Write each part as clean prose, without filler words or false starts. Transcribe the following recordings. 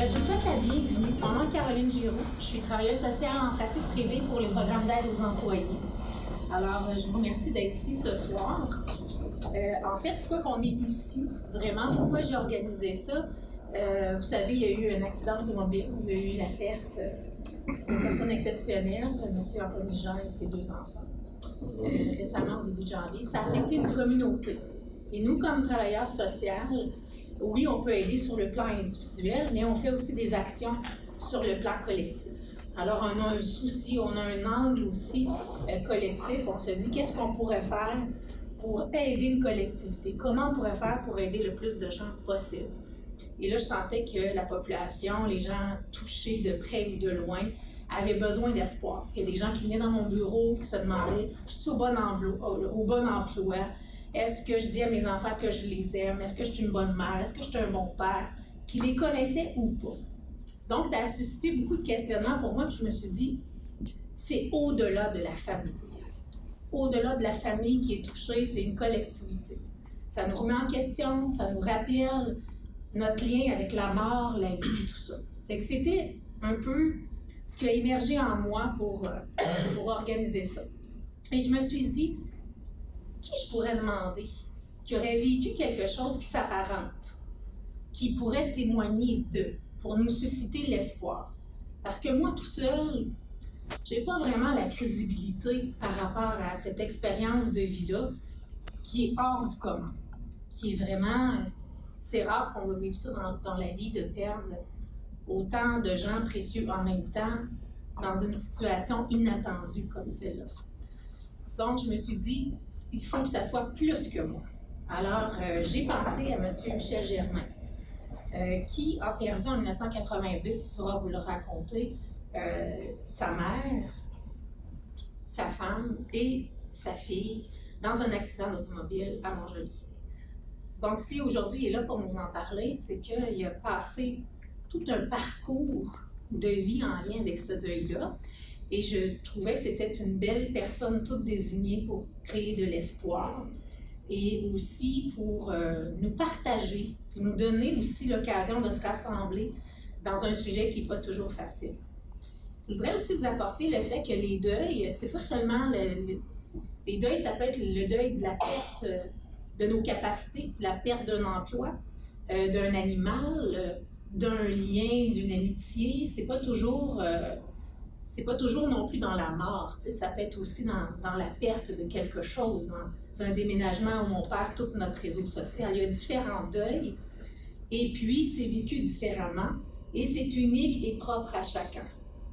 Je vous souhaite la bienvenue. Mon nom est Caroline Giroux. Je suis travailleuse sociale en pratique privée pour les programmes d'aide aux employés. Alors, je vous remercie d'être ici ce soir. En fait, pourquoi qu'on est ici, vraiment, pourquoi j'ai organisé ça? Vous savez, il y a eu un accident automobile, il y a eu la perte d'une personne exceptionnelle, M. Anthony Jean et ses 2 enfants, récemment au début de janvier. Ça a affecté une communauté. Et nous, comme travailleurs sociaux, oui, on peut aider sur le plan individuel, mais on fait aussi des actions sur le plan collectif. Alors, on a un souci, on a un angle aussi collectif. On se dit, qu'est-ce qu'on pourrait faire pour aider une collectivité? Comment on pourrait faire pour aider le plus de gens possible? Et là, je sentais que la population, les gens touchés de près ou de loin, avaient besoin d'espoir. Il y a des gens qui venaient dans mon bureau qui se demandaient, je suis au bon emploi? Est-ce que je dis à mes enfants que je les aime? Est-ce que je suis une bonne mère? Est-ce que je suis un bon père? Qu'ils les connaissaient ou pas? Donc, ça a suscité beaucoup de questionnements pour moi, puis je me suis dit, c'est au-delà de la famille. Au-delà de la famille qui est touchée, c'est une collectivité. Ça nous remet en question, ça nous rappelle notre lien avec la mort, la vie et tout ça. Fait que c'était un peu ce qui a émergé en moi pour organiser ça. Et je me suis dit, qui je pourrais demander qui aurait vécu quelque chose qui s'apparente, qui pourrait témoigner d'eux, pour nous susciter l'espoir? Parce que moi, tout seul, j'ai pas vraiment la crédibilité par rapport à cette expérience de vie-là qui est hors du commun, qui est vraiment... C'est rare qu'on va vivre ça dans la vie, de perdre autant de gens précieux en même temps dans une situation inattendue comme celle-là. Donc, je me suis dit, il faut que ça soit plus que moi. Alors, j'ai pensé à M. Michel Germain, qui a perdu en 1998, il saura vous le raconter, sa mère, sa femme et sa fille dans un accident d'automobile à Montjoly. Donc, si aujourd'hui il est là pour nous en parler, c'est qu'il a passé tout un parcours de vie en lien avec ce deuil-là. Et je trouvais que c'était une belle personne toute désignée pour créer de l'espoir et aussi pour nous partager, pour nous donner aussi l'occasion de se rassembler dans un sujet qui n'est pas toujours facile. Je voudrais aussi vous apporter le fait que les deuils, c'est pas seulement les deuils, ça peut être le deuil de la perte de nos capacités, la perte d'un emploi, d'un animal, d'un lien, d'une amitié. C'est pas toujours non plus dans la mort, tu sais, ça peut être aussi dans la perte de quelque chose, dans un déménagement où on perd tout notre réseau social. Il y a différents deuils, et puis c'est vécu différemment, et c'est unique et propre à chacun.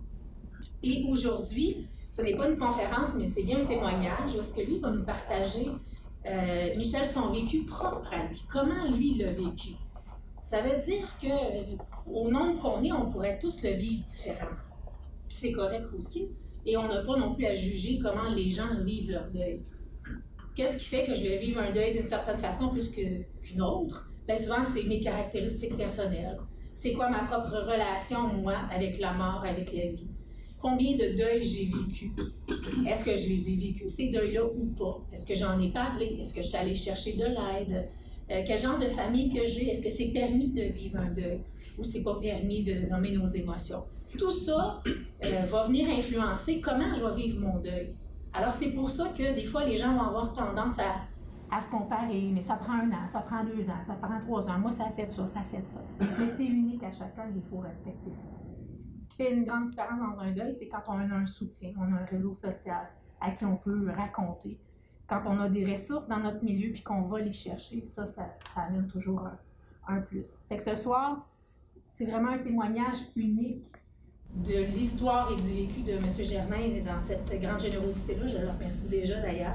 Et aujourd'hui, ce n'est pas une conférence, mais c'est bien un témoignage, où est-ce que lui va nous partager, Michel, son vécu propre à lui. Comment lui l'a vécu? Ça veut dire qu'au nombre qu'on est, on pourrait tous le vivre différemment. C'est correct aussi. Et on n'a pas non plus à juger comment les gens vivent leur deuil. Qu'est-ce qui fait que je vais vivre un deuil d'une certaine façon plus qu'une autre? Bien souvent, c'est mes caractéristiques personnelles. C'est quoi ma propre relation, moi, avec la mort, avec la vie? Combien de deuils j'ai vécu? Est-ce que je les ai vécus, ces deuils-là, ou pas? Est-ce que j'en ai parlé? Est-ce que je suis allée chercher de l'aide? Quel genre de famille que j'ai? Est-ce que c'est permis de vivre un deuil? Ou c'est pas permis de nommer nos émotions? Tout ça va venir influencer comment je vais vivre mon deuil. Alors, c'est pour ça que des fois, les gens vont avoir tendance à se comparer. Mais ça prend 1 an, ça prend 2 ans, ça prend 3 ans. Moi, ça a fait ça, ça a fait ça. Mais c'est unique à chacun, il faut respecter ça. Ce qui fait une grande différence dans un deuil, c'est quand on a un soutien, on a un réseau social à qui on peut raconter. Quand on a des ressources dans notre milieu puis qu'on va les chercher, ça amène toujours un plus. Fait que ce soir, c'est vraiment un témoignage unique de l'histoire et du vécu de M. Germain et dans cette grande générosité-là. Je le remercie déjà d'ailleurs.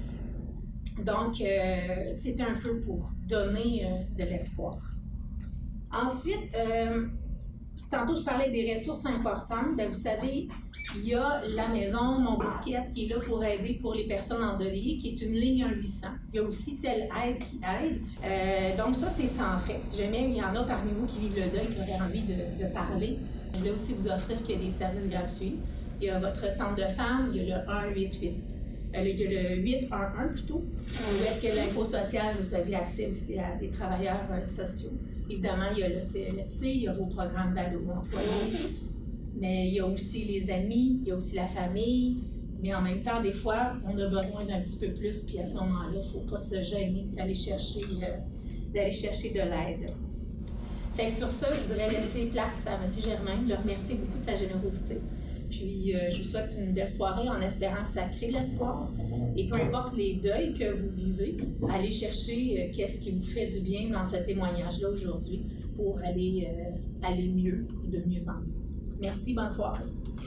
Donc, c'était un peu pour donner de l'espoir. Ensuite, tantôt je parlais des ressources importantes. Bien, vous savez, il y a la maison Mon Bouquet qui est là pour aider pour les personnes endeuillées, qui est une ligne 1-800. Il y a aussi Telle Aide qui aide. Donc ça, c'est sans frais. Si jamais il y en a parmi vous qui vivent le deuil, qui auraient envie de parler, je voulais aussi vous offrir qu'il y a des services gratuits. Il y a votre centre de femmes, il y a le 188. Il y a le 811 plutôt, où est-ce que l'info sociale, vous avez accès aussi à des travailleurs sociaux. Évidemment, il y a le CLSC, il y a vos programmes d'aide aux employés, mais il y a aussi les amis, il y a aussi la famille. Mais en même temps, des fois, on a besoin d'un petit peu plus, puis à ce moment-là, il ne faut pas se gêner d'aller chercher de l'aide. Fait que sur ça, je voudrais laisser place à M. Germain, le remercier beaucoup de sa générosité. Puis je vous souhaite une belle soirée en espérant que ça crée de l'espoir. Et peu importe les deuils que vous vivez, allez chercher qu'est-ce qui vous fait du bien dans ce témoignage-là aujourd'hui pour aller mieux, de mieux en mieux. Merci, bonne soirée.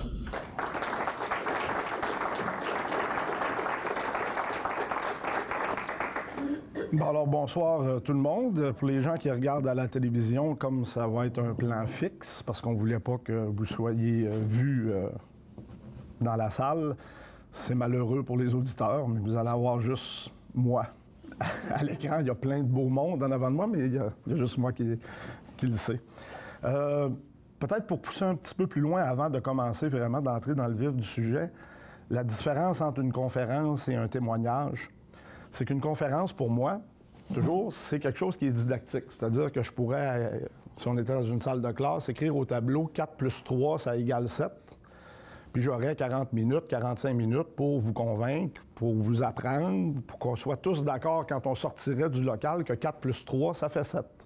Bon, alors, bonsoir tout le monde. Pour les gens qui regardent à la télévision, comme ça va être un plan fixe, parce qu'on ne voulait pas que vous soyez vus dans la salle, c'est malheureux pour les auditeurs, mais vous allez avoir juste moi. À l'écran, il y a plein de beaux mondes en avant de moi, mais il y a juste moi qui le sais. Peut-être pour pousser un petit peu plus loin avant de commencer vraiment d'entrer dans le vif du sujet, la différence entre une conférence et un témoignage, c'est qu'une conférence, pour moi, toujours, c'est quelque chose qui est didactique. C'est-à-dire que je pourrais, si on était dans une salle de classe, écrire au tableau 4 plus 3, ça égale 7. Puis j'aurais 40 minutes, 45 minutes pour vous convaincre, pour vous apprendre, pour qu'on soit tous d'accord quand on sortirait du local que 4 plus 3, ça fait 7.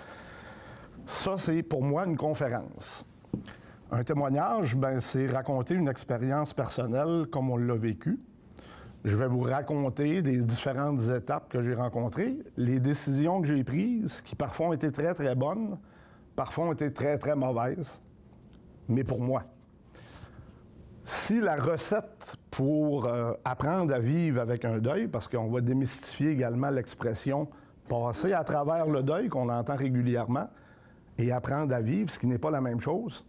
Ça, c'est pour moi une conférence. Un témoignage, ben, c'est raconter une expérience personnelle comme on l'a vécue. Je vais vous raconter des différentes étapes que j'ai rencontrées, les décisions que j'ai prises, qui parfois ont été très, très bonnes, parfois ont été très, très mauvaises, mais pour moi. Si la recette pour apprendre à vivre avec un deuil, parce qu'on va démystifier également l'expression « passer à travers le deuil » qu'on entend régulièrement, et apprendre à vivre, ce qui n'est pas la même chose,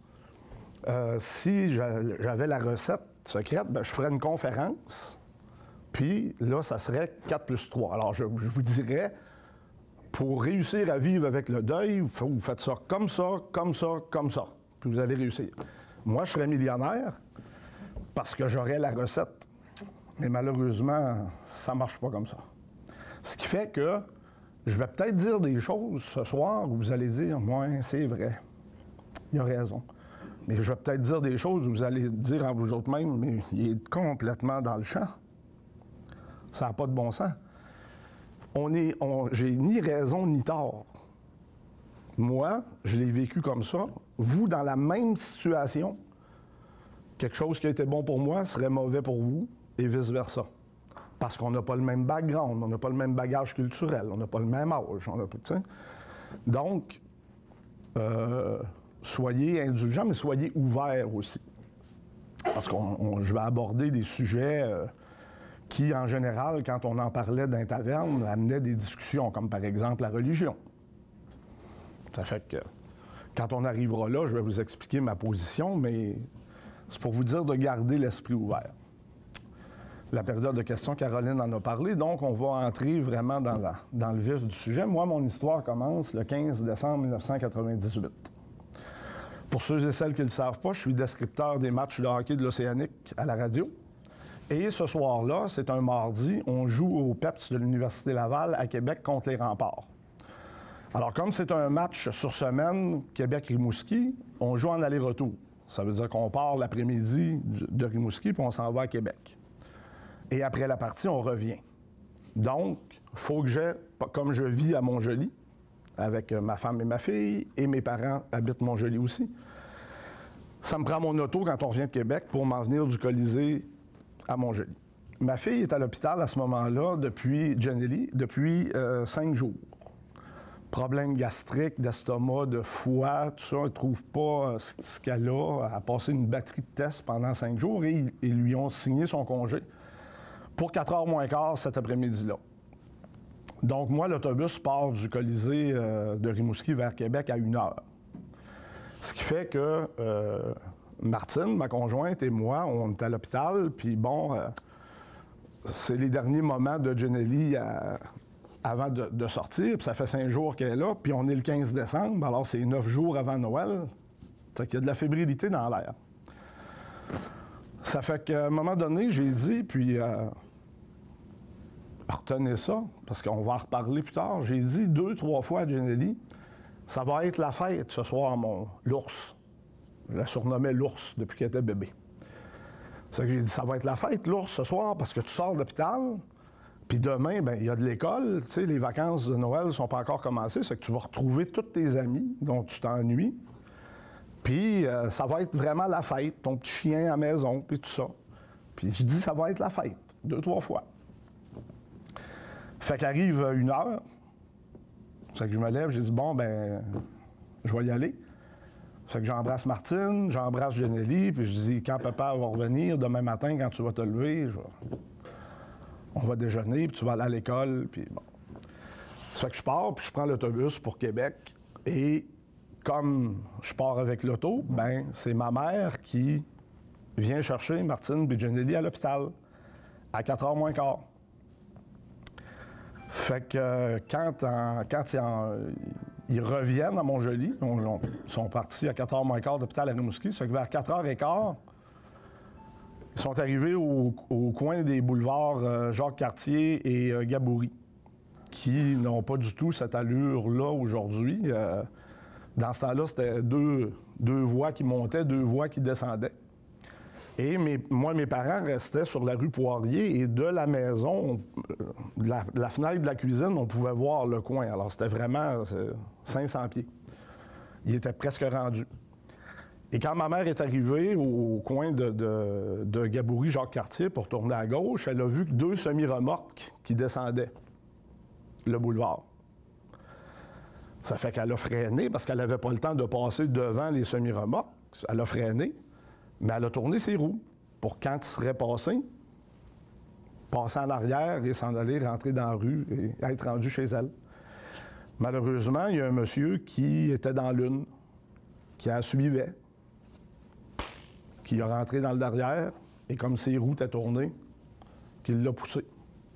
si j'avais la recette secrète, ben, je ferais une conférence. Puis là, ça serait 4 plus 3. Alors, je vous dirais, pour réussir à vivre avec le deuil, vous faites ça, comme ça, comme ça, comme ça. Puis vous allez réussir. Moi, je serais millionnaire parce que j'aurais la recette. Mais malheureusement, ça ne marche pas comme ça. Ce qui fait que je vais peut-être dire des choses ce soir où vous allez dire, « Ouais, c'est vrai. Il a raison. » Mais je vais peut-être dire des choses où vous allez dire en vous autres même, « Mais il est complètement dans le champ. » Ça n'a pas de bon sens. J'ai ni raison ni tort. Moi, je l'ai vécu comme ça. Vous, dans la même situation, quelque chose qui a été bon pour moi serait mauvais pour vous et vice-versa. Parce qu'on n'a pas le même background, on n'a pas le même bagage culturel, on n'a pas le même âge. Donc, soyez indulgents, mais soyez ouverts aussi. Parce que je vais aborder des sujets qui, en général, quand on en parlait dans les tavernes, amenaient des discussions, comme par exemple la religion. Ça fait que, quand on arrivera là, je vais vous expliquer ma position, mais c'est pour vous dire de garder l'esprit ouvert. La période de questions, Caroline en a parlé, donc on va entrer vraiment dans le vif du sujet. Moi, mon histoire commence le 15 décembre 1998. Pour ceux et celles qui ne le savent pas, je suis descripteur des matchs de hockey de l'Océanique à la radio. Et ce soir-là, c'est un mardi, on joue au PEPS de l'Université Laval à Québec contre les Remparts. Alors, comme c'est un match sur semaine, Québec-Rimouski, on joue en aller-retour. Ça veut dire qu'on part l'après-midi de Rimouski puis on s'en va à Québec. Et après la partie, on revient. Donc, il faut que j'ai, comme je vis à Montjoly, avec ma femme et ma fille, et mes parents habitent Montjoly aussi, ça me prend mon auto quand on revient de Québec pour m'en venir du Colisée à Montjoly. Ma fille est à l'hôpital à ce moment-là depuis 5 jours. Problème gastrique, d'estomac, de foie, tout ça. Ils ne trouvent pas ce qu'elle a. Elle a passé une batterie de tests pendant 5 jours et ils lui ont signé son congé pour 4h moins quart cet après-midi-là. Donc, moi, l'autobus part du Colisée de Rimouski vers Québec à 1h. Ce qui fait que Martine, ma conjointe, et moi, on est à l'hôpital, puis bon, c'est les derniers moments de Jenny avant de sortir, puis ça fait 5 jours qu'elle est là, puis on est le 15 décembre, alors c'est 9 jours avant Noël. C'est qu'il y a de la fébrilité dans l'air. Ça fait qu'à un moment donné, j'ai dit, puis retenez ça, parce qu'on va en reparler plus tard, j'ai dit 2-3 fois à Jenny, Ça va être la fête ce soir, l'ours. Je la surnommais l'ours depuis qu'elle était bébé. C'est que j'ai dit, ça va être la fête, l'ours, ce soir, parce que tu sors de l'hôpital, puis demain, ben il y a de l'école, tu sais, les vacances de Noël ne sont pas encore commencées, c'est que tu vas retrouver tous tes amis dont tu t'ennuies, puis ça va être vraiment la fête, ton petit chien à la maison, puis tout ça. Puis je dis, ça va être la fête, 2-3 fois. Fait qu'arrive 1h, c'est que je me lève, j'ai dit, bon, ben je vais y aller. Fait que j'embrasse Martine, j'embrasse Genélie, puis je dis, quand papa va revenir, demain matin, quand tu vas te lever, on va déjeuner, puis tu vas aller à l'école, puis bon. Ça fait que je pars, puis je prends l'autobus pour Québec, et comme je pars avec l'auto, ben c'est ma mère qui vient chercher Martine et Genélie à l'hôpital, à 4h moins quart. Fait que ils reviennent à Montjoly. Ils sont partis à 4h moins quart d'hôpital à Rimouski. Ça fait que vers 4h15, ils sont arrivés au coin des boulevards Jacques-Cartier et Gaboury, qui n'ont pas du tout cette allure-là aujourd'hui. Dans ce temps-là, c'était deux voies qui montaient, 2 voies qui descendaient. Et moi, mes parents restaient sur la rue Poirier et de la maison, de la fenêtre de la cuisine, on pouvait voir le coin. Alors, c'était vraiment 500 pieds. Il était presque rendu. Et quand ma mère est arrivée au coin de Gaboury-Jacques-Cartier pour tourner à gauche, elle a vu 2 semi-remorques qui descendaient le boulevard. Ça fait qu'elle a freiné parce qu'elle n'avait pas le temps de passer devant les semi-remorques. Elle a freiné. Mais elle a tourné ses roues pour quand il serait passé, passer en arrière et s'en aller rentrer dans la rue et être rendu chez elle. Malheureusement, il y a un monsieur qui était dans l'une, qui la suivait, qui a rentré dans le derrière et comme ses roues étaient tournées, qu'il l'a poussé.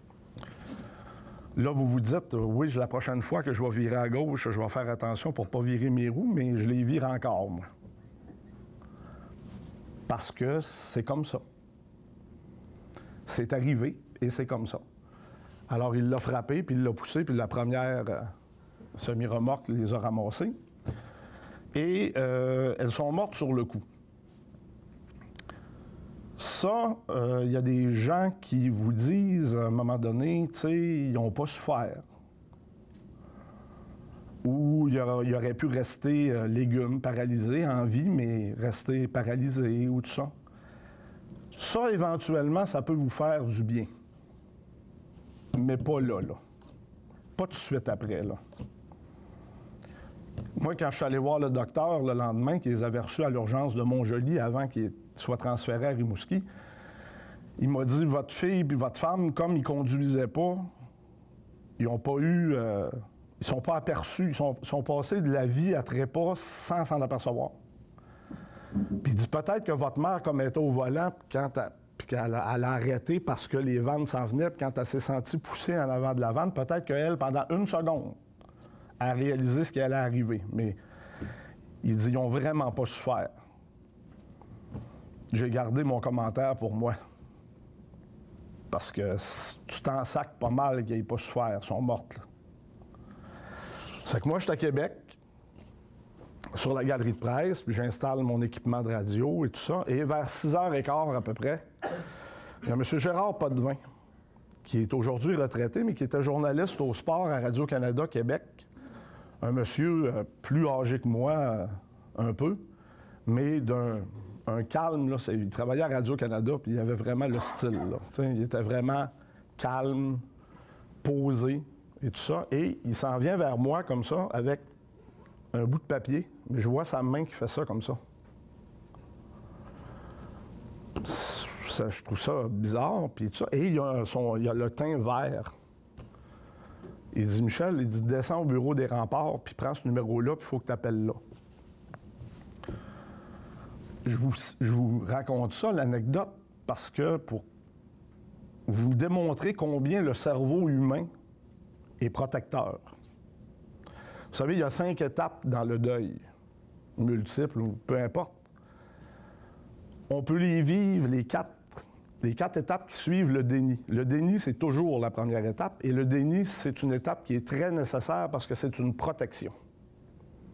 Là, vous vous dites, oui, la prochaine fois que je vais virer à gauche, je vais faire attention pour ne pas virer mes roues, mais je les vire encore, moi. Parce que c'est comme ça. C'est arrivé et c'est comme ça. Alors, il l'a frappé, puis il l'a poussé, puis la première semi-remorque les a ramassées. Et elles sont mortes sur le coup. Ça, il y a des gens qui vous disent, à un moment donné, tu sais, ils n'ont pas souffert. Ou il aurait pu rester légumes, paralysés en vie, mais rester paralysé ou tout ça. Ça, éventuellement, ça peut vous faire du bien. Mais pas là. Pas tout de suite après, là. Moi, quand je suis allé voir le docteur le lendemain, qui les avait reçus à l'urgence de Montjoly avant qu'ils soient transférés à Rimouski, il m'a dit, votre fille et votre femme, comme ils ne conduisaient pas, ils n'ont pas eu... ils ne sont pas aperçus, ils sont passés de la vie à trépas sans s'en apercevoir. Puis il dit peut-être que votre mère, comme elle était au volant, puis qu'elle a arrêté parce que les vannes s'en venaient, puis quand elle s'est sentie pousser en avant de la vanne, peut-être qu'elle, pendant 1 seconde, a réalisé ce qui allait arriver. Mais il dit ils n'ont vraiment pas souffert. J'ai gardé mon commentaire pour moi. Parce que tu t'en sacs pas mal qu'ils n'aient pas souffert, ils sont mortes, là. C'est que moi, je suis à Québec, sur la galerie de presse, puis j'installe mon équipement de radio et tout ça. Et vers 6h15 à peu près, il y a M. Gérard Potvin, qui est aujourd'hui retraité, mais qui était journaliste au sport à Radio-Canada Québec. Un monsieur plus âgé que moi, un peu, mais d'un calme. Là, il travaillait à Radio-Canada, puis il avait vraiment le style. Là. Il était vraiment calme, posé. Et tout ça. Et il s'en vient vers moi comme ça, avec un bout de papier. Mais je vois sa main qui fait ça comme ça. Je trouve ça bizarre. Puis tout ça. Et il y a le teint vert. Il dit, Michel, il dit, descends au bureau des remparts, puis prends ce numéro-là, puis il faut que tu appelles là. Je vous raconte ça, l'anecdote, parce que pour vous démontrer combien le cerveau humain et protecteur. Vous savez, il y a 5 étapes dans le deuil, multiples ou peu importe. On peut les vivre, les 4 étapes qui suivent le déni. Le déni, c'est toujours la première étape, et le déni, c'est une étape qui est très nécessaire parce que c'est une protection.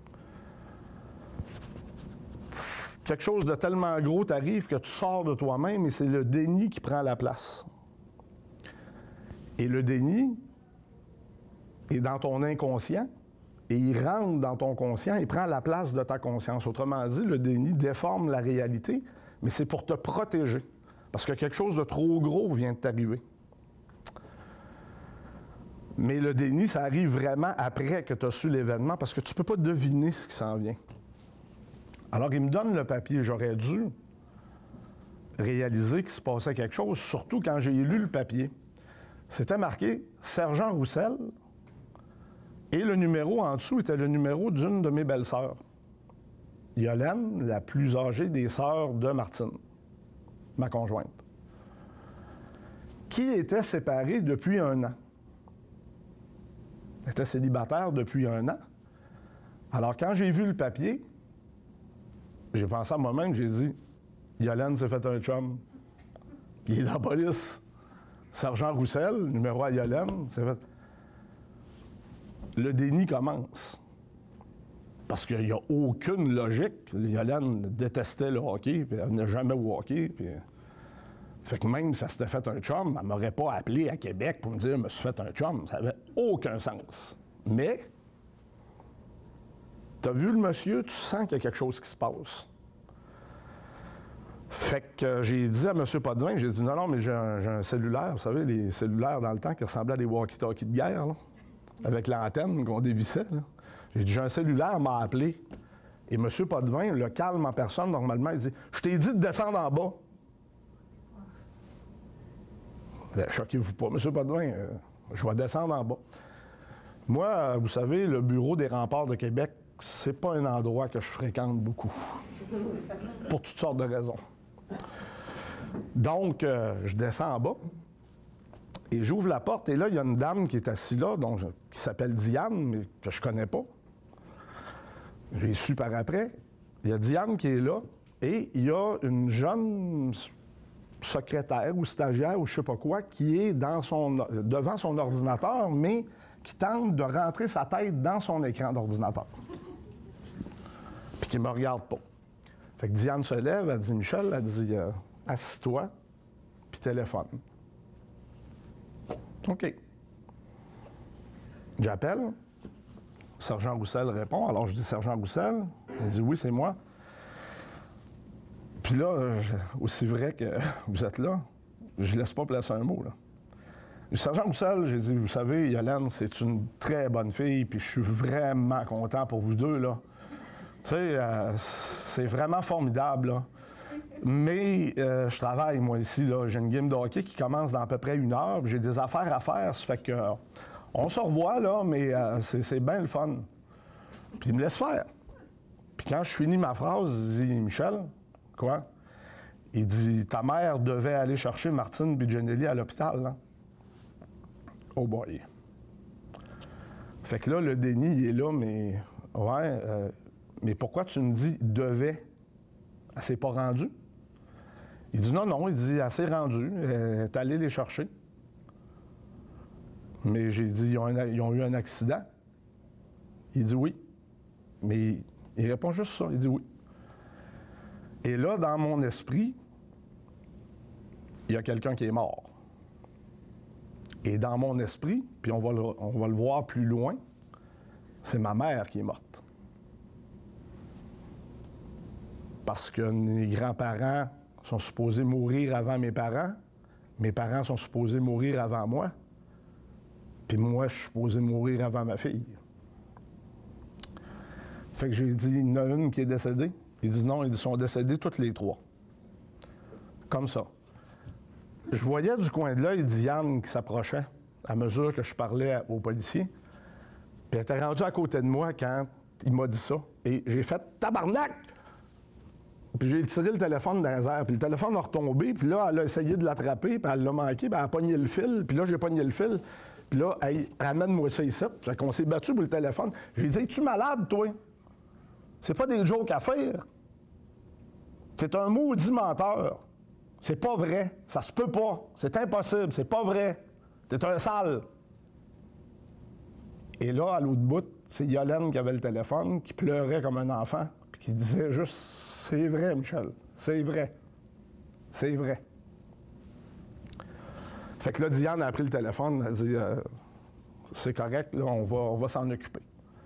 quelque chose de tellement gros t'arrive que tu sors de toi-même et c'est le déni qui prend la place. Et le déni est dans ton inconscient et il rentre dans ton conscient et prend la place de ta conscience. Autrement dit, le déni déforme la réalité, mais c'est pour te protéger. Parce que quelque chose de trop gros vient de t'arriver. Mais le déni, ça arrive vraiment après que tu as su l'événement parce que tu ne peux pas deviner ce qui s'en vient. Alors, il me donne le papier. J'aurais dû réaliser qu'il se passait quelque chose, surtout quand j'ai lu le papier. C'était marqué « Sergent Roussel » et le numéro en dessous était le numéro d'une de mes belles-sœurs. Yolène, la plus âgée des sœurs de Martine, ma conjointe, qui était séparée depuis 1 an. Elle était célibataire depuis 1 an. Alors, quand j'ai vu le papier, j'ai pensé à moi-même, j'ai dit, Yolène s'est fait un chum. Puis il est dans la police. Sergent Roussel, numéro à Yolène, s'est fait... Le déni commence. Parce qu'il n'y a aucune logique. Yolène détestait le hockey, puis elle venait jamais au hockey. Puis... Fait que même si ça s'était fait un chum, elle ne m'aurait pas appelé à Québec pour me dire « je me suis fait un chum ». Ça n'avait aucun sens. Mais, tu as vu le monsieur, tu sens qu'il y a quelque chose qui se passe. Fait que j'ai dit à M. Potvin, j'ai dit « non, mais j'ai un cellulaire, vous savez, les cellulaires dans le temps qui ressemblaient à des walkie-talkies de guerre, là, avec l'antenne qu'on dévissait. Là. » J'ai dit « j'ai un cellulaire, m'a appelé. » Et M. Potvin, le calme en personne, normalement, il dit « je t'ai dit de descendre en bas. » Choquez-vous pas, M. Potvin, je vais descendre en bas. Moi, vous savez, le bureau des remparts de Québec, c'est pas un endroit que je fréquente beaucoup. Pour toutes sortes de raisons. Donc, je descends en bas et j'ouvre la porte et là, il y a une dame qui est assise là, qui s'appelle Diane, mais que je connais pas. J'ai su par après. Il y a Diane qui est là et il y a une jeune secrétaire ou stagiaire ou je sais pas quoi qui est devant son ordinateur, mais qui tente de rentrer sa tête dans son écran d'ordinateur. Puis qui me regarde pas. Fait que Diane se lève, elle dit « Michel, elle dit assis-toi, puis téléphone. » OK. J'appelle. Sergent Roussel répond. Alors je dis « Sergent Roussel ?» Elle dit « Oui, c'est moi. » Puis là, aussi vrai que vous êtes là, je laisse pas placer un mot, là. Sergent Roussel, j'ai dit, vous savez, Yolène, c'est une très bonne fille, puis je suis vraiment content pour vous deux, là. Tu sais, c'est vraiment formidable, là. Mais je travaille, moi, ici, là. J'ai une game de hockey qui commence dans à peu près 1 heure, puis j'ai des affaires à faire, ça fait que on se revoit, là, mais c'est bien le fun. Puis il me laisse faire. Puis quand je finis ma phrase, il dit, Michel, quoi? Il dit, ta mère devait aller chercher Martine Biginelli à l'hôpital, là. Oh boy. Fait que là, le déni, il est là, mais... Ouais, mais pourquoi tu me dis « devait » ? Elle s'est pas rendue? Il dit non, il dit « elle s'est rendue, elle est allée les chercher. » Mais j'ai dit ils ont eu un accident. » Il dit « oui. » Mais il répond juste ça, il dit « oui. » Et là, dans mon esprit, il y a quelqu'un qui est mort. Et dans mon esprit, puis on va le voir plus loin, c'est ma mère qui est morte. Parce que mes grands-parents sont supposés mourir avant mes parents sont supposés mourir avant moi, puis moi, je suis supposé mourir avant ma fille. Fait que j'ai dit, il y en a une qui est décédée. Ils disent non, ils sont décédés toutes les 3. Comme ça. Je voyais du coin de l'œil Diane qui s'approchait à mesure que je parlais aux policiers. Puis elle était rendue à côté de moi quand il m'a dit ça. Et j'ai fait « tabarnak! » Puis j'ai tiré le téléphone dans les airs. Puis le téléphone a retombé. Puis là, elle a essayé de l'attraper. Puis elle l'a manqué. Puis elle a pogné le fil. Puis là, j'ai pogné le fil. Puis là, hey, ramène-moi ça ici. Fait qu'on s'est battu pour le téléphone. J'ai dit « es-tu malade, toi? C'est pas des jokes à faire. C'est un maudit menteur. C'est pas vrai. Ça se peut pas. C'est impossible. C'est pas vrai. T'es un sale. » Et là, à l'autre bout, c'est Yolène qui avait le téléphone, qui pleurait comme un enfant, puis qui disait juste « C'est vrai, Michel, c'est vrai. C'est vrai. » Fait que là, Diane a pris le téléphone, elle a dit « C'est correct, là, on va s'en occuper. »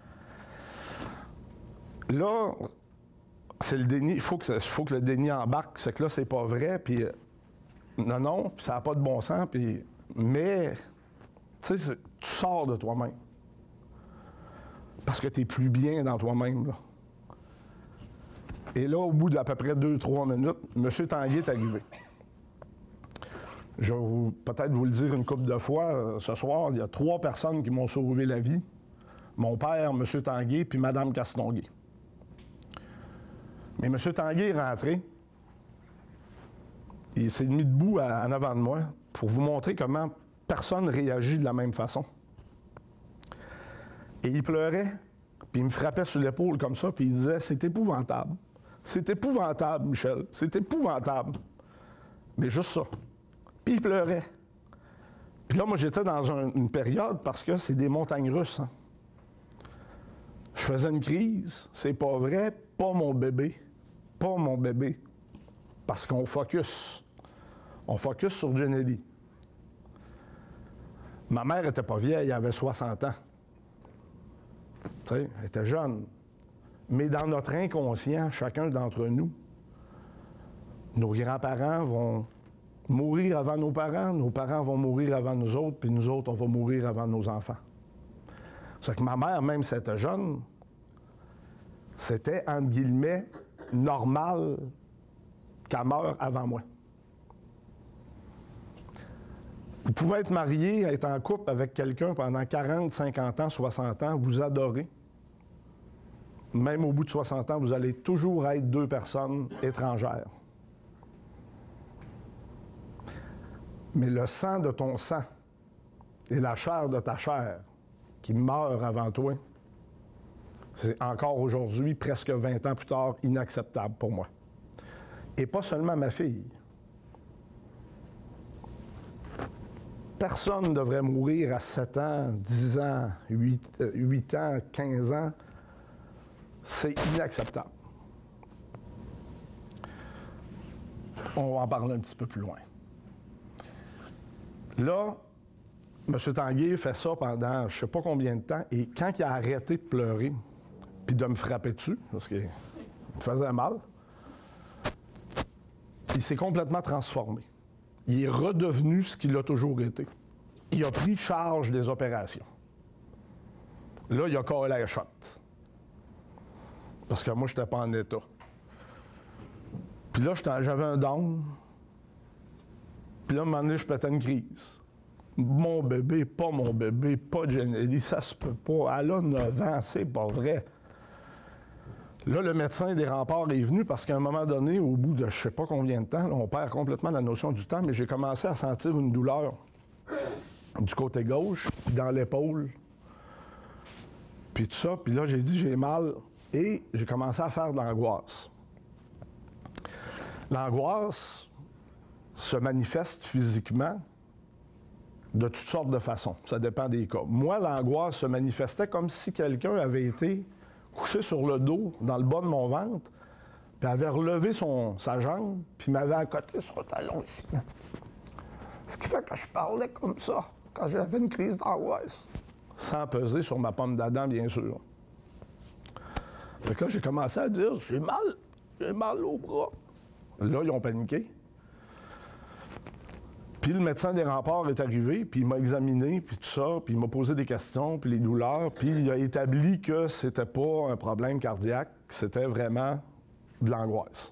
Là, c'est le déni, il faut que le déni embarque, c'est que là, c'est pas vrai, puis non, puis ça n'a pas de bon sens, puis mais, tu sais, tu sors de toi-même. Parce que tu es plus bien dans toi-même, là. Et là, au bout d'à peu près 2-3 minutes, M. Tanguay est arrivé. Je vais peut-être vous le dire une couple de fois. Ce soir, il y a 3 personnes qui m'ont sauvé la vie. Mon père, M. Tanguay, puis Mme Castonguay. Mais M. Tanguay est rentré. Il s'est mis debout en avant de moi pour vous montrer comment personne ne réagit de la même façon. Et il pleurait, puis il me frappait sur l'épaule comme ça, puis il disait « C'est épouvantable. C'est épouvantable, Michel. C'est épouvantable. » Mais juste ça. Puis il pleurait. Puis là, moi, j'étais dans une période, parce que c'est des montagnes russes. Hein. Je faisais une crise. C'est pas vrai. Pas mon bébé. Pas mon bébé. Parce qu'on focus. On focus sur Jenny. Ma mère n'était pas vieille, elle avait 60 ans. Tu sais, elle était jeune. Mais dans notre inconscient, chacun d'entre nous, nos grands-parents vont mourir avant nos parents vont mourir avant nous autres, puis nous autres, on va mourir avant nos enfants. C'est que ma mère, même si elle était jeune, c'était, entre guillemets, normal qu'elle meure avant moi. Vous pouvez être marié, être en couple avec quelqu'un pendant 40, 50 ans, 60 ans, vous adorez. Même au bout de 60 ans, vous allez toujours être 2 personnes étrangères. Mais le sang de ton sang et la chair de ta chair qui meurt avant toi, c'est encore aujourd'hui, presque 20 ans plus tard, inacceptable pour moi. Et pas seulement ma fille. Personne ne devrait mourir à 7 ans, 10 ans, 8 ans, 15 ans. C'est inacceptable. On va en parler un petit peu plus loin. Là, M. Tanguay fait ça pendant je ne sais pas combien de temps, et quand il a arrêté de pleurer, puis de me frapper dessus, parce qu'il me faisait mal, il s'est complètement transformé. Il est redevenu ce qu'il a toujours été. Il a pris charge des opérations. Là, il a collé la shot. Parce que moi, je n'étais pas en état. Puis là, j'avais un down. Puis là, à un moment donné, je pétais une crise. Mon bébé, pas Jenny, ça se peut pas. Elle a 9 ans, c'est pas vrai. Là, le médecin des remparts est venu parce qu'à un moment donné, au bout de je sais pas combien de temps, là, on perd complètement la notion du temps, mais j'ai commencé à sentir une douleur du côté gauche, dans l'épaule, puis tout ça. Puis là, j'ai dit, j'ai mal, et j'ai commencé à faire de l'angoisse. L'angoisse se manifeste physiquement de toutes sortes de façons. Ça dépend des cas. Moi, l'angoisse se manifestait comme si quelqu'un avait été couché sur le dos, dans le bas de mon ventre, puis avait relevé sa jambe, puis m'avait accoté sur le talon ici. Ce qui fait que je parlais comme ça, quand j'avais une crise d'angoisse, sans peser sur ma pomme d'Adam, bien sûr. Fait que là, j'ai commencé à dire, j'ai mal au bras. Là, ils ont paniqué. Puis le médecin des remparts est arrivé, puis il m'a examiné, puis tout ça, puis il m'a posé des questions, puis les douleurs, puis il a établi que c'était pas un problème cardiaque, c'était vraiment de l'angoisse.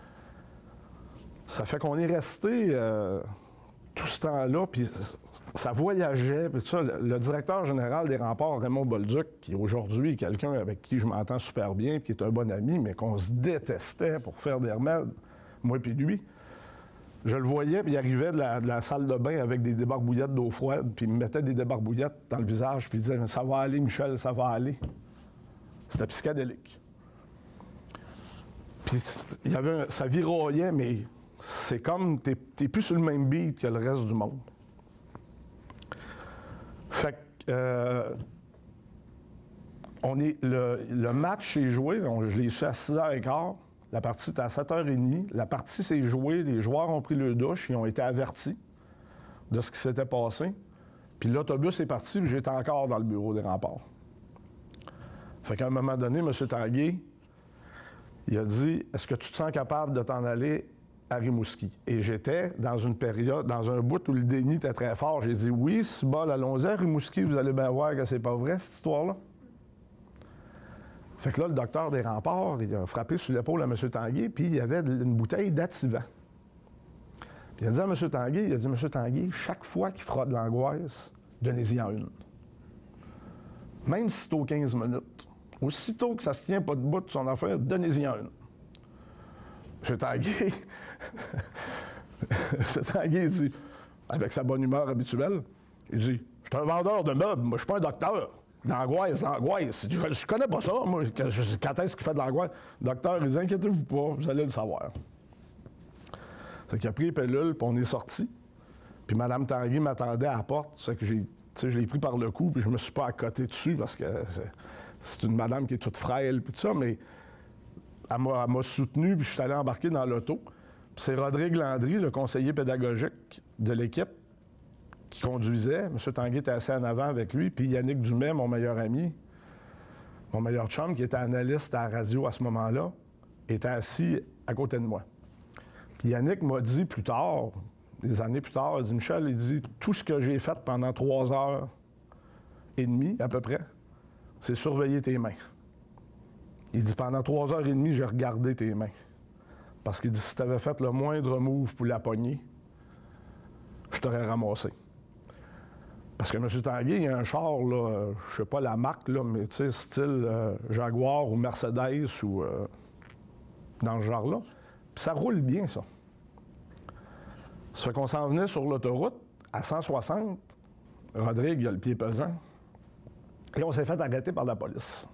Ça fait qu'on est resté tout ce temps-là, puis ça voyageait, puis tout ça. Le directeur général des remparts, Raymond Bolduc, qui aujourd'hui est quelqu'un avec qui je m'entends super bien, qui est un bon ami, mais qu'on se détestait pour faire des remèdes, moi puis lui. Je le voyais, puis il arrivait de la salle de bain avec des débarbouillettes d'eau froide, puis il me mettait des débarbouillettes dans le visage, puis il disait « Ça va aller, Michel, ça va aller. » C'était psychédélique. Puis ça viroyait, mais c'est comme, t'es plus sur le même beat que le reste du monde. Fait que, Le match s'est joué, je l'ai su à 6h15. La partie était à 7h30. La partie s'est jouée, les joueurs ont pris leur douche, ils ont été avertis de ce qui s'était passé. Puis l'autobus est parti, puis j'étais encore dans le bureau des remparts. Fait qu'à un moment donné, M. Tanguay, il a dit « Est-ce que tu te sens capable de t'en aller à Rimouski? » Et j'étais dans une période, dans un bout où le déni était très fort. J'ai dit « Oui, c'est bon, allons-y à Rimouski, vous allez bien voir que c'est pas vrai, cette histoire-là. » Fait que là, le docteur des remparts, il a frappé sur l'épaule à M. Tanguay, puis il y avait une bouteille d'Ativant. Puis il a dit à M. Tanguay, M. Tanguay, chaque fois qu'il fera de l'angoisse, donnez-y en une. Même si c'est aux 15 minutes. Aussitôt que ça se tient pas debout de son affaire, donnez-y en une. M. Tanguay, M. Tanguay dit, avec sa bonne humeur habituelle, il dit, je suis un vendeur de meubles, moi je suis pas un docteur. D'angoisse. Je connais pas ça, moi. Quand est-ce qu'il fait de l'angoisse? Docteur, il dit, inquiétez-vous pas, vous allez le savoir. C'est qu'il a pris les pilules, puis on est sortis. Puis Mme Tanguay m'attendait à la porte. C'est que je l'ai pris par le cou, puis je me suis pas accoté dessus, parce que c'est une madame qui est toute frêle, puis tout ça, mais elle m'a soutenu, puis je suis allé embarquer dans l'auto. Puis c'est Rodrigue Landry, le conseiller pédagogique de l'équipe, qui conduisait. M. Tanguay était assis en avant avec lui, puis Yannick Dumais, mon meilleur ami, mon meilleur chum, qui était analyste à la radio à ce moment-là, était assis à côté de moi. Puis Yannick m'a dit plus tard, des années plus tard, il dit « Michel, il dit, tout ce que j'ai fait pendant 3h30, à peu près, c'est surveiller tes mains. » Il dit « Pendant 3h30, j'ai regardé tes mains. Parce qu'il dit « Si tu avais fait le moindre move pour la pogner, je t'aurais ramassé. » Parce que M. Tanguay, il y a un char, là, je sais pas la marque, là, mais tu sais, style Jaguar ou Mercedes ou dans ce genre-là. Puis ça roule bien, ça. Ça fait qu'on s'en venait sur l'autoroute à 160. Rodrigue, il a le pied pesant. Et on s'est fait arrêter par la police.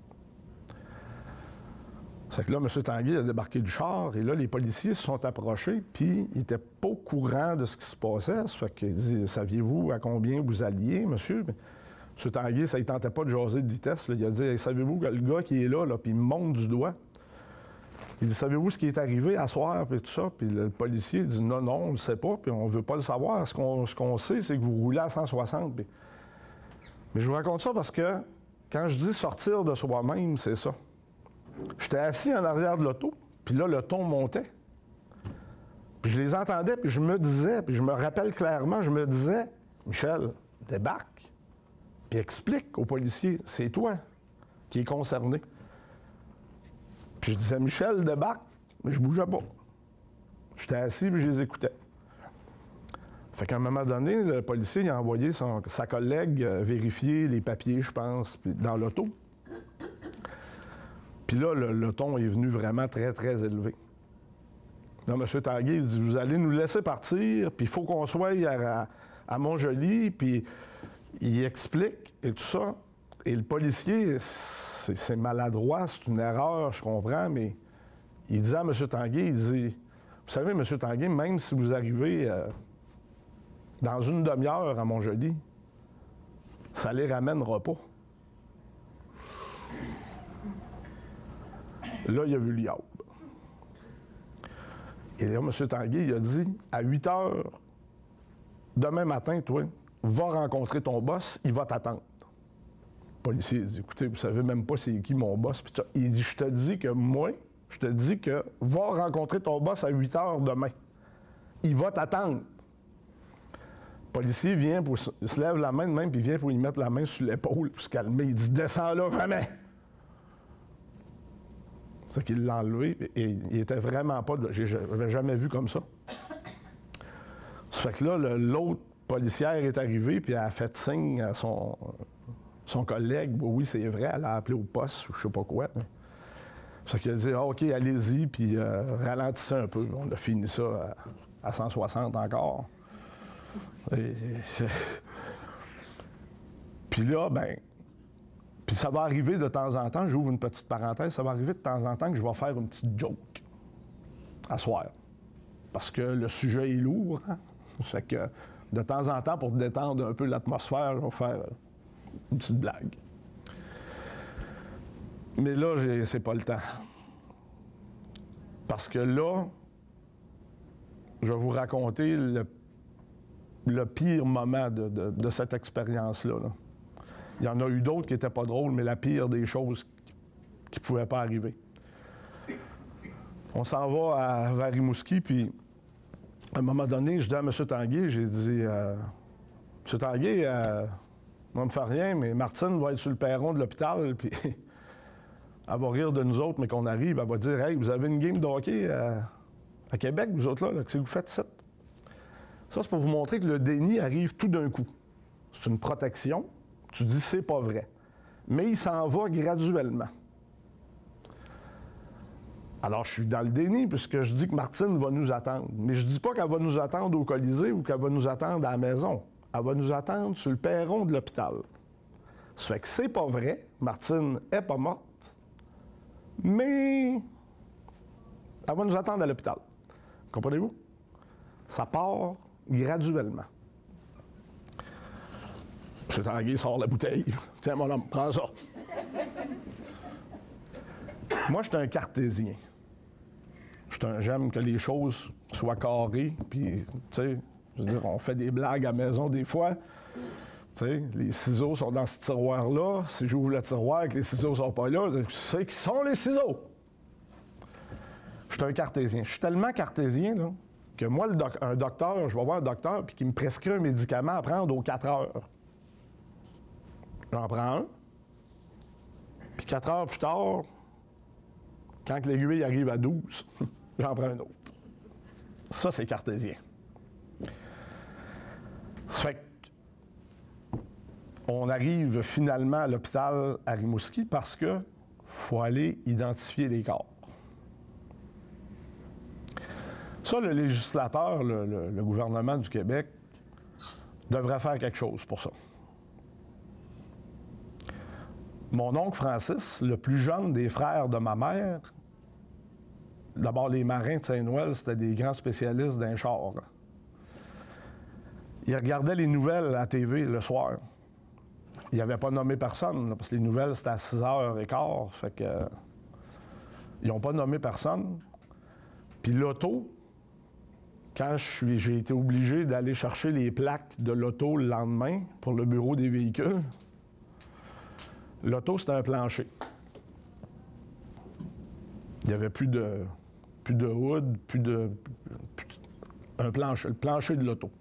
C'est que là, M. Tanguay a débarqué du char, et là, les policiers se sont approchés, puis ils n'étaient pas au courant de ce qui se passait. Ça fait qu'il dit « Saviez-vous à combien vous alliez, monsieur? » M. Tanguay, ça ne tentait pas de jaser de vitesse. Là. Il a dit hey, « Savez-vous que le gars qui est là, puis il me montre du doigt, il dit « Savez-vous ce qui est arrivé à soir? » Puis tout ça. Puis le policier dit « Non, on ne le sait pas, puis on ne veut pas le savoir. Ce qu'on sait, c'est que vous roulez à 160. » Puis... Mais je vous raconte ça parce que quand je dis sortir de soi-même, c'est ça. J'étais assis en arrière de l'auto, puis là, le ton montait. Puis je les entendais, puis je me disais, puis je me rappelle clairement, je me disais, Michel, débarque, puis explique aux policiers, c'est toi qui es concerné. Puis je disais, Michel, débarque, mais je bougeais pas. J'étais assis, puis je les écoutais. Fait qu'à un moment donné, le policier il a envoyé sa collègue vérifier les papiers, je pense, puis dans l'auto. Puis là, le ton est venu vraiment très, très élevé. Là, M. Tanguay dit, vous allez nous laisser partir, puis il faut qu'on soit à Montjoly, puis il explique et tout ça. Et le policier, c'est maladroit, c'est une erreur, je comprends, mais il dit à M. Tanguay, il dit, vous savez, M. Tanguay, même si vous arrivez dans une demi-heure à Montjoly, ça les ramènera pas. Là, il a vu l'iaube. Et là, M. Tanguay, il a dit, à 8 heures, demain matin, toi, va rencontrer ton boss, il va t'attendre. Le policier, il dit, écoutez, vous savez même pas c'est qui mon boss. Puis il dit, je te dis que va rencontrer ton boss à 8 heures demain. Il va t'attendre. Le policier vient, il se lève la main de même, puis il vient pour lui mettre la main sur l'épaule pour se calmer. Il dit, descends là, jamais. C'est qu'il l'a enlevé, et il était vraiment pas... Je l'avais jamais vu comme ça. Ça fait que là, l'autre policière est arrivée, puis elle a fait signe à son collègue. Oui, c'est vrai, elle a appelé au poste, ou je sais pas quoi. Ça fait qu'il a dit, ah, OK, allez-y, puis ralentissez un peu. On a fini ça à 160 encore. Puis là, ben... Puis ça va arriver de temps en temps, j'ouvre une petite parenthèse, ça va arriver de temps en temps que je vais faire une petite joke à soir. Parce que le sujet est lourd, hein? Fait que de temps en temps, pour détendre un peu l'atmosphère, je vais faire une petite blague. Mais là, c'est pas le temps. Parce que là, je vais vous raconter le pire moment de cette expérience-là. Là. Il y en a eu d'autres qui n'étaient pas drôles, mais la pire des choses qui ne pouvaient pas arriver. On s'en va vers Rimouski, puis à un moment donné, je dis à M. Tanguay, j'ai dit, M. Tanguay, moi, ne me fait rien, mais Martine va être sur le perron de l'hôpital, puis elle va rire de nous autres, mais qu'on arrive, elle va dire, hey, vous avez une game de hockey à Québec, vous autres là, qu'est-ce que vous faites ici? Ça, c'est pour vous montrer que le déni arrive tout d'un coup. C'est une protection. Tu dis, c'est pas vrai. Mais il s'en va graduellement. Alors, je suis dans le déni, puisque je dis que Martine va nous attendre. Mais je dis pas qu'elle va nous attendre au Colisée ou qu'elle va nous attendre à la maison. Elle va nous attendre sur le perron de l'hôpital. Ça fait que c'est pas vrai. Martine est pas morte. Mais elle va nous attendre à l'hôpital. Comprenez-vous? Ça part graduellement. M. Tanguay sort la bouteille. Tiens, mon homme, prends ça. Moi, je suis un cartésien. J'aime que les choses soient carrées. Puis, tu sais, je veux dire, on fait des blagues à la maison des fois. Tu sais, les ciseaux sont dans ce tiroir-là. Si j'ouvre le tiroir et que les ciseaux ne sont pas là, je sais qui sont les ciseaux. Je suis un cartésien. Je suis tellement cartésien, là, que moi, un docteur, je vais voir un docteur puis qui me prescrit un médicament à prendre aux 4 heures. J'en prends un. Puis 4 heures plus tard, quand l'aiguille arrive à 12, j'en prends un autre. Ça, c'est cartésien. Ça fait qu'on arrive finalement à l'hôpital à Rimouski parce qu'il faut aller identifier les corps. Ça, le législateur, le gouvernement du Québec, devrait faire quelque chose pour ça. Mon oncle Francis, le plus jeune des frères de ma mère, d'abord les marins de Saint-Noël, c'était des grands spécialistes d'un char. Ils regardaient les nouvelles à la TV le soir. Ils n'avaient pas nommé personne, là, parce que les nouvelles, c'était à 6h15. Fait que, ils n'ont pas nommé personne. Puis l'auto, quand j'ai été obligé d'aller chercher les plaques de l'auto le lendemain pour le bureau des véhicules, l'auto, c'était un plancher. Il n'y avait plus de hood, un plancher, le plancher de l'auto.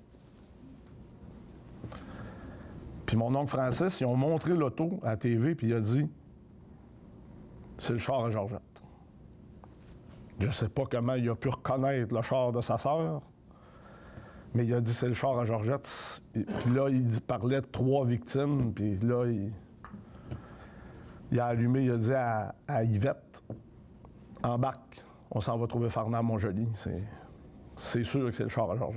Puis mon oncle Francis, ils ont montré l'auto à la TV, puis il a dit « C'est le char à Georgette. » Je ne sais pas comment il a pu reconnaître le char de sa sœur, mais il a dit « C'est le char à Georgette. » Puis là, il parlait de 3 victimes, puis là, il a allumé, il a dit à Yvette « Embarque, on s'en va trouver Fernand à Montjoly. C'est sûr que c'est le char à Georgette. »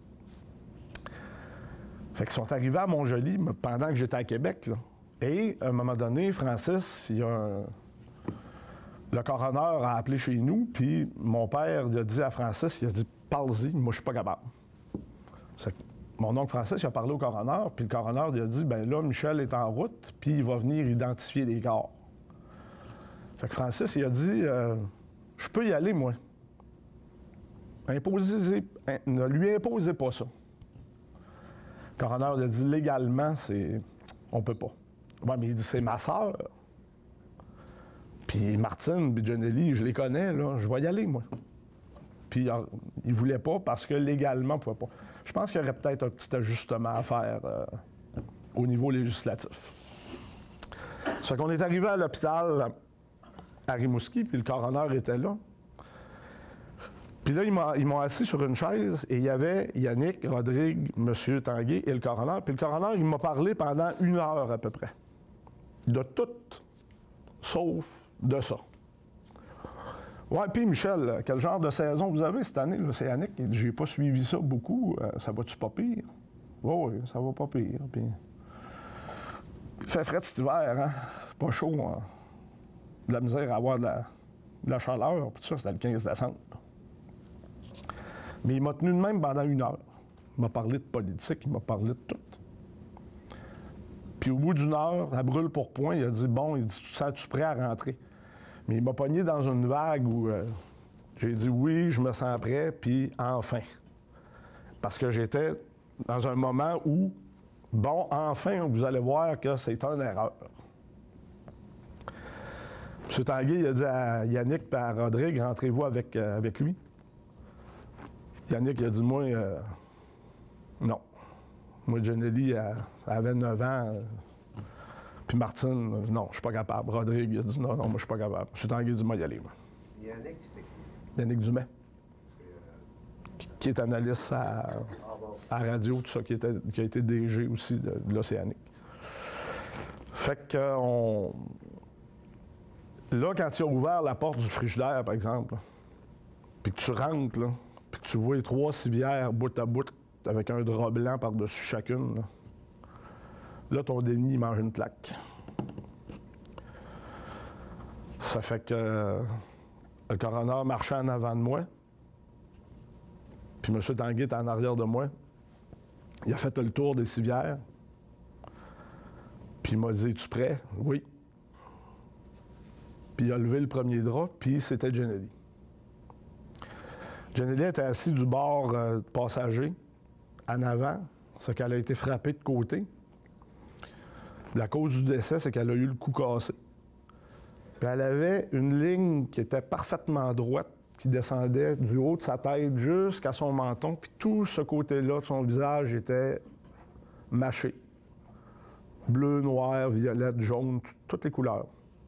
Fait qu'ils sont arrivés à Montjoly pendant que j'étais à Québec, là. Et à un moment donné, Francis, le coroner a appelé chez nous, puis mon père il a dit à Francis, il a dit « Parle-y, moi je suis pas capable. » Mon oncle Francis, il a parlé au coroner, puis le coroner il a dit « Ben là, Michel est en route, puis il va venir identifier les corps. » Fait que Francis, il a dit « Je peux y aller, moi. Ne lui imposez pas ça. » Le coroner il a dit « Légalement, on peut pas. » Ouais, mais il dit « C'est ma sœur. » Puis Martine, puis Jonelli, je les connais, là, je vais y aller, moi. Puis il ne voulait pas parce que légalement, on ne pouvait pas. Je pense qu'il y aurait peut-être un petit ajustement à faire au niveau législatif. Ça fait qu'on est arrivé à l'hôpital à Rimouski, puis le coroner était là. Puis là, ils m'ont assis sur une chaise et il y avait Yannick, Rodrigue, M. Tanguay et le coroner. Puis le coroner, il m'a parlé pendant 1 heure à peu près. De tout, sauf de ça. Ouais, puis Michel, quel genre de saison vous avez cette année? C'est Yannick, j'ai pas suivi ça beaucoup. Ça va-tu pas pire? Oui, ça va pas pire. Puis... Il fait frais cet hiver, hein? C'est pas chaud, hein? De la misère à avoir de la chaleur. Puis ça, c'était le 15 décembre. Mais il m'a tenu de même pendant 1 heure. Il m'a parlé de politique, il m'a parlé de tout. Puis au bout d'une heure, à brûle pour point, il a dit, bon, il dit, tu sens-tu prêt à rentrer? Mais il m'a pogné dans une vague où j'ai dit, oui, je me sens prêt, puis enfin. Parce que j'étais dans un moment où, bon, enfin, vous allez voir que c'est une erreur. M. Tanguay, il a dit à Yannick et à Rodrigue, rentrez-vous avec lui. Yannick, il a dit, moi, non. Moi, Jenny avait 9 ans. Puis Martine, non, je suis pas capable. Rodrigue, il a dit, non, moi, je suis pas capable. M. Tanguay a dit, moi, y aller. Moi. Yannick, c'est qui? Yannick Dumais. Qui est analyste à radio, tout ça, qui a été DG aussi de l'Océanique. Fait que là, quand tu as ouvert la porte du frigidaire, par exemple, puis que tu rentres, là, puis que tu vois les 3 civières bout à bout avec un drap blanc par-dessus chacune, là, ton déni, il mange une claque. Ça fait que le coroner marchait en avant de moi, puis M. Tanguay était en arrière de moi. Il a fait le tour des civières, puis il m'a dit, es-tu prêt? Oui. Puis il a levé le premier drap, puis c'était Jenny. Jenny était assise du bord passager, en avant, c'est qu'elle a été frappée de côté. La cause du décès, c'est qu'elle a eu le cou cassé. Puis elle avait une ligne qui était parfaitement droite, qui descendait du haut de sa tête jusqu'à son menton, puis tout ce côté-là de son visage était mâché. Bleu, noir, violette, jaune, toutes les couleurs.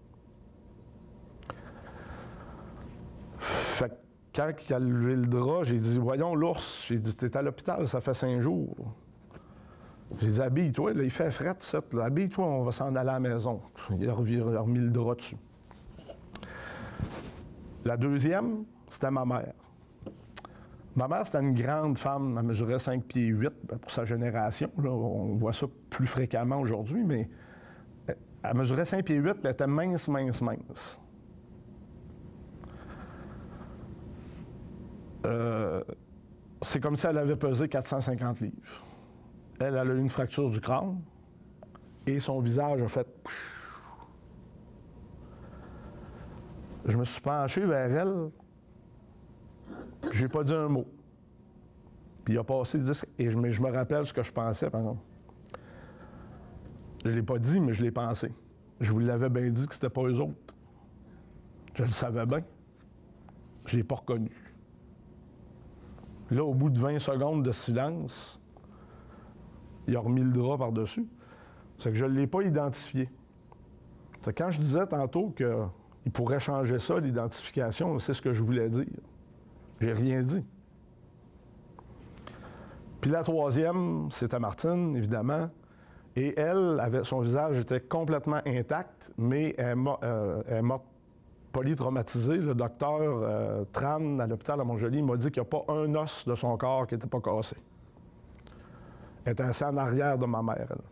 Fait que quand il a levé le drap, j'ai dit, voyons l'ours, j'ai dit, t'es à l'hôpital, ça fait 5 jours. J'ai dit, habille-toi, là, il fait fret, ça, habille-toi, on va s'en aller à la maison. Il a remis le drap dessus. La deuxième, c'était ma mère. Ma mère, c'était une grande femme, elle mesurait 5 pieds 8 pour sa génération. Là, on voit ça plus fréquemment aujourd'hui, mais elle mesurait 5 pieds 8, mais elle était mince, mince, mince. C'est comme si elle avait pesé 450 livres. Elle a eu une fracture du crâne et son visage a fait... Je me suis penché vers elle, puis j'ai pas dit un mot. Puis il a passé 10... Et je me rappelle ce que je pensais, par exemple. Je l'ai pas dit, mais je l'ai pensé. Je vous l'avais bien dit que c'était pas eux autres. Je le savais bien. Je l'ai pas reconnu. Là, au bout de 20 secondes de silence, il a remis le drap par-dessus. C'est que je ne l'ai pas identifié. C'est quand je disais tantôt qu'il pourrait changer ça, l'identification, c'est ce que je voulais dire. J'ai rien dit. Puis la troisième, c'était Martine, évidemment. Et elle, son visage était complètement intact, mais elle est morte polytraumatisée. Le docteur Tran, à l'hôpital à Montjoly, m'a dit qu'il n'y a pas un os de son corps qui n'était pas cassé. Elle était assise en arrière de ma mère, elle.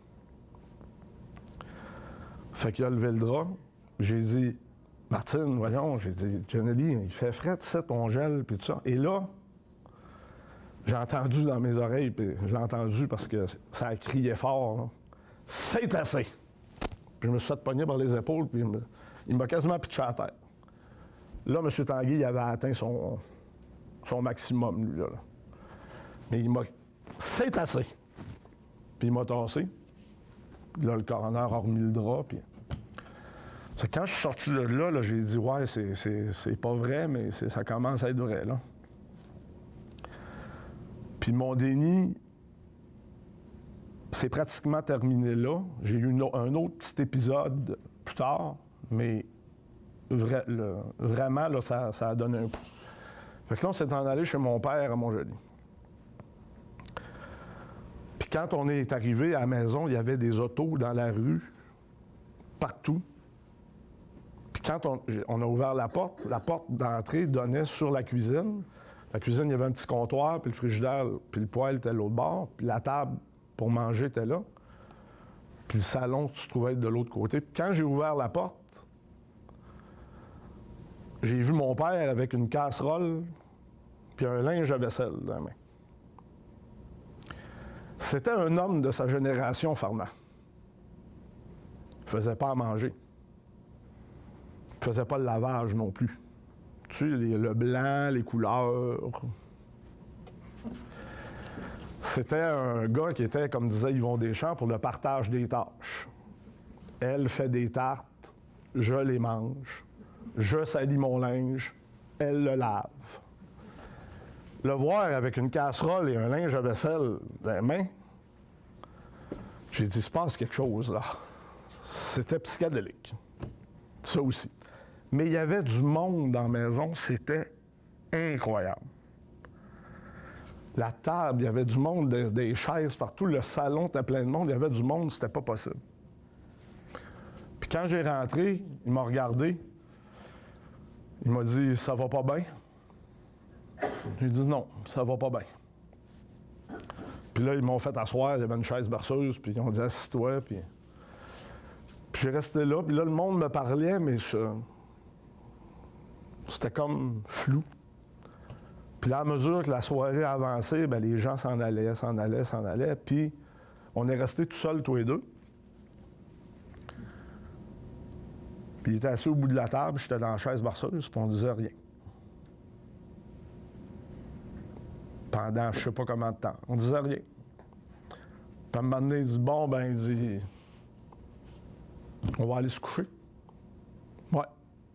Fait qu'il a levé le drap. J'ai dit, Martine, voyons, j'ai dit, Jenny, il fait fret, c'est ton gel, puis tout ça. Et là, j'ai entendu dans mes oreilles, puis je l'ai entendu parce que ça a crié fort, là. C'est assez! Puis je me suis fait pogner par les épaules, puis il m'a quasiment pitché à terre. Là, M. Tanguay, il avait atteint son maximum, lui, là. Mais il m'a... C'est assez! Puis il m'a tassé. Puis là, le coroner a remis le drap, puis... C'est quand je suis sorti de là, j'ai dit, ouais, c'est pas vrai, mais ça commence à être vrai, là. Puis mon déni, c'est pratiquement terminé là. J'ai eu un autre petit épisode plus tard, mais vraiment, là, ça a donné un coup. Fait que là, on s'est en allé chez mon père à Montjoly. Puis quand on est arrivé à la maison, il y avait des autos dans la rue, partout. Puis quand on a ouvert la porte d'entrée donnait sur la cuisine. La cuisine, il y avait un petit comptoir, puis le frigidaire, puis le poêle était à l'autre bord, puis la table pour manger était là. Puis le salon se trouvait être de l'autre côté. Puis quand j'ai ouvert la porte, j'ai vu mon père avec une casserole puis un linge à vaisselle dans la main. C'était un homme de sa génération, Farnand. faisait pas à manger. Il faisait pas le lavage non plus. Tu sais, le blanc, les couleurs. C'était un gars qui était, comme disait Yvon Deschamps, pour le partage des tâches. Elle fait des tartes, je les mange. Je salis mon linge, elle le lave. Le voir avec une casserole et un linge à vaisselle dans les mains, j'ai dit, il se passe quelque chose là. C'était psychédélique. Ça aussi. Mais il y avait du monde dans la maison, c'était incroyable. La table, il y avait du monde, des chaises partout, le salon était plein de monde, il y avait du monde, c'était pas possible. Puis quand j'ai rentré, il m'a regardé, il m'a dit, ça va pas bien? J'ai dit, non, ça va pas bien. Puis là, ils m'ont fait asseoir, il y avait une chaise berceuse, puis ils ont dit, assis-toi, puis j'ai resté là, puis là, le monde me parlait, mais c'était comme flou. Puis là, à mesure que la soirée avançait, bien, les gens s'en allaient, puis on est restés tout seuls, tous les deux. Puis il était assis au bout de la table, j'étais dans la chaise berceuse, puis on disait rien. Pendant je sais pas combien de temps. On disait rien. Puis à un moment donné, il dit, bon, ben, il dit, on va aller se coucher. Ouais.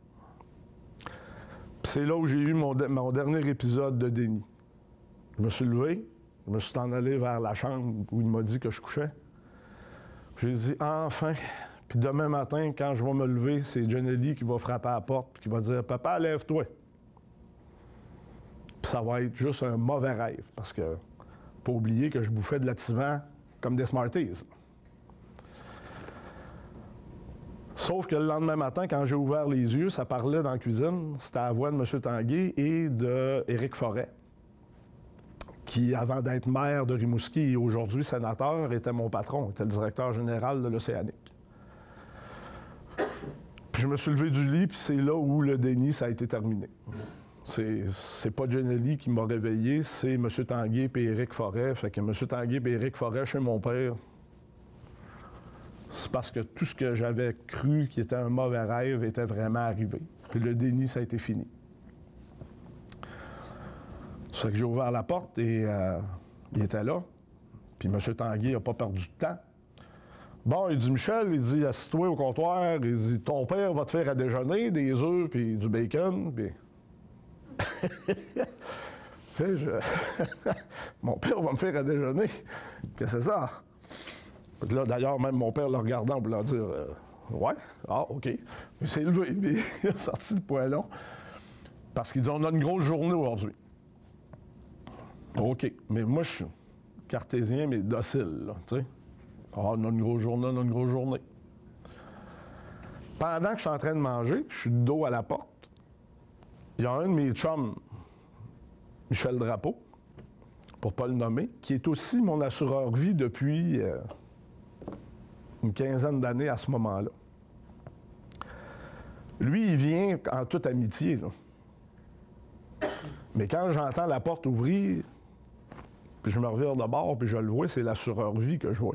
Puis c'est là où j'ai eu mon dernier épisode de déni. Je me suis levé, je me suis en allé vers la chambre où il m'a dit que je couchais. J'ai dit, enfin. Puis demain matin, quand je vais me lever, c'est Jenny qui va frapper à la porte et qui va dire, papa, lève-toi. Puis ça va être juste un mauvais rêve, parce que, pas oublier que je bouffais de l'activant comme des Smarties. Sauf que le lendemain matin, quand j'ai ouvert les yeux, ça parlait dans la cuisine, c'était la voix de M. Tanguay et d'Éric Forêt, qui, avant d'être maire de Rimouski et aujourd'hui sénateur, était mon patron, était le directeur général de l'Océanique. Puis je me suis levé du lit, puis c'est là où le déni, ça a été terminé. C'est pas Jenny qui m'a réveillé, c'est M. Tanguay et Éric Forêt. Fait que M. Tanguay et Éric Forêt, chez mon père, c'est parce que tout ce que j'avais cru qui était un mauvais rêve était vraiment arrivé. Puis le déni, ça a été fini. Ça fait que j'ai ouvert la porte et il était là. Puis M. Tanguay n'a pas perdu de temps. Bon, il dit, Michel, il dit, assis-toi au comptoir, il dit, ton père va te faire à déjeuner des œufs puis du bacon, puis... tu sais, mon père va me faire à déjeuner. Qu'est-ce que c'est ça? Là, d'ailleurs, même mon père le regardant pour leur dire, ouais, ah, OK. Il s'est levé, puis il a sorti le poêlon. Parce qu'il dit, on a une grosse journée aujourd'hui. OK. Mais moi, je suis cartésien, mais docile, là, tu sais. Ah, on a une grosse journée, on a une grosse journée. Pendant que je suis en train de manger, je suis de dos à la porte. Il y a un de mes chums, Michel Drapeau, pour ne pas le nommer, qui est aussi mon assureur vie depuis une quinzaine d'années à ce moment-là. Lui, il vient en toute amitié, là. Mais quand j'entends la porte ouvrir, puis je me revire de bord, puis je le vois, c'est l'assureur vie que je vois.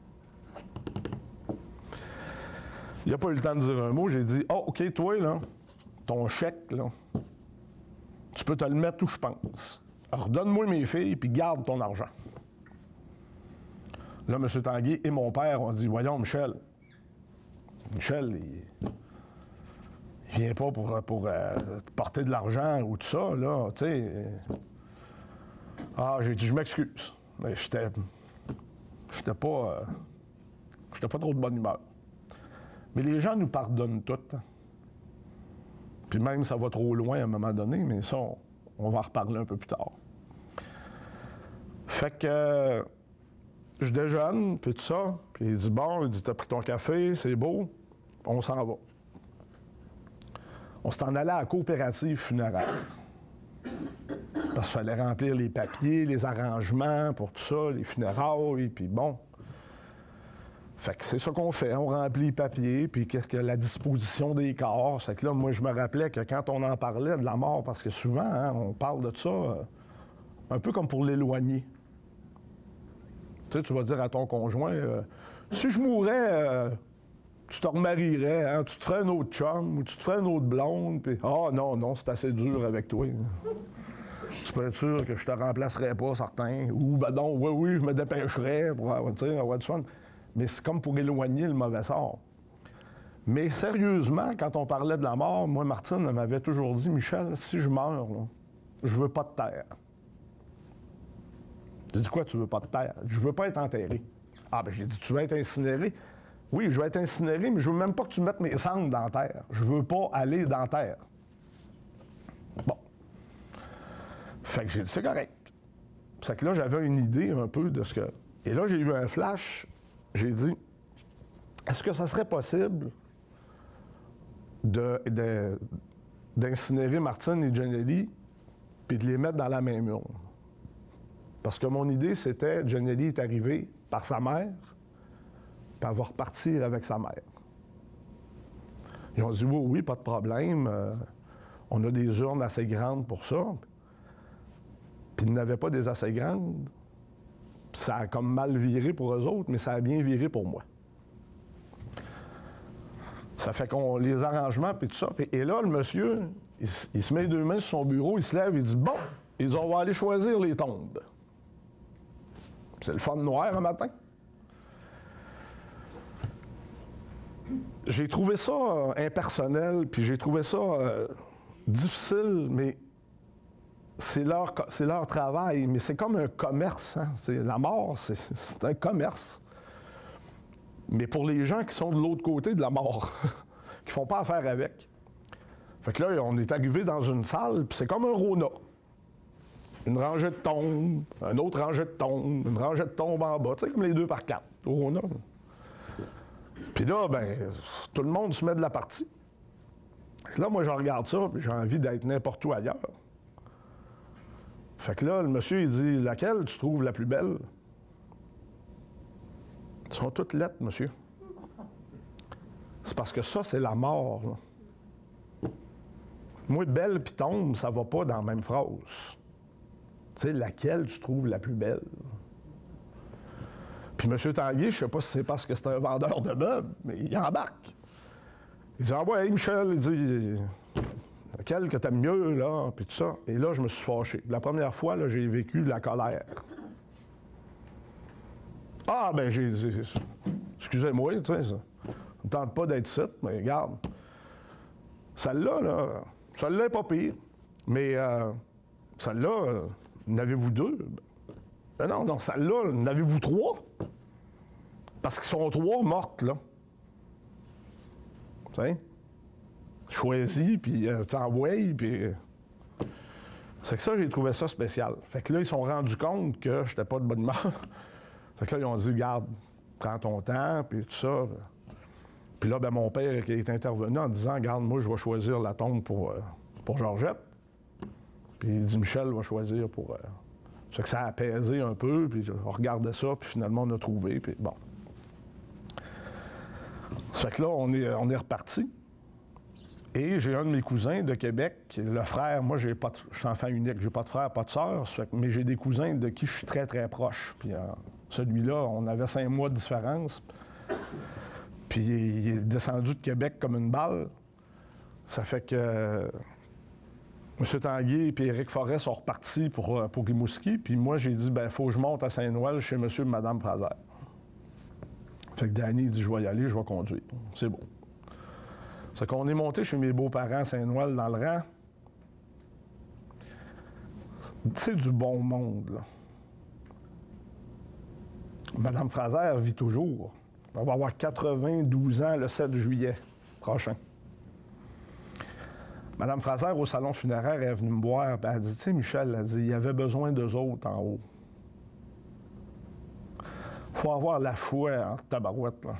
Il n'a pas eu le temps de dire un mot. J'ai dit, « Oh, OK, toi, là, ton chèque, là, tu peux te le mettre où je pense. Alors, donne-moi mes filles, puis garde ton argent. » Là, M. Tanguay et mon père ont dit, « Voyons, Michel, il vient pas pour te porter de l'argent ou tout ça, là, tu sais. » Ah, j'ai dit, je m'excuse. Mais j'étais pas trop de bonne humeur. Mais les gens nous pardonnent tout. Puis même, ça va trop loin à un moment donné, mais ça, on va en reparler un peu plus tard. Fait que je déjeune, puis tout ça. Puis il dit, bon, il dit, t'as pris ton café, c'est beau, on s'en va. On s'est en allé à la coopérative funéraire. Parce qu'il fallait remplir les papiers, les arrangements pour tout ça, les funérailles, puis bon. Fait que c'est ça qu'on fait, on remplit les papiers, puis qu'est-ce que la disposition des corps. C'est que là, moi, je me rappelais que quand on en parlait de la mort, parce que souvent, hein, on parle de ça un peu comme pour l'éloigner. Tu sais, tu vas dire à ton conjoint, si je mourrais, tu te remarierais, hein, tu te ferais un autre chum, ou tu te ferais une autre blonde, puis ah non, non, c'est assez dur avec toi. Tu peux être sûr que je te remplacerais pas, certain. Ou, ben non, oui, oui, je me dépêcherais pour avoir du fun. Mais c'est comme pour éloigner le mauvais sort. Mais sérieusement, quand on parlait de la mort, moi, Martine, elle m'avait toujours dit, Michel, si je meurs, là, je veux pas de terre. J'ai dit, quoi, tu veux pas de terre? Je veux pas être enterré. Ah, ben j'ai dit, tu veux être incinéré? Oui, je veux être incinéré, mais je veux même pas que tu mettes mes cendres dans la terre. Je veux pas aller dans la terre. Bon. Fait que j'ai dit, c'est correct. C'est que là, j'avais une idée un peu de ce que... Et là, j'ai eu un flash. J'ai dit, est-ce que ça serait possible d'incinérer Martine et Giannelli puis de les mettre dans la même urne? Parce que mon idée, c'était, Giannelli est arrivé par sa mère, puis elle va repartir avec sa mère. Ils ont dit, oui, oui, pas de problème. On a des urnes assez grandes pour ça. Puis ils n'avaient pas des assez grandes. Ça a comme mal viré pour eux autres, mais ça a bien viré pour moi. Ça fait qu'on les arrangements, puis tout ça. Et là, le monsieur, il se met les deux mains sur son bureau, il se lève, il dit, bon, on va aller choisir les tombes. C'est le fun noir un matin. J'ai trouvé ça impersonnel, puis j'ai trouvé ça difficile, mais c'est leur travail. Mais c'est comme un commerce. Hein? La mort, c'est un commerce. Mais pour les gens qui sont de l'autre côté de la mort, qui font pas affaire avec. Fait que là, on est arrivé dans une salle, puis c'est comme un Rona. Une rangée de tombes, une autre rangée de tombes, une rangée de tombes en bas, tu sais, comme les 2 par 4, au Rona. Puis là, ben, tout le monde se met de la partie. Là, moi, je regarde ça, puis j'ai envie d'être n'importe où ailleurs. Fait que là, le monsieur, il dit, laquelle tu trouves la plus belle? Elles sont toutes lettres, monsieur. C'est parce que ça, c'est la mort, là. Moi, belle puis tombe, ça va pas dans la même phrase. Tu sais, laquelle tu trouves la plus belle? Puis M. Tanguay, je sais pas si c'est parce que c'est un vendeur de meubles, mais il embarque. Il dit, ah ouais, Michel, il dit, laquelle que t'aimes mieux, là, puis tout ça. Et là, je me suis fâché. La première fois, là, j'ai vécu de la colère. Ah, ben j'ai dit, excusez-moi, tu sais, ça ne tente pas d'être ici, mais regarde, celle-là, là, celle-là n'est pas pire, mais celle-là, n'avez-vous 2? Ben non, non, celle-là, n'avez-vous 3? Parce qu'ils sont 3 mortes, là. Tu sais? Choisis, puis t'envoies, puis... C'est que ça, j'ai trouvé ça spécial. Fait que là, ils se sont rendus compte que j'étais pas de bonne humeur. Fait que là, ils ont dit, regarde, prends ton temps, puis tout ça. Puis là, ben, mon père qui est intervenu en disant, regarde, moi, je vais choisir la tombe pour Georgette. Puis il dit, Michel va choisir pour... Ça fait que ça a apaisé un peu, puis on regardait ça, puis finalement, on a trouvé, puis bon. Ça fait que là, on est reparti. Et j'ai un de mes cousins de Québec, le frère, moi, je suis enfant unique, j'ai pas de frère, pas de sœur, mais j'ai des cousins de qui je suis très, très proche. Puis celui-là, on avait 5 mois de différence. Puis il est descendu de Québec comme une balle. Ça fait que M. Tanguay et Éric Forêt sont repartis pour Rimouski. Puis moi, j'ai dit, ben il faut que je monte à Saint-Noël chez M. et Mme Fraser. Fait que Danny dit, je vais y aller, je vais conduire. C'est bon. C'est qu'on est monté chez mes beaux-parents à Saint-Noël dans le rang. C'est du bon monde, là. Mme Fraser vit toujours. Elle va avoir 92 ans le 7 juillet prochain. Mme Fraser, au salon funéraire, elle est venue me voir, puis elle a dit, tu sais, Michel, elle a dit, il y avait besoin d'eux autres en haut. Il faut avoir la foi en tabarouette, là.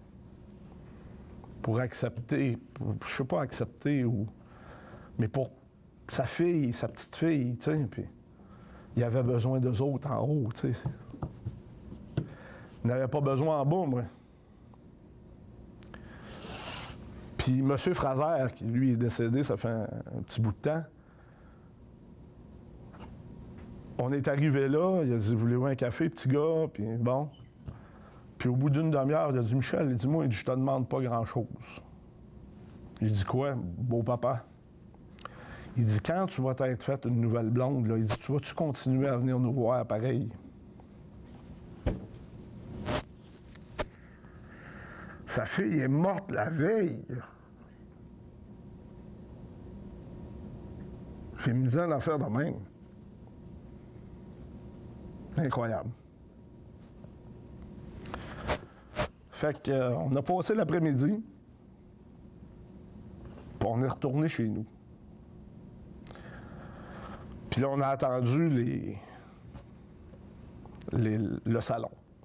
Pour accepter, je sais pas accepter, mais pour sa fille, sa petite fille, tu sais, puis il avait besoin d'eux autres en haut, tu sais. Il n'avait pas besoin en bas, moi. Puis M. Fraser, qui lui est décédé, ça fait un petit bout de temps, on est arrivé là, il a dit, voulez-vous un café, petit gars? Puis bon. Puis au bout d'une demi-heure, il a dit, Michel, il dit, moi, je te demande pas grand-chose. Il dit quoi, beau papa? Il dit, quand tu vas t'être faite une nouvelle blonde, là, il dit, tu vas-tu continuer à venir nous voir pareil? Sa fille est morte la veille. Il me disait l'affaire de même. Incroyable. Fait qu'on a passé l'après-midi, puis on est retourné chez nous. Puis là, on a attendu le salon.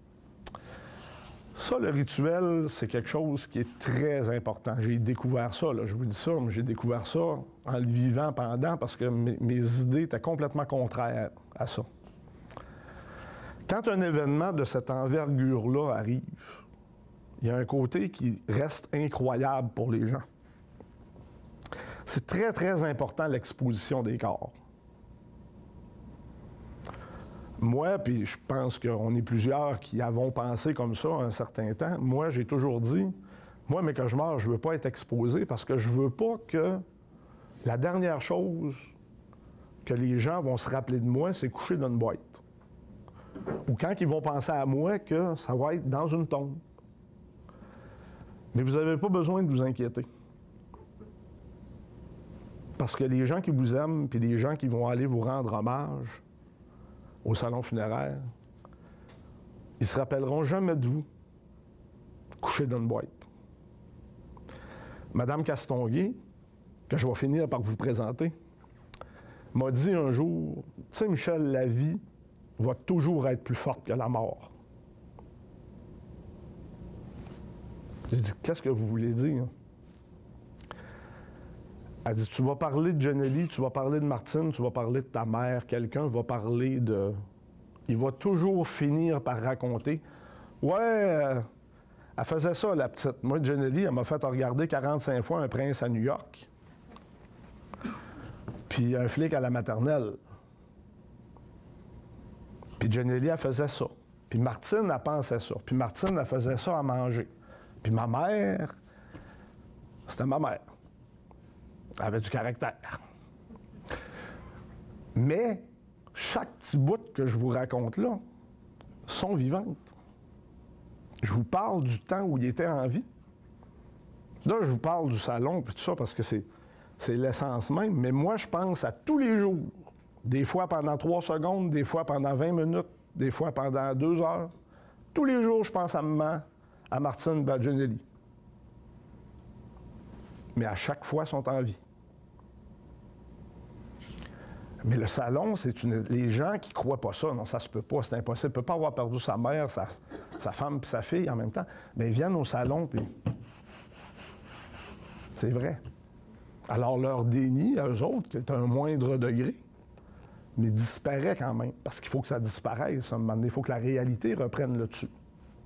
Ça, le rituel, c'est quelque chose qui est très important. J'ai découvert ça, là, je vous dis ça, mais j'ai découvert ça en le vivant pendant parce que mes idées étaient complètement contraires à ça. Quand un événement de cette envergure-là arrive, il y a un côté qui reste incroyable pour les gens. C'est très, très important l'exposition des corps. Moi, puis je pense qu'on est plusieurs qui avons pensé comme ça un certain temps, moi, j'ai toujours dit, moi, mes cauchemars, je ne veux pas être exposé parce que je ne veux pas que la dernière chose que les gens vont se rappeler de moi, c'est coucher dans une boîte. Ou quand ils vont penser à moi, que ça va être dans une tombe. Mais vous n'avez pas besoin de vous inquiéter. Parce que les gens qui vous aiment, puis les gens qui vont aller vous rendre hommage au salon funéraire, ils ne se rappelleront jamais de vous couché dans une boîte. Madame Castonguay, que je vais finir par vous présenter, m'a dit un jour, tu sais, Michel, la vie va toujours être plus forte que la mort. J'ai dit, qu'est-ce que vous voulez dire? Elle dit, tu vas parler de Jenny, tu vas parler de Martine, tu vas parler de ta mère, quelqu'un va parler de... Il va toujours finir par raconter, ouais, elle faisait ça, la petite. Moi, Jenny, elle m'a fait regarder 45 fois Un prince à New York, puis Un flic à la maternelle. Puis Jenny, elle faisait ça. Puis Martine, elle pensait ça. Puis Martine, elle faisait ça à manger. Puis ma mère, c'était ma mère. Elle avait du caractère. Mais chaque petit bout que je vous raconte là sont vivantes. Je vous parle du temps où il était en vie. Là, je vous parle du salon et tout ça parce que c'est l'essence même. Mais moi, je pense à tous les jours. Des fois pendant 3 secondes, des fois pendant 20 minutes, des fois pendant 2 heures. Tous les jours, je pense à maman, à Martine Badgenelli. Mais à chaque fois, ils sont en vie. Mais le salon, c'est les gens qui ne croient pas ça. Non, ça se peut pas, c'est impossible. Il ne peut pas avoir perdu sa mère, sa femme et sa fille en même temps. Mais ils viennent au salon, puis c'est vrai. Alors, leur déni, à eux autres, qui est à un moindre degré, mais disparaît quand même. Parce qu'il faut que ça disparaisse. À un moment donné, il faut que la réalité reprenne le dessus.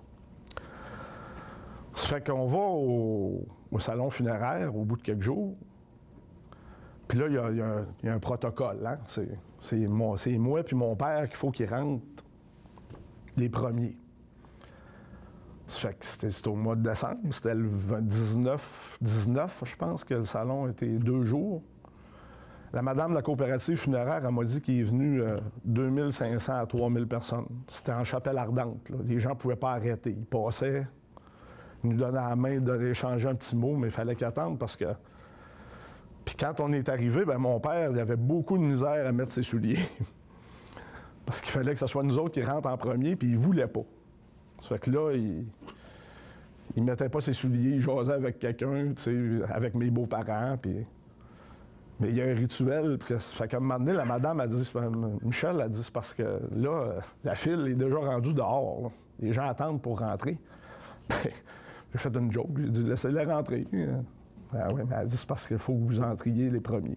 Ça fait qu'on va au salon funéraire au bout de quelques jours. Puis là, il y a un protocole. Hein? C'est moi puis mon père qu'il faut qu'ils rentrent les premiers. Ça fait que c'était au mois de décembre. C'était le 19, je pense, que le salon était 2 jours. La madame de la coopérative funéraire, elle m'a dit qu'il est venu 2500 à 3000 personnes. C'était en chapelle ardente. Là. Les gens ne pouvaient pas arrêter. Ils passaient, ils nous donnaient la main d'échanger un petit mot, mais il fallait qu'ils attendent parce que... Puis quand on est arrivé, bien, mon père, il avait beaucoup de misère à mettre ses souliers. Parce qu'il fallait que ce soit nous autres qui rentrent en premier, puis il ne voulait pas. Ça fait que là, il ne mettait pas ses souliers, il jasait avec quelqu'un, tu sais, avec mes beaux-parents, puis... Mais il y a un rituel, puis ça fait qu'à un moment donné, la madame a dit, Michel a dit, c'est parce que là, la file est déjà rendue dehors. Là. Les gens attendent pour rentrer. J'ai fait une joke, j'ai dit, laissez-les rentrer. Ah oui, mais elle a dit, c'est parce qu'il faut que vous entriez les premiers.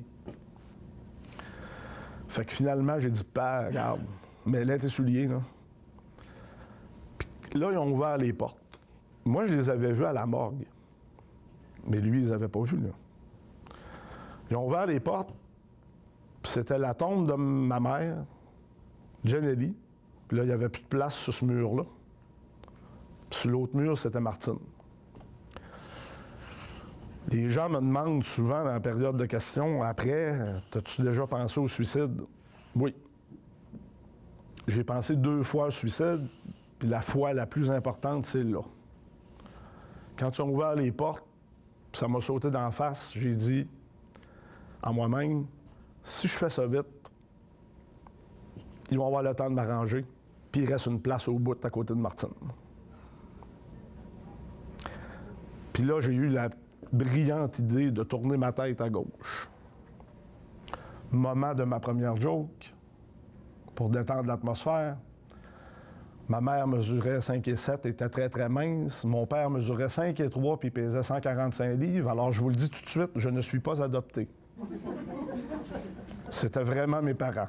Fait que finalement, j'ai dit, père, regarde, mets-les tes souliers, là. Puis là, ils ont ouvert les portes. Moi, je les avais vus à la morgue. Mais lui, ils n'avaient pas vu, là. Ils ont ouvert les portes, puis c'était la tombe de ma mère, Jenny. Puis là, il n'y avait plus de place sur ce mur-là. Puis Puis sur l'autre mur, c'était Martine. Les gens me demandent souvent dans la période de questions, après, as-tu déjà pensé au suicide? Oui. J'ai pensé 2 fois au suicide, puis la fois la plus importante, c'est là. Quand ils ont ouvert les portes, ça m'a sauté d'en face, j'ai dit à moi-même, si je fais ça vite, ils vont avoir le temps de m'arranger, puis il reste une place au bout à côté de Martine. Puis là, j'ai eu la brillante idée de tourner ma tête à gauche. Moment de ma première joke, pour détendre l'atmosphère. Ma mère mesurait 5 et 7, était très, très mince. Mon père mesurait 5 et 3, puis pesait 145 livres. Alors, je vous le dis tout de suite, je ne suis pas adopté. C'était vraiment mes parents.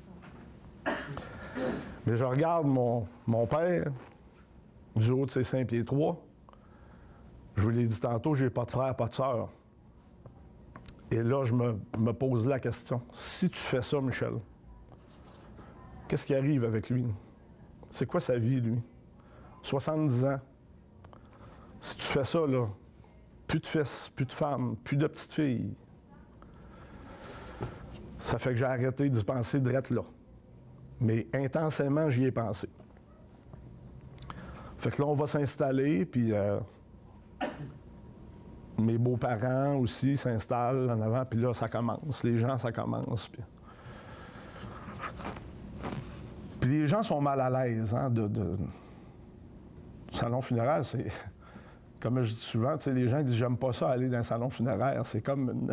Mais je regarde mon père, du haut de ses 5 pieds 3. Je vous l'ai dit tantôt, j'ai pas de frère, pas de sœur. Et là, je me pose la question. Si tu fais ça, Michel, qu'est-ce qui arrive avec lui? C'est quoi sa vie, lui? 70 ans. Si tu fais ça, là, plus de fils, plus de femmes, plus de petites filles. Ça fait que j'ai arrêté de penser direct là. Mais intensément, j'y ai pensé. Fait que là, on va s'installer, puis mes beaux-parents aussi s'installent en avant, puis là, ça commence. Les gens, ça commence. Puis les gens sont mal à l'aise, hein, de salon funéraire, c'est... Comme je dis souvent, les gens disent « j'aime pas ça aller dans un salon funéraire », c'est comme une...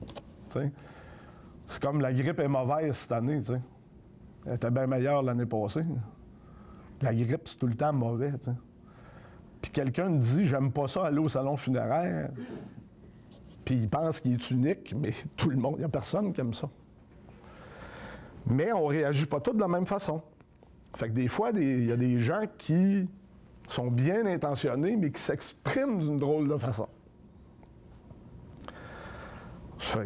c'est comme la grippe est mauvaise cette année, t'sais. Elle était bien meilleure l'année passée. La grippe, c'est tout le temps mauvais, t'sais. Puis quelqu'un me dit « j'aime pas ça aller au salon funéraire », puis il pense qu'il est unique, mais tout le monde, il n'y a personne qui aime ça. Mais on ne réagit pas tous de la même façon. Fait que des fois, il y a des gens qui sont bien intentionnés, mais qui s'expriment d'une drôle de façon. Fait que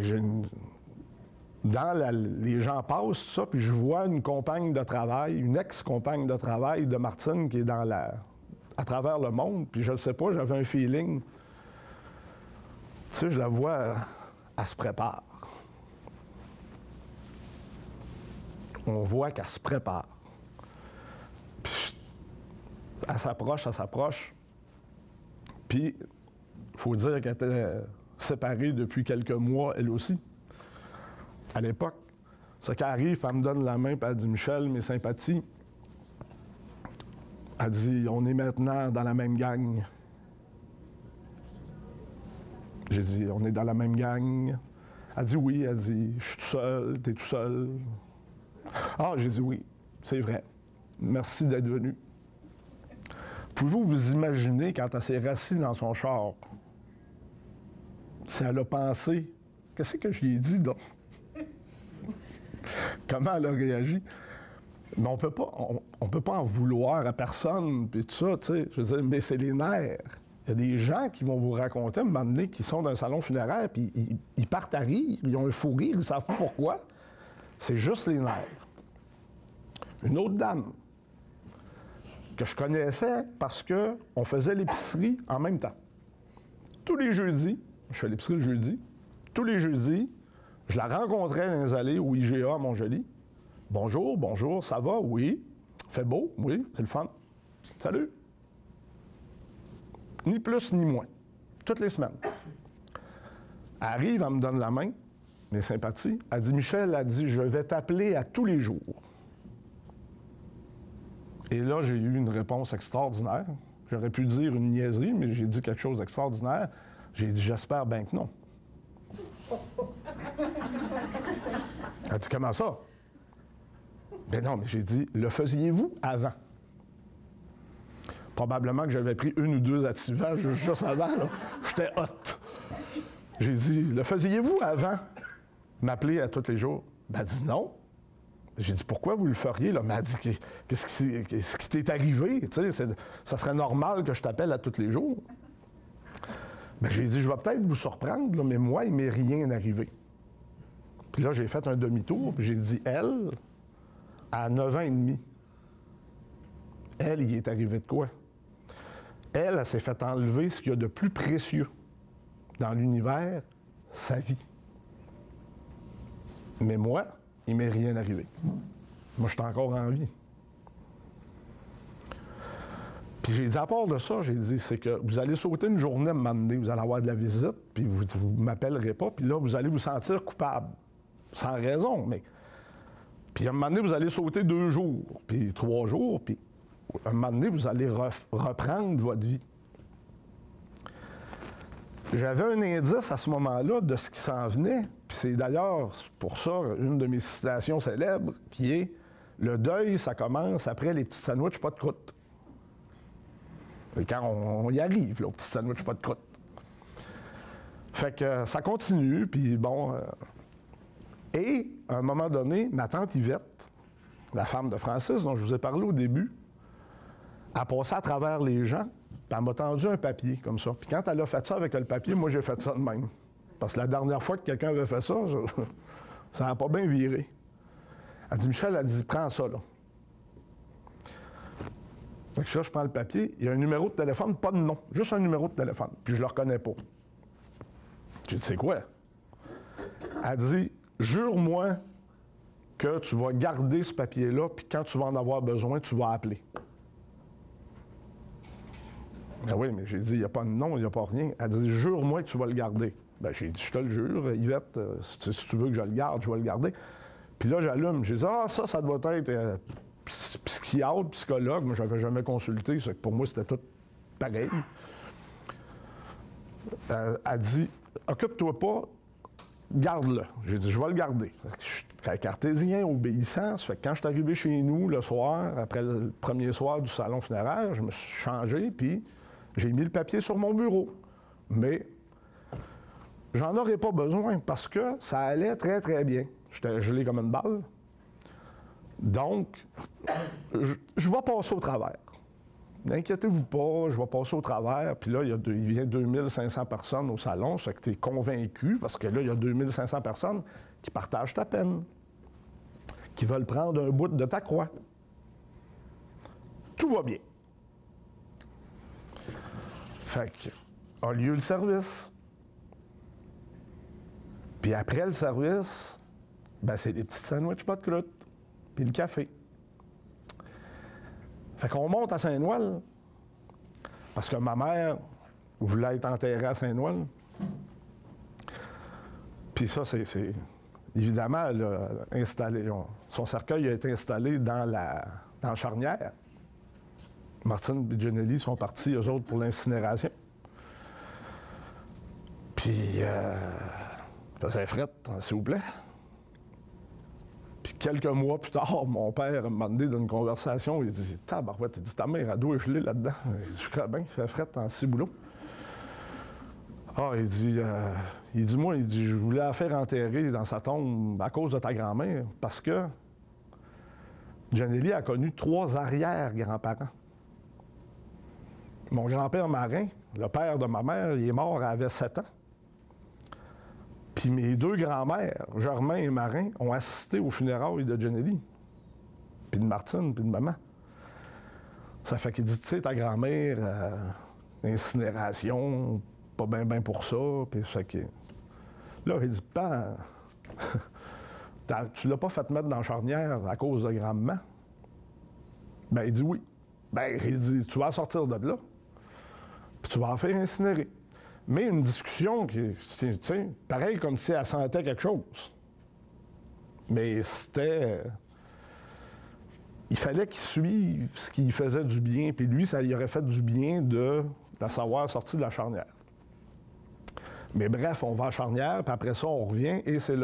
les gens passent ça, puis je vois une compagne de travail, une ex-compagne de travail de Martine qui est à travers le monde, puis je ne sais pas, j'avais un feeling. Tu sais, je la vois, elle se prépare. On voit qu'elle se prépare. Puis elle s'approche. Puis, il faut dire qu'elle était séparée depuis quelques mois, elle aussi. À l'époque, ce qui arrive, elle me donne la main, puis elle dit « Michel, mes sympathies ». Elle dit « On est maintenant dans la même gang ». J'ai dit « On est dans la même gang ». Elle dit « Oui ». Elle dit « Je suis tout seul, t'es tout seul ». Ah, j'ai dit « Oui, c'est vrai. Merci d'être venu ». Pouvez-vous vous imaginer quand elle s'est rassise dans son char, si elle a pensé « Qu'est-ce que je lui ai dit, donc? » Comment elle a réagi? Mais on peut pas en vouloir à personne, puis tout ça, tu sais. Je veux dire, mais c'est les nerfs. Il y a des gens qui vont vous raconter, à un moment donné, qui sont dans un salon funéraire, puis ils partent à rire, ils ont un fou rire, ils ne savent pas pourquoi. C'est juste les nerfs. Une autre dame que je connaissais parce qu'on faisait l'épicerie en même temps. Tous les jeudis, je fais l'épicerie le jeudi, tous les jeudis, je la rencontrais dans les allées au IGA à Montjoly. Bonjour, bonjour, ça va? Oui. Fait beau? Oui, c'est le fun. Salut. Ni plus ni moins. Toutes les semaines. Elle arrive, elle me donne la main, mes sympathies. Elle dit, Michel, elle dit, je vais t'appeler à tous les jours. Et là, j'ai eu une réponse extraordinaire. J'aurais pu dire une niaiserie, mais j'ai dit quelque chose d'extraordinaire. J'ai dit, j'espère bien que non. Elle dit, comment ça? Ben non, mais j'ai dit, le faisiez-vous avant? Probablement que j'avais pris 1 ou 2 activants juste avant, là. J'étais hot. J'ai dit, le faisiez-vous avant? M'appeler à tous les jours. Ben, elle dit non. J'ai dit, pourquoi vous le feriez, là? Mais elle dit, qu'est-ce qui t'est arrivé? Tu sais, ça serait normal que je t'appelle à tous les jours. Ben, j'ai dit, je vais peut-être vous surprendre, là, mais moi, il m'est rien arrivé. Puis là, j'ai fait un demi-tour, puis j'ai dit, elle, à 9 ans et demi, elle, il est arrivé de quoi? elle s'est fait enlever ce qu'il y a de plus précieux dans l'univers, sa vie. Mais moi, il ne m'est rien arrivé. Moi, je suis encore en vie. Puis j'ai dit, à part de ça, j'ai dit, c'est que vous allez sauter une journée à un moment donné, vous allez avoir de la visite, puis vous ne m'appellerez pas, puis là, vous allez vous sentir coupable. Sans raison, mais... Puis à un moment donné, vous allez sauter 2 jours, puis 3 jours, puis à un moment donné, vous allez reprendre votre vie. J'avais un indice à ce moment-là de ce qui s'en venait, puis c'est d'ailleurs pour ça une de mes citations célèbres, qui est « Le deuil, ça commence après les petits sandwichs pas de croûte ». Et quand on y arrive, là, aux petits sandwichs pas de croûte. Fait que ça continue, puis bon... Et, à un moment donné, ma tante Yvette, la femme de Francis, dont je vous ai parlé au début, a passé à travers les gens, puis elle m'a tendu un papier, comme ça. Puis quand elle a fait ça avec le papier, moi, j'ai fait ça de même. Parce que la dernière fois que quelqu'un avait fait ça, ça n'a pas bien viré. Elle dit, Michel, elle dit, prends ça, là. Fait que là, je prends le papier, il y a un numéro de téléphone, pas de nom, juste un numéro de téléphone, puis je le reconnais pas. J'ai dit, c'est quoi? Elle dit, jure-moi que tu vas garder ce papier-là, puis quand tu vas en avoir besoin, tu vas appeler. Ben oui, mais j'ai dit, il n'y a pas de nom, il n'y a pas rien. Elle dit, jure-moi que tu vas le garder. Ben j'ai dit, je te le jure, Yvette, si tu veux que je le garde, je vais le garder. Puis là, j'allume. J'ai dit, ah, ça doit être psychiatre, psychologue. Moi, je n'avais jamais consulté. Ça, pour moi, c'était tout pareil. Elle dit, occupe-toi pas, garde-le. J'ai dit, je vais le garder. Je suis cartésien, obéissant. Ça fait que quand je suis arrivé chez nous le soir, après le premier soir du salon funéraire, je me suis changé, puis j'ai mis le papier sur mon bureau. Mais j'en aurais pas besoin parce que ça allait très, très bien. J'étais gelé comme une balle. Donc, je vais passer au travers. N'inquiétez-vous pas, je vais passer au travers. Puis là, il vient 2500 personnes au salon. Ça fait que tu es convaincu, parce que là, il y a 2500 personnes qui partagent ta peine, qui veulent prendre un bout de ta croix. Tout va bien. Fait que, a lieu le service. Puis après le service, ben c'est des petits sandwichs pas de croûte, puis le café. Fait qu'on monte à Saint-Noël, parce que ma mère voulait être enterrée à Saint-Noël. Puis ça, c'est évidemment, là, installé, son cercueil a été installé dans la charnière. Martine et Jenny sont partis, eux autres, pour l'incinération. Puis, ça s'est frette, s'il vous plaît. Puis quelques mois plus tard, mon père m'a demandé d'une conversation, il dit « Tabarouette, ta mère, elle doit geler là-dedans. » Je dis « Je crois bien, il fait frette en ciboulot. » Ah, il dit, moi, il dit, je voulais la faire enterrer dans sa tombe à cause de ta grand-mère, parce que Janelli a connu 3 arrière-grands-parents. Mon grand-père marin, le père de ma mère, il est mort, elle avait 7 ans. Puis mes 2 grands-mères, Germain et Marin, ont assisté aux funérailles de Janelli, puis de Martine, puis de maman. Ça fait qu'il dit, tu sais, ta grand-mère, incinération, pas bien pour ça, puis ça fait que... Là, il dit, ben, tu l'as pas fait mettre dans la charnière à cause de grand-maman? Ben, il dit oui. Ben, il dit, tu vas sortir de là, puis tu vas en faire incinérer. Mais une discussion qui, tu sais, pareil comme si elle sentait quelque chose. Mais c'était... Il fallait qu'il suive ce qui faisait du bien, puis lui, ça lui aurait fait du bien de la savoir sortir de la charnière. Mais bref, on va à la charnière, puis après ça, on revient, et c'est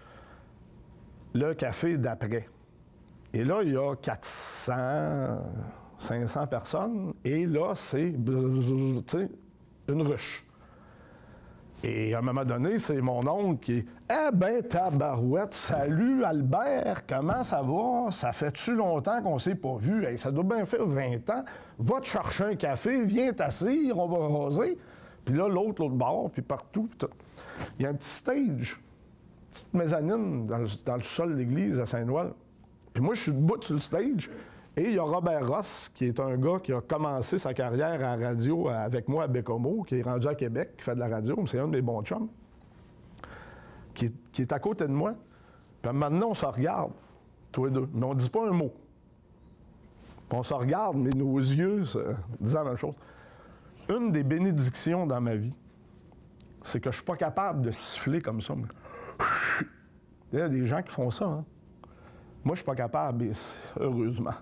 le café d'après. Et là, il y a 400, 500 personnes, et là, c'est, tu sais, une ruche. Et à un moment donné, c'est mon oncle qui est « Eh ben, tabarouette, salut Albert, comment ça va? Ça fait-tu longtemps qu'on s'est pas vu? Hey, ça doit bien faire 20 ans. Va te chercher un café, viens t'asseoir, on va raser. » Puis là, l'autre bord, puis partout. Puis il y a un petit stage, une petite mezzanine dans le sol de l'église à Saint-Noël. Puis moi, je suis debout sur le stage, Et il y a Robert Ross, qui est un gars qui a commencé sa carrière à la radio avec moi à Bécomo, qui est rendu à Québec, qui fait de la radio, c'est un de mes bons chums, qui est à côté de moi. Puis maintenant, on se regarde, tous les deux, mais on ne dit pas un mot. Puis on se regarde, mais nos yeux disent la même chose. Une des bénédictions dans ma vie, c'est que je ne suis pas capable de siffler comme ça. Il y a des gens qui font ça. Hein? Moi, je ne suis pas capable, et heureusement.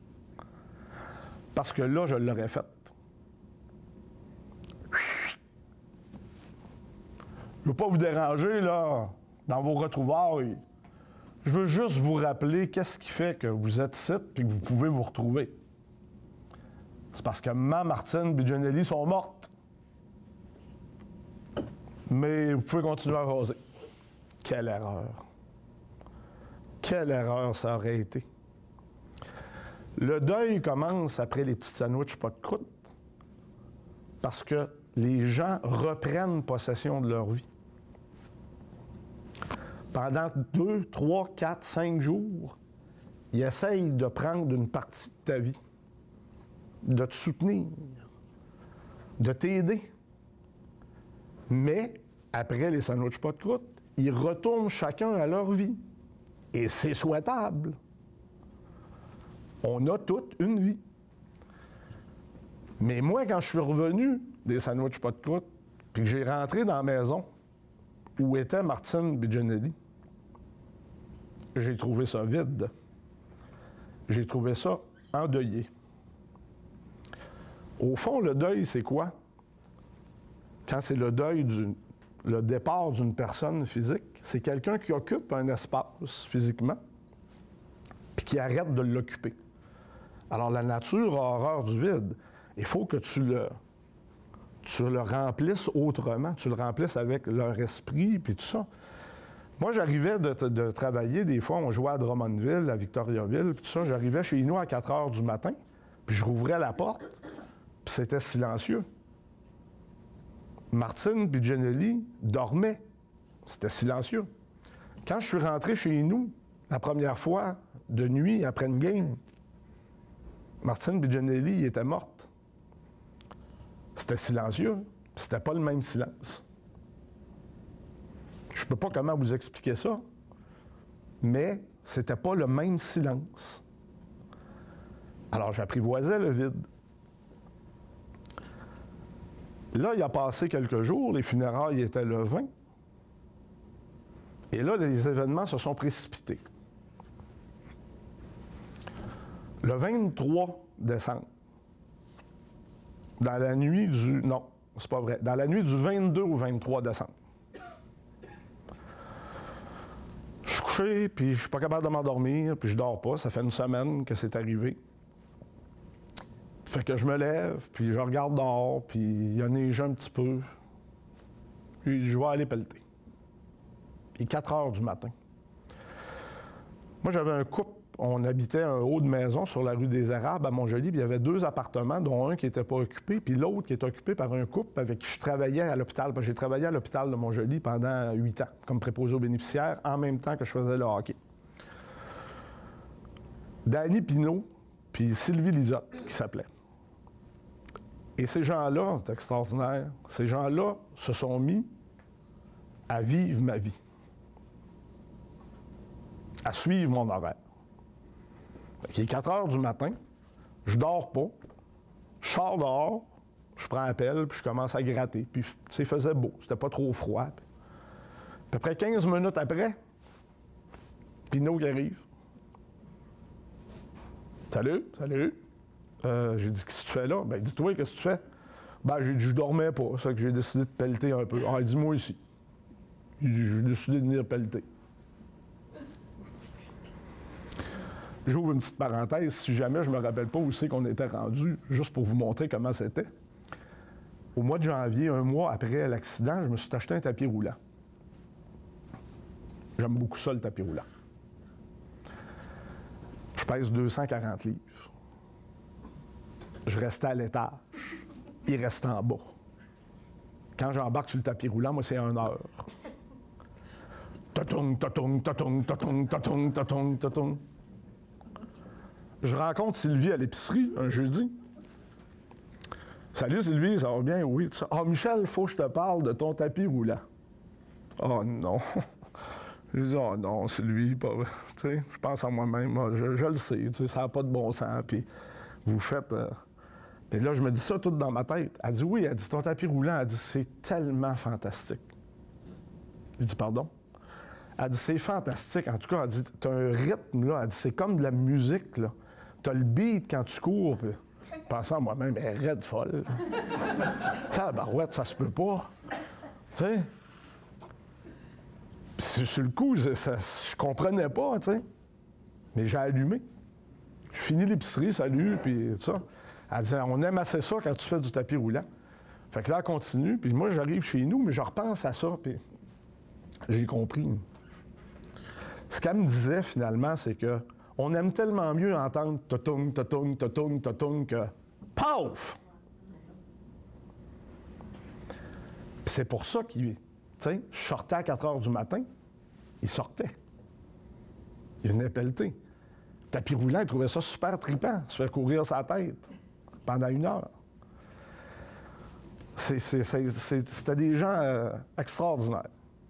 Parce que là, je l'aurais fait. Je ne veux pas vous déranger, là, dans vos retrouvailles. Je veux juste vous rappeler qu'est-ce qui fait que vous êtes ici et que vous pouvez vous retrouver. C'est parce que maman, Martine et Jonelly sont mortes. Mais vous pouvez continuer à jaser. Quelle erreur. Quelle erreur ça aurait été. Le deuil commence après les petits sandwichs pas de croûte parce que les gens reprennent possession de leur vie. Pendant 2, 3, 4, 5 jours, ils essayent de prendre une partie de ta vie, de te soutenir, de t'aider. Mais, après les sandwichs pas de croûte, ils retournent chacun à leur vie. Et c'est souhaitable. On a toute une vie. Mais moi, quand je suis revenu des sandwichs pas de croûte, puis que j'ai rentré dans la maison où était Martine et Jonelly, j'ai trouvé ça vide. J'ai trouvé ça endeuillé. Au fond, le deuil, c'est quoi? Quand c'est le deuil le départ d'une personne physique, c'est quelqu'un qui occupe un espace physiquement puis qui arrête de l'occuper. Alors, la nature a horreur du vide. Il faut que tu le remplisses autrement. Tu le remplisses avec leur esprit puis tout ça. Moi, j'arrivais de travailler, des fois, on jouait à Drummondville, à Victoriaville, puis tout ça. J'arrivais chez nous à 4 heures du matin, puis je rouvrais la porte, puis c'était silencieux. Martine puis Jonelly dormaient. C'était silencieux. Quand je suis rentré chez nous, la première fois, de nuit, après une game, Martine puis Jonelly étaient mortes. C'était silencieux. C'était pas le même silence. Je peux pas comment vous expliquer ça, mais c'était pas le même silence. Alors, j'apprivoisais le vide. Là, il a passé quelques jours, les funérailles étaient le 20. Et là, les événements se sont précipités. Le 23 décembre, dans la nuit du... Non, c'est pas vrai. Dans la nuit du 22 au 23 décembre, je suis couché, puis je suis pas capable de m'endormir, puis je dors pas. Ça fait une semaine que c'est arrivé. Fait que je me lève, puis je regarde dehors, puis il y a neigé un petit peu. Puis je vais aller pelleter. Il est 4 heures du matin. Moi, j'avais un couple. On habitait un haut de maison sur la rue des Érables à Montjoly, puis il y avait 2 appartements, dont un qui n'était pas occupé, puis l'autre qui était occupé par un couple avec qui je travaillais à l'hôpital. J'ai travaillé à l'hôpital de Montjoly pendant 8 ans, comme préposé aux bénéficiaires, en même temps que je faisais le hockey. Danny Pinault, puis Sylvie Lisotte, qui s'appelait. Et ces gens-là, c'est extraordinaire, ces gens-là se sont mis à vivre ma vie, à suivre mon horaire. Il est 4 heures du matin, je dors pas, je sors dehors, je prends la pelle, puis je commence à gratter. Puis, tu sais, il faisait beau, c'était pas trop froid. Puis, à peu près 15 minutes après, Pinot qui arrive. Salut, salut. J'ai dit, qu'est-ce que tu fais là? Ben, dis-toi, qu'est-ce que tu fais? Ben, j'ai dit, je dormais pas, c'est ça que j'ai décidé de pelleter un peu. Ah, il dit, moi aussi. J'ai décidé de venir pelleter. J'ouvre une petite parenthèse, si jamais je ne me rappelle pas où c'est qu'on était rendu, juste pour vous montrer comment c'était. Au mois de janvier, un mois après l'accident, je me suis acheté un tapis roulant. J'aime beaucoup ça, le tapis roulant. Je pèse 240 livres. Je restais à l'étage. Il restait en bas. Quand j'embarque sur le tapis roulant, moi, c'est 1 heure. Tatung, tatung, tatung, tatung, tatung, tatung, tatung. je rencontre Sylvie à l'épicerie un jeudi. Salut Sylvie, ça va bien? Oui. Ah, Michel, il faut que je te parle de ton tapis roulant. Oh non. Je dis, oh non, Sylvie, pas vrai. Tu sais, je pense à moi-même, je le sais, tu sais, ça n'a pas de bon sens. Puis vous faites. Et là, je me dis ça tout dans ma tête. Elle dit oui, elle dit ton tapis roulant, elle dit c'est tellement fantastique. Je dis pardon? Elle dit c'est fantastique. En tout cas, elle dit t'as un rythme, là. Elle dit c'est comme de la musique, là. T'as le beat quand tu cours, puis pensant à moi-même, elle est raide folle. Tabarouette, ça se peut pas. Tu sais? Sur le coup, je comprenais pas, tu sais. Mais j'ai allumé. Je finis l'épicerie, salut, puis tout ça. Elle dit on aime assez ça quand tu fais du tapis roulant. Fait que là, elle continue, puis moi, j'arrive chez nous, mais je repense à ça, puis j'ai compris. Ce qu'elle me disait, finalement, c'est que on aime tellement mieux entendre « totung, totung, totung, totung » que « paf ». Puis c'est pour ça qu'il... Tu sais, je sortais à 4 heures du matin, il sortait. Il venait pelleter. Tapis roulant, il trouvait ça super trippant, se faire courir sa tête pendant 1 heure. C'était des gens extraordinaires.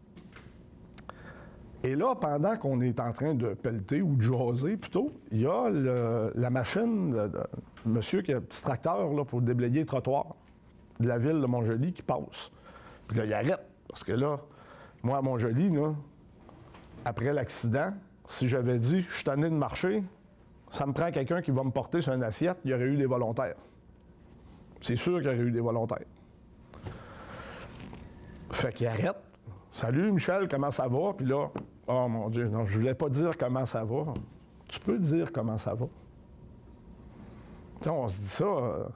Et là, pendant qu'on est en train de pelleter ou de jaser plutôt, il y a la machine, monsieur qui a un petit tracteur là, pour déblayer le trottoir de la ville de Montjoly qui passe. Puis là, il arrête. Parce que là, moi, à Montjoly, là, après l'accident, si j'avais dit « je suis tanné de marcher », ça me prend quelqu'un qui va me porter sur une assiette, il y aurait eu des volontaires. C'est sûr qu'il y aurait eu des volontaires. Fait qu'il arrête. « Salut Michel, comment ça va? » Puis là, « oh mon Dieu, non, je voulais pas dire comment ça va. » Tu peux dire comment ça va. T'sais, on se dit ça...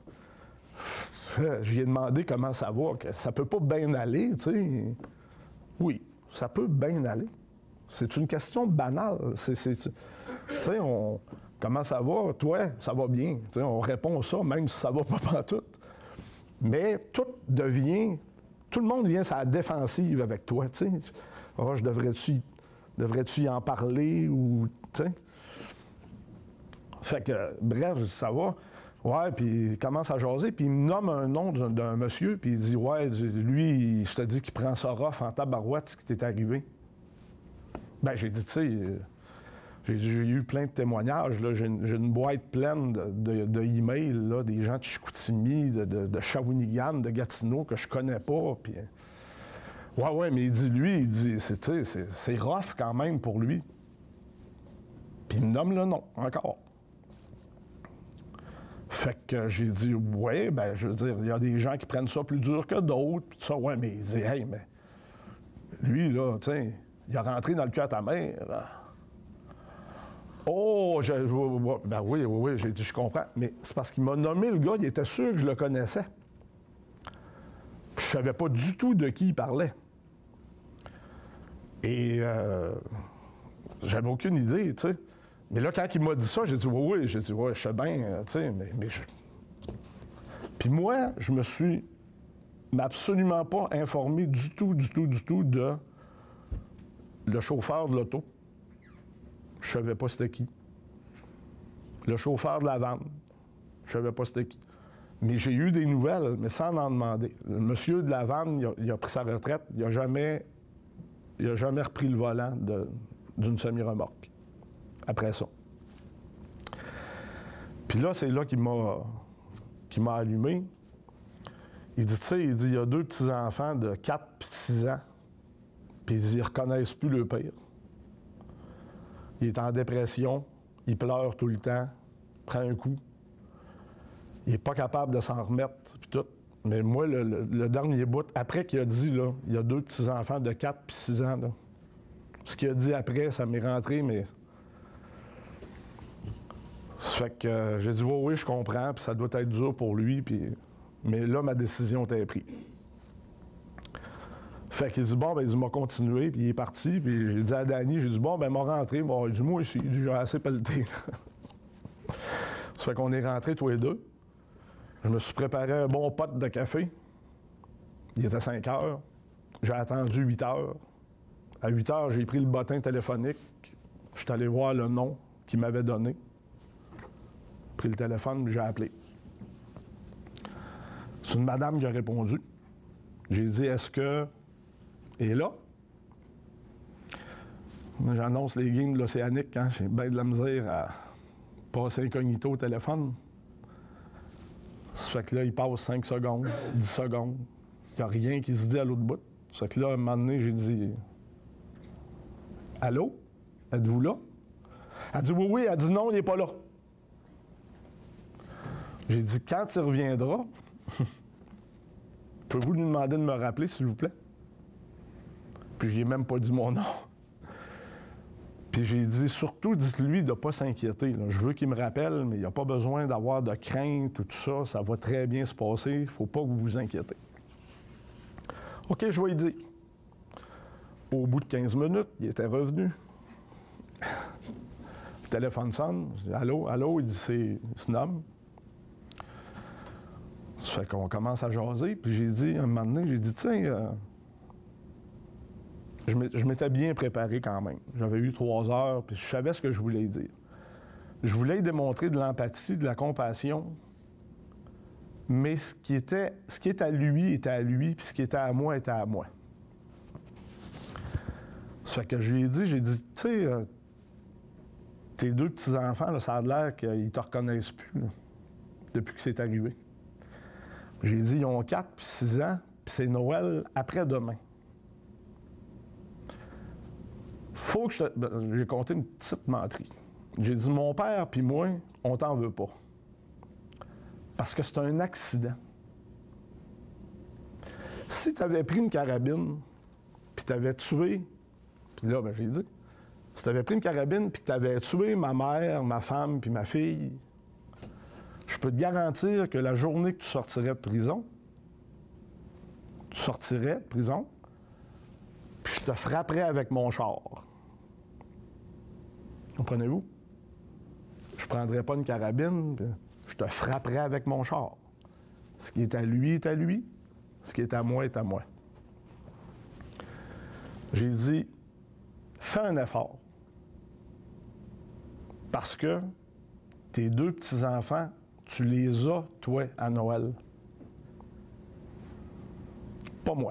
je lui ai demandé comment ça va, que ça peut pas bien aller, tu sais. Oui, ça peut bien aller. C'est une question banale. Tu sais, comment ça va? Toi, ça va bien. T'sais, on répond ça, même si ça va pas pantoute. Mais tout devient... Tout le monde vient sur la défensive avec toi, tu sais. Oh, devrais-tu y en parler ou... Tu sais. Fait que, bref, ça va. Ouais, puis il commence à jaser, puis il me nomme un nom d'un monsieur, puis il dit « Ouais, lui, je te dis qu'il prend ça rough en tabarouette, ce qui t'est arrivé. » Ben j'ai dit, tu sais, j'ai eu plein de témoignages, là. J'ai une boîte pleine de emails, là, des gens de Chicoutimi, de Shawinigan, de Gatineau, que je connais pas, puis... Ouais, mais il dit, lui, il dit, c'est rough quand même pour lui. Puis il me nomme le nom, encore. Fait que j'ai dit, ouais, ben, je veux dire, il y a des gens qui prennent ça plus dur que d'autres, puis tout ça, ouais, mais il dit, hey, mais lui, là, tu sais, il a rentré dans le cul à ta mère. Là. Oh, ben oui, j'ai dit, je comprends, mais c'est parce qu'il m'a nommé le gars, il était sûr que je le connaissais. Puis je savais pas du tout de qui il parlait. Et j'avais aucune idée, tu sais. Mais là, quand il m'a dit ça, j'ai dit, oui, je sais bien, tu sais, mais je... Puis moi, je me suis absolument pas informé du tout de le chauffeur de l'auto. Je savais pas c'était qui. Le chauffeur de la vanne. Je savais pas c'était qui. Mais j'ai eu des nouvelles, mais sans en demander. Le monsieur de la vanne, il a pris sa retraite, il a jamais repris le volant d'une semi-remorque. Après ça. Puis là, c'est là qu'il m'a allumé. Il dit, tu sais, il y a 2 petits-enfants de 4 et 6 ans, puis il dit, ils reconnaissent plus le père. Il est en dépression, il pleure tout le temps, prend un coup. Il n'est pas capable de s'en remettre, puis tout. Mais moi, le dernier bout, après qu'il a dit, là, il y a 2 petits-enfants de 4 et 6 ans, là, ce qu'il a dit après, ça m'est rentré, mais... Ça fait que j'ai dit, oui, je comprends, puis ça doit être dur pour lui, puis... Mais là, ma décision était prise. Fait qu'il dit, bon, ben, il m'a continué, puis il est parti, puis j'ai dit à Danny, j'ai dit, bon, ben, il m'a rentré, bon, il dit, moi aussi, j'ai assez pelleté. Ça fait qu'on est rentrés tous les deux. Je me suis préparé un bon pot de café. Il était 5 heures. J'ai attendu 8 heures. À 8 heures, j'ai pris le bottin téléphonique. Je suis allé voir le nom qu'il m'avait donné. pris le téléphone, j'ai appelé. C'est une madame qui a répondu. J'ai dit, est-ce que... Et là, j'annonce les games de l'Océanique, hein, j'ai bien de la misère à passer incognito au téléphone. Ça fait que là, il passe 5 secondes, 10 secondes. Il n'y a rien qui se dit à l'autre bout. Ça fait que là, à un moment donné, j'ai dit, allô? Êtes-vous là? Elle dit oui, oui. Elle dit non, il n'est pas là. J'ai dit, quand il reviendra, pouvez-vous lui demander de me rappeler, s'il vous plaît? Puis je lui ai même pas dit mon nom. Puis j'ai dit, surtout, dites-lui de ne pas s'inquiéter. Là. Je veux qu'il me rappelle, mais il n'y a pas besoin d'avoir de crainte ou tout ça. Ça va très bien se passer. Il ne faut pas que vous vous inquiétez. OK, je vais lui dire. Au bout de 15 minutes, il était revenu. Le téléphone sonne. Je dis, allô, allô? Il dit, c'est Snom. Ça fait qu'on commence à jaser. Puis j'ai dit, un moment donné, j'ai dit, tiens, je m'étais bien préparé quand même. J'avais eu 3 heures, puis je savais ce que je voulais dire. Je voulais lui démontrer de l'empathie, de la compassion, mais ce qui est à lui était à lui, puis ce qui était à moi était à moi. Ça fait que je lui ai dit, j'ai dit, tu sais, tes 2 petits-enfants, là, ça a l'air qu'ils ne te reconnaissent plus, là, depuis que c'est arrivé. J'ai dit, ils ont 4 puis 6 ans, puis c'est Noël après-demain. Faut que je te... J'ai compté une petite menterie. J'ai dit, mon père puis moi, on t'en veut pas. Parce que c'est un accident. Si tu avais pris une carabine, puis tu avais tué, puis là, j'ai dit, si tu avais pris une carabine, puis que tu avais tué ma mère, ma femme, puis ma fille, je peux te garantir que la journée que tu sortirais de prison, puis je te frapperais avec mon char. Comprenez-vous? Je ne prendrais pas une carabine, puis je te frapperais avec mon char. Ce qui est à lui est à lui, ce qui est à moi est à moi. J'ai dit, fais un effort. Parce que tes 2 petits-enfants, tu les as, toi, à Noël. Pas moi.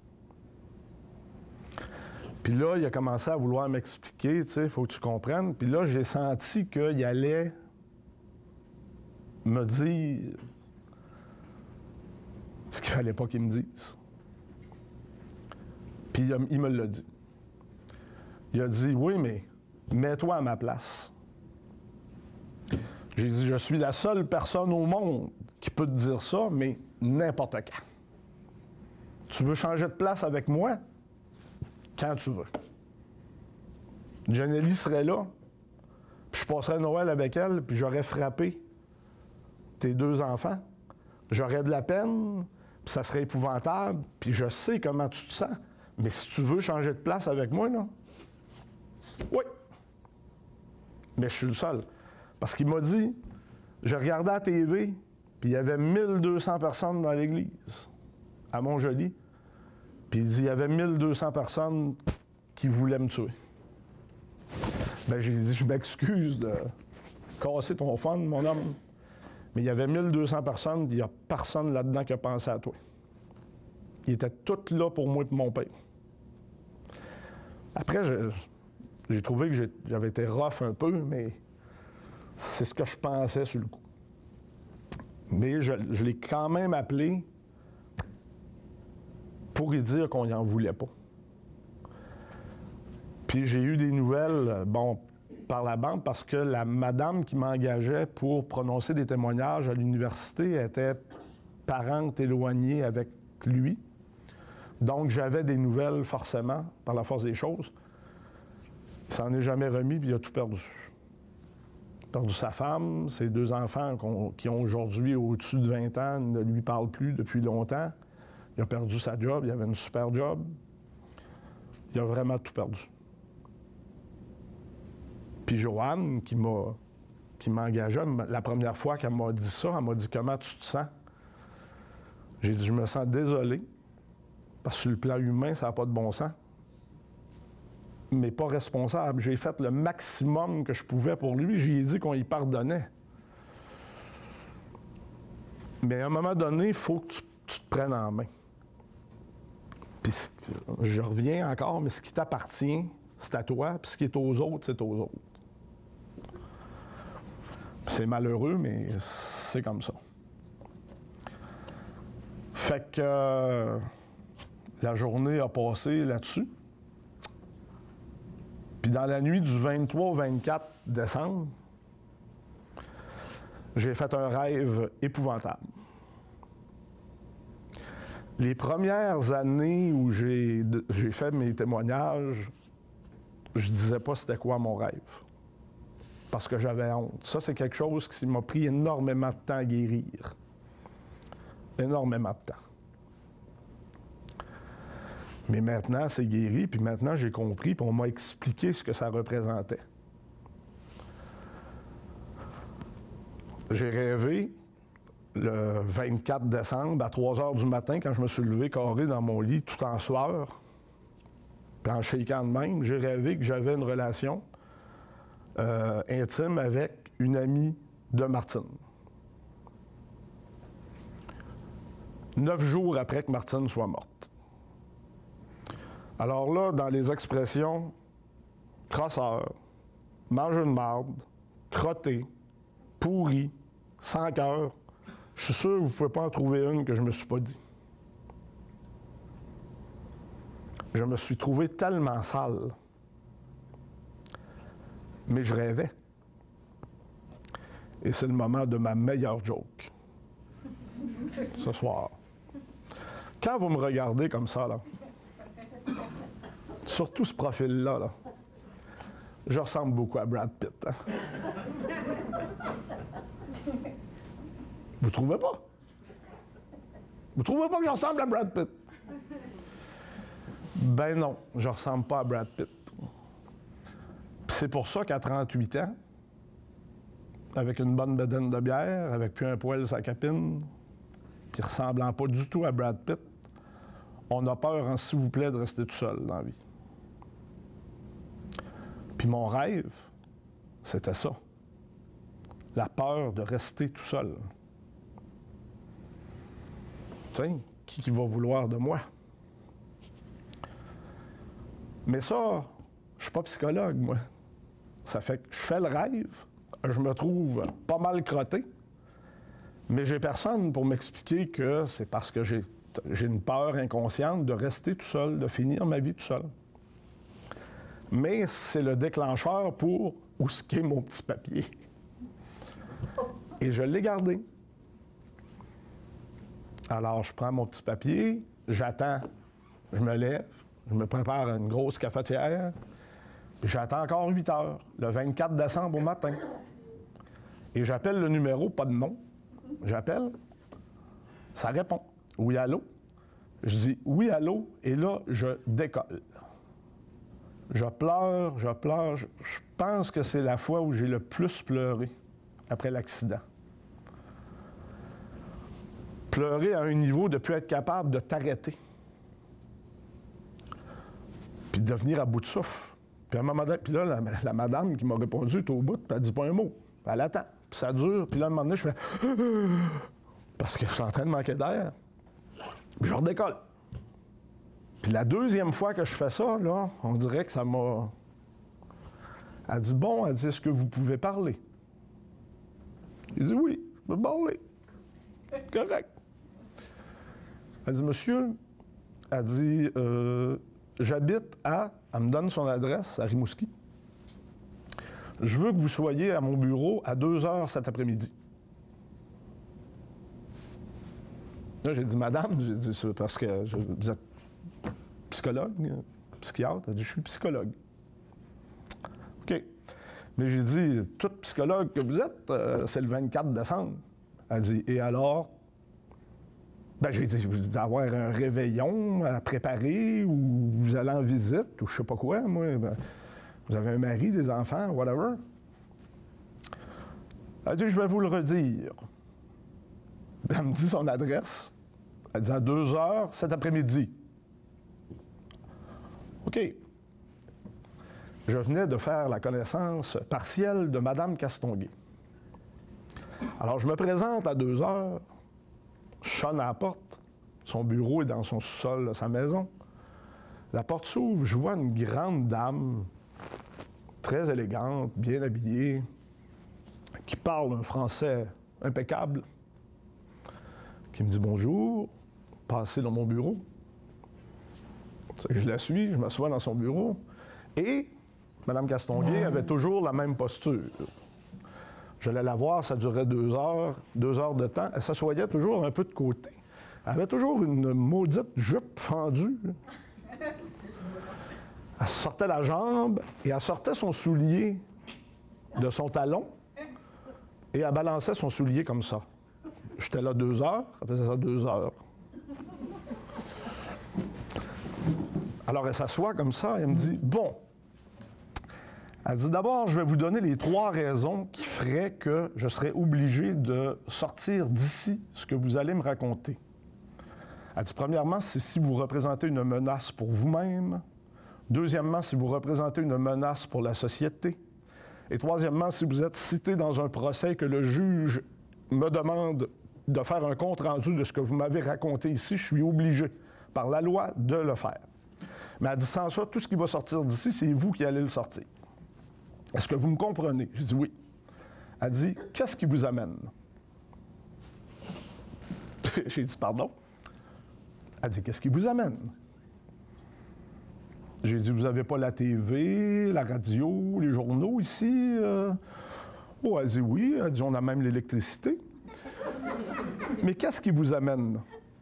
Puis là, il a commencé à vouloir m'expliquer, tu sais, il faut que tu comprennes. Puis là, j'ai senti qu'il allait me dire ce qu'il fallait pas qu'il me dise. Puis il me l'a dit. Il a dit, oui, mais mets-toi à ma place. J'ai dit, je suis la seule personne au monde qui peut te dire ça, mais n'importe quand. Tu veux changer de place avec moi? Quand tu veux. Jenny serait là, puis je passerais Noël avec elle, puis j'aurais frappé tes 2 enfants. J'aurais de la peine, puis ça serait épouvantable, puis je sais comment tu te sens. Mais si tu veux changer de place avec moi, là, oui. Mais je suis le seul. Parce qu'il m'a dit, je regardais la TV, puis il y avait 1200 personnes dans l'église, à Montjoly. Puis il dit, il y avait 1200 personnes qui voulaient me tuer. Bien, j'ai dit, je m'excuse de casser ton fun, mon homme. Mais il y avait 1200 personnes, il n'y a personne là-dedans qui a pensé à toi. Ils étaient tous là pour moi et pour mon père. Après, j'ai trouvé que j'avais été rough un peu, mais c'est ce que je pensais sur le coup. Mais je l'ai quand même appelé pour lui dire qu'on n'en voulait pas. Puis j'ai eu des nouvelles, par la bande, parce que la madame qui m'engageait pour prononcer des témoignages à l'université était parente éloignée avec lui. Donc j'avais des nouvelles, forcément, par la force des choses. Il s'en est jamais remis, puis il a tout perdu. Il a perdu sa femme, ses 2 enfants qui ont aujourd'hui au-dessus de 20 ans, ne lui parlent plus depuis longtemps. Il a perdu sa job, il avait une super job. Il a vraiment tout perdu. Puis Joanne, qui m'engageait, la première fois qu'elle m'a dit ça, elle m'a dit « Comment tu te sens? » J'ai dit « Je me sens désolé, parce que sur le plan humain, ça n'a pas de bon sens. Mais pas responsable. J'ai fait le maximum que je pouvais pour lui. J'ai dit qu'on y pardonnait. Mais à un moment donné, il faut que tu te prennes en main. Puis je reviens encore, mais ce qui t'appartient, c'est à toi, puis ce qui est aux autres, c'est aux autres. C'est malheureux, mais c'est comme ça. Fait que la journée a passé là-dessus. Puis dans la nuit du 23 au 24 décembre, j'ai fait un rêve épouvantable. Les premières années où j'ai fait mes témoignages, je disais pas c'était quoi mon rêve. Parce que j'avais honte. Ça, c'est quelque chose qui m'a pris énormément de temps à guérir. Énormément de temps. Mais maintenant, c'est guéri, puis maintenant, j'ai compris, puis on m'a expliqué ce que ça représentait. J'ai rêvé le 24 décembre à 3 heures du matin, quand je me suis levé carré dans mon lit, tout en sueur, puis en shaking de même, j'ai rêvé que j'avais une relation intime avec une amie de Martine. 9 jours après que Martine soit morte. Alors là, dans les expressions crosseur, mange une marde, crotté, pourri, sans cœur, je suis sûr que vous ne pouvez pas en trouver une que je ne me suis pas dit. Je me suis trouvé tellement sale. Mais je rêvais. Et c'est le moment de ma meilleure joke. Ce soir. Quand vous me regardez comme ça, là, surtout ce profil-là, là, je ressemble beaucoup à Brad Pitt. Hein? Vous trouvez pas? Vous trouvez pas que je ressemble à Brad Pitt? Ben non, je ressemble pas à Brad Pitt. Puis c'est pour ça qu'à 38 ans, avec une bonne bedaine de bière, avec plus un poil sa capine, puis ressemblant pas du tout à Brad Pitt, on a peur, hein, s'il vous plaît, de rester tout seul dans la vie. Puis mon rêve, c'était ça. La peur de rester tout seul. Tiens, qui va vouloir de moi? Mais ça, je suis pas psychologue, moi. Ça fait que je fais le rêve, je me trouve pas mal crotté, mais j'ai personne pour m'expliquer que c'est parce que j'ai une peur inconsciente de rester tout seul, de finir ma vie tout seul. Mais c'est le déclencheur pour où ce qu'est mon petit papier. Et je l'ai gardé. Alors, je prends mon petit papier, j'attends, je me lève, je me prépare une grosse cafetière, puis j'attends encore 8 heures, le 24 décembre au matin. Et j'appelle le numéro, pas de nom. J'appelle, ça répond. Oui, allô? Je dis oui, allô, et là, je décolle. Je pleure, je pleure. Je pense que c'est la fois où j'ai le plus pleuré après l'accident. Pleurer à un niveau de ne plus être capable de t'arrêter. Puis de devenir à bout de souffle. Puis à un moment donné, puis là, la madame qui m'a répondu est au bout, puis elle dit pas un mot. Elle attend. Puis ça dure. Puis là, à un moment donné, je fais parce que je suis en train de manquer d'air. Puis je redécolle. Puis la deuxième fois que je fais ça, là, on dirait que ça m'a... Elle dit, bon, elle dit, est-ce que vous pouvez parler? Il dit, oui, je peux parler. Correct. Elle dit, monsieur, elle dit, j'habite à... Elle me donne son adresse à Rimouski. Je veux que vous soyez à mon bureau à 2 heures cet après-midi. Là, j'ai dit, madame, j'ai dit, c'est parce que vous êtes psychologue, psychiatre? Elle dit, je suis psychologue. OK. Mais j'ai dit, tout psychologue que vous êtes, c'est le 24 décembre. Elle dit, et alors? Ben, j'ai dit, vous devez avoir un réveillon à préparer ou vous allez en visite ou je sais pas quoi, moi. Ben, vous avez un mari, des enfants, whatever. Elle dit, je vais vous le redire. Elle me dit son adresse. Elle dit, à 2 heures cet après-midi. OK. Je venais de faire la connaissance partielle de Mme Castonguay. Alors, je me présente à 2 heures. Je sonne à la porte. Son bureau est dans son sous-sol de sa maison. La porte s'ouvre, je vois une grande dame, très élégante, bien habillée, qui parle un français impeccable, qui me dit bonjour, passez dans mon bureau. Je la suis, je m'assois dans son bureau, et Mme Castonguay avait toujours la même posture. J'allais la voir, ça durait 2 heures de temps. Elle s'assoyait toujours un peu de côté. Elle avait toujours une maudite jupe fendue. Elle sortait la jambe et elle sortait son soulier de son talon et elle balançait son soulier comme ça. J'étais là 2 heures, elle faisait ça 2 heures. Alors elle s'assoit comme ça et elle me dit « Bon ». Elle dit « D'abord, je vais vous donner les 3 raisons qui feraient que je serais obligé de sortir d'ici ce que vous allez me raconter. » Elle dit « Premièrement, c'est si vous représentez une menace pour vous-même. Deuxièmement, si vous représentez une menace pour la société. Et troisièmement, si vous êtes cité dans un procès que le juge me demande de faire un compte-rendu de ce que vous m'avez raconté ici, je suis obligé, par la loi, de le faire. Mais elle dit, sans ça, tout ce qui va sortir d'ici, c'est vous qui allez le sortir. Est-ce que vous me comprenez? J'ai dit oui. Elle dit, qu'est-ce qui vous amène? J'ai dit, pardon? Elle dit, qu'est-ce qui vous amène? J'ai dit, vous n'avez pas la TV, la radio, les journaux ici? Oh, elle dit oui. Elle dit, on a même l'électricité. Mais qu'est-ce qui vous amène?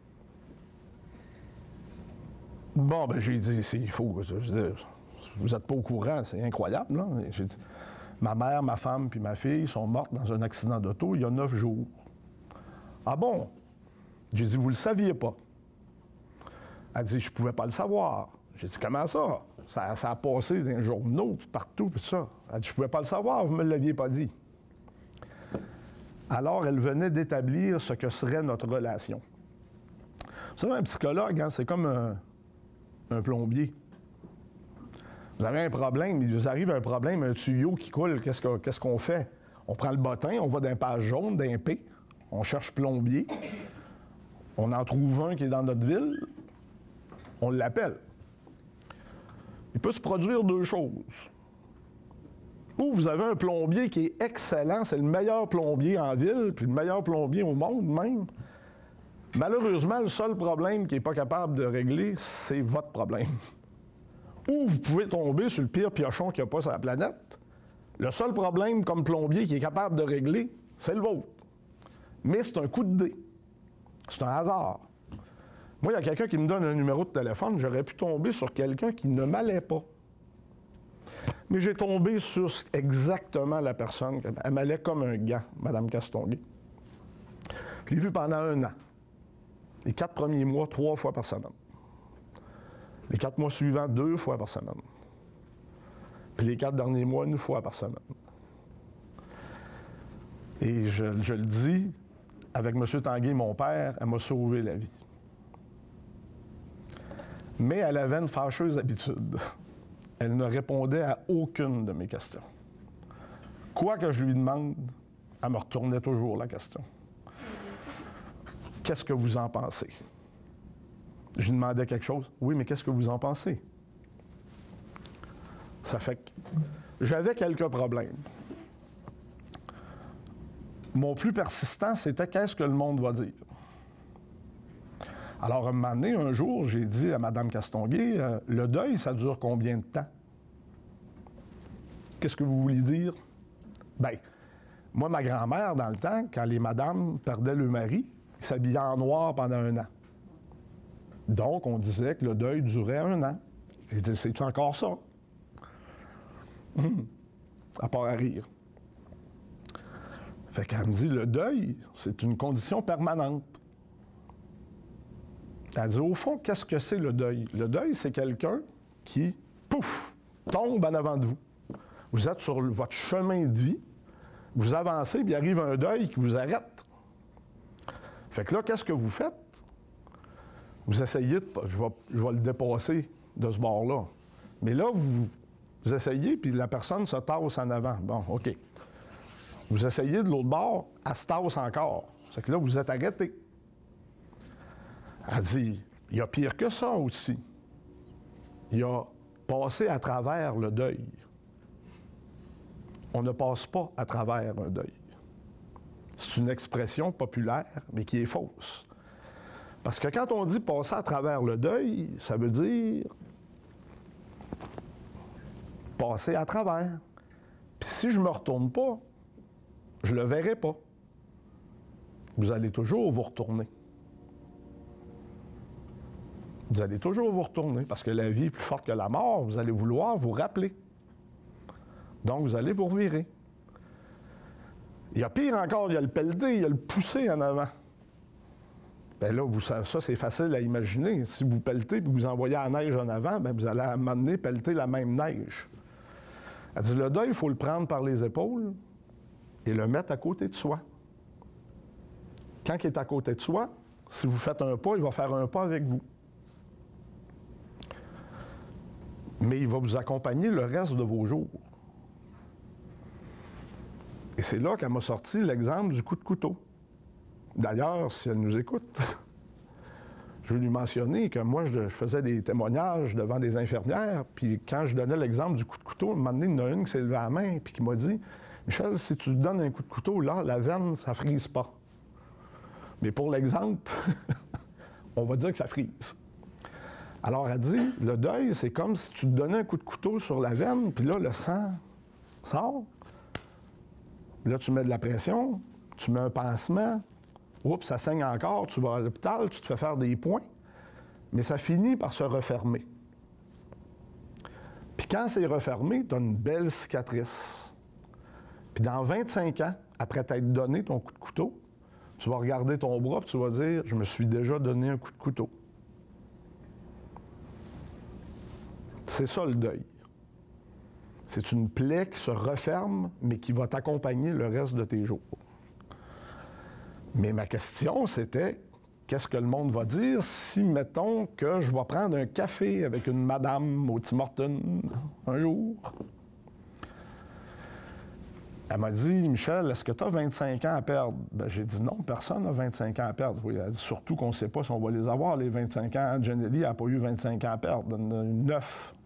Bon, ben j'ai dit, il faut, je veux dire, vous n'êtes pas au courant, c'est incroyable, là. J'ai dit, ma mère, ma femme puis ma fille sont mortes dans un accident d'auto il y a 9 jours. Ah bon? J'ai dit, vous le saviez pas? Elle dit, je pouvais pas le savoir. J'ai dit, comment ça? Ça a passé dans les journaux, partout, puis ça. Elle dit, je pouvais pas le savoir, vous me l'aviez pas dit. Alors, elle venait d'établir ce que serait notre relation. Vous savez, un psychologue, hein, c'est comme un plombier. Vous avez un problème, il vous arrive un problème, un tuyau qui coule, qu'est-ce qu'on fait? On prend le bottin, on va d'un page jaune, d'un P, on cherche plombier, on en trouve un qui est dans notre ville, on l'appelle. Il peut se produire 2 choses. Ou vous avez un plombier qui est excellent, c'est le meilleur plombier en ville, puis le meilleur plombier au monde même. Malheureusement, le seul problème qu'il n'est pas capable de régler, c'est votre problème. Ou vous pouvez tomber sur le pire piochon qu'il n'y a pas sur la planète. Le seul problème comme plombier qui est capable de régler, c'est le vôtre. Mais c'est un coup de dé. C'est un hasard. Moi, il y a quelqu'un qui me donne un numéro de téléphone, j'aurais pu tomber sur quelqu'un qui ne m'allait pas. Mais j'ai tombé sur exactement la personne. Elle m'allait comme un gant, Mme Castonguay. Je l'ai vue pendant 1 an. Les 4 premiers mois, 3 fois par semaine. Les 4 mois suivants, 2 fois par semaine. Puis les 4 derniers mois, 1 fois par semaine. Et je le dis, avec M. Tanguay, mon père, elle m'a sauvé la vie. Mais elle avait une fâcheuse habitude. Elle ne répondait à aucune de mes questions. Quoi que je lui demande, elle me retournait toujours la question. Qu'est-ce que vous en pensez? Je lui demandais quelque chose. Oui, mais qu'est-ce que vous en pensez? Ça fait que j'avais quelques problèmes. Mon plus persistant, c'était qu'est-ce que le monde va dire? Alors, un moment donné, un jour, j'ai dit à Mme Castonguay, le deuil, ça dure combien de temps? Qu'est-ce que vous voulez dire? Bien, moi, ma grand-mère, dans le temps, quand les madames perdaient le mari, ils s'habillaient en noir pendant 1 an. Donc, on disait que le deuil durait 1 an. J'ai dit, c'est-tu encore ça? À part à rire. Fait qu'elle me dit, le deuil, c'est une condition permanente. Elle dit, au fond, qu'est-ce que c'est le deuil? Le deuil, c'est quelqu'un qui, pouf, tombe en avant de vous. Vous êtes sur votre chemin de vie, vous avancez, puis il arrive un deuil qui vous arrête. Fait que là, qu'est-ce que vous faites? Vous essayez de... Je vais le dépasser de ce bord-là. Mais là, vous essayez, puis la personne se tasse en avant. Bon, OK. Vous essayez de l'autre bord, elle se tasse encore. C'est que là, vous êtes arrêté. Elle dit, il y a pire que ça aussi. Il y a passer à travers le deuil. On ne passe pas à travers un deuil. C'est une expression populaire, mais qui est fausse. Parce que quand on dit passer à travers le deuil, ça veut dire passer à travers. Puis si je ne me retourne pas, je ne le verrai pas. Vous allez toujours vous retourner. Vous allez toujours vous retourner, parce que la vie est plus forte que la mort. Vous allez vouloir vous rappeler. Donc, vous allez vous revirer. Il y a pire encore, il y a le pelleter, il y a le pousser en avant. Bien là, ça, c'est facile à imaginer. Si vous pelletez et que vous envoyez la neige en avant, bien, vous allez à un moment donné pelleter la même neige. Elle dit, le deuil, il faut le prendre par les épaules et le mettre à côté de soi. Quand il est à côté de soi, si vous faites un pas, il va faire un pas avec vous. Mais il va vous accompagner le reste de vos jours. Et c'est là qu'elle m'a sorti l'exemple du coup de couteau. D'ailleurs, si elle nous écoute, je vais lui mentionner que moi, je faisais des témoignages devant des infirmières, puis quand je donnais l'exemple du coup de couteau, à un moment donné, il y en a une qui s'est levée à la main, puis qui m'a dit, « Michel, si tu te donnes un coup de couteau, là, la veine, ça ne frise pas. » Mais pour l'exemple, on va dire que ça frise. Alors, elle dit, le deuil, c'est comme si tu te donnais un coup de couteau sur la veine, puis là, le sang sort. Là, tu mets de la pression, tu mets un pansement, oups, ça saigne encore, tu vas à l'hôpital, tu te fais faire des points, mais ça finit par se refermer. Puis quand c'est refermé, tu as une belle cicatrice. Puis dans 25 ans, après t'être donné ton coup de couteau, tu vas regarder ton bras et tu vas dire, je me suis déjà donné un coup de couteau. C'est ça le deuil. C'est une plaie qui se referme, mais qui va t'accompagner le reste de tes jours. Mais ma question, c'était, qu'est-ce que le monde va dire si, mettons, que je vais prendre un café avec une madame au Tim Hortons un jour? Elle m'a dit, Michel, est-ce que tu as 25 ans à perdre? Ben, j'ai dit non, personne n'a 25 ans à perdre. Oui, elle a dit, surtout qu'on ne sait pas si on va les avoir, les 25 ans. Jenny n'a pas eu 25 ans à perdre, elle en a eu 9.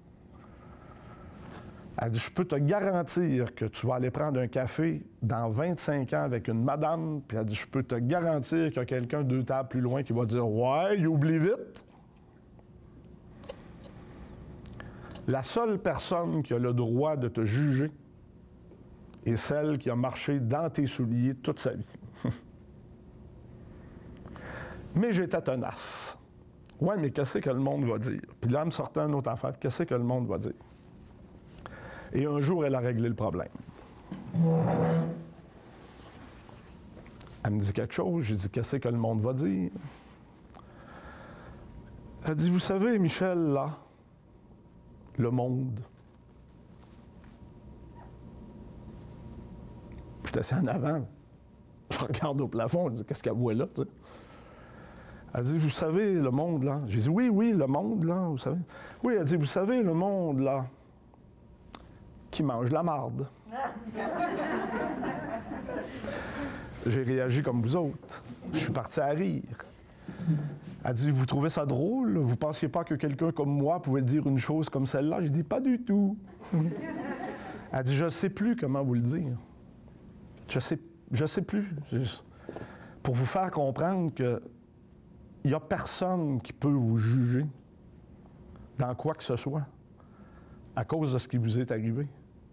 Elle dit, je peux te garantir que tu vas aller prendre un café dans 25 ans avec une madame, puis elle dit, je peux te garantir qu'il y a quelqu'un 2 tables plus loin qui va dire, ouais, il oublie vite. La seule personne qui a le droit de te juger est celle qui a marché dans tes souliers toute sa vie. Mais j'étais tenace. Ouais, mais qu'est-ce que le monde va dire? Puis là, elle me sortait une autre affaire. Qu'est-ce que le monde va dire? Et un jour, elle a réglé le problème. Elle me dit quelque chose. J'ai dit, qu'est-ce que le monde va dire? Elle dit, vous savez, Michel, là, le monde. J'étais assis en avant. Je regarde au plafond. Je dis, qu'est-ce qu'elle voit là, tu sais? Elle dit, vous savez, le monde, là. J'ai dit, oui, oui, le monde, là, vous savez. Oui, elle dit, vous savez, le monde, là, qui mange de la marde. J'ai réagi comme vous autres. Je suis parti à rire. Elle dit, vous trouvez ça drôle? Vous pensiez pas que quelqu'un comme moi pouvait dire une chose comme celle-là? J'ai dit, pas du tout. Elle dit, je ne sais plus comment vous le dire. Je sais plus. Pour vous faire comprendre que il n'y a personne qui peut vous juger dans quoi que ce soit à cause de ce qui vous est arrivé.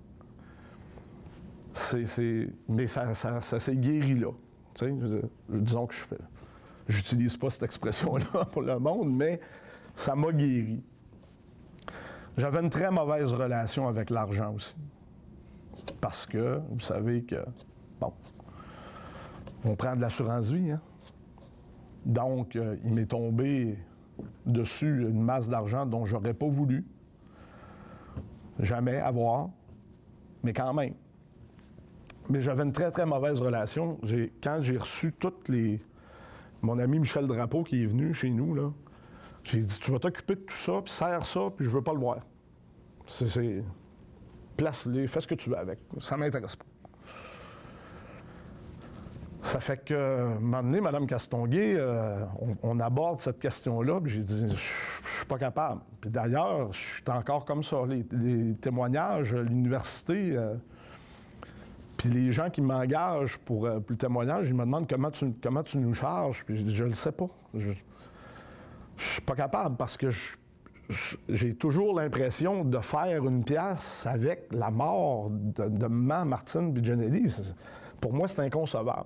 Mais ça s'est guéri là. Tu sais, disons que j'utilise pas cette expression-là pour le monde, mais ça m'a guéri. J'avais une très mauvaise relation avec l'argent aussi. Parce que, vous savez que, bon, on prend de l'assurance vie, hein? Donc, il m'est tombé dessus une masse d'argent dont j'aurais pas voulu jamais avoir, mais quand même. Mais j'avais une très, très mauvaise relation. Quand j'ai reçu toutes les... Mon ami Michel Drapeau qui est venu chez nous, là, j'ai dit, tu vas t'occuper de tout ça, puis serre ça, puis je veux pas le voir. Place-les, fais ce que tu veux avec. Ça m'intéresse pas. Ça fait que, un moment donné, Mme Castonguay, on aborde cette question-là, puis j'ai dit, je suis pas capable. Puis d'ailleurs, je suis encore comme ça. Les témoignages à l'université, puis les gens qui m'engagent pour le témoignage, ils me demandent comment tu nous charges, puis je dis, je le sais pas. Je suis pas capable parce que j'ai toujours l'impression de faire une pièce avec la mort de maman Martine Biginelli. Pour moi, c'est inconcevable.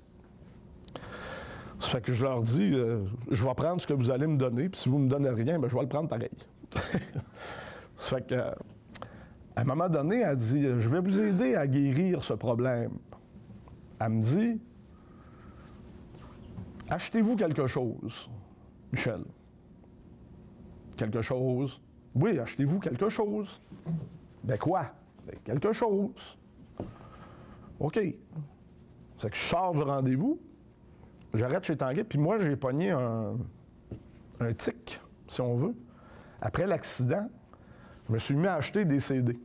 Ça fait que je leur dis, je vais prendre ce que vous allez me donner, puis si vous ne me donnez rien, bien, je vais le prendre pareil. Ça fait que, à un moment donné, elle dit, je vais vous aider à guérir ce problème. Elle me dit, achetez-vous quelque chose, Michel. Quelque chose. Oui, achetez-vous quelque chose. Ben quoi? Ben, quelque chose. OK. C'est que je sors du rendez-vous, j'arrête chez Tanguay, puis moi, j'ai pogné un tic, si on veut. Après l'accident, je me suis mis à acheter des CD.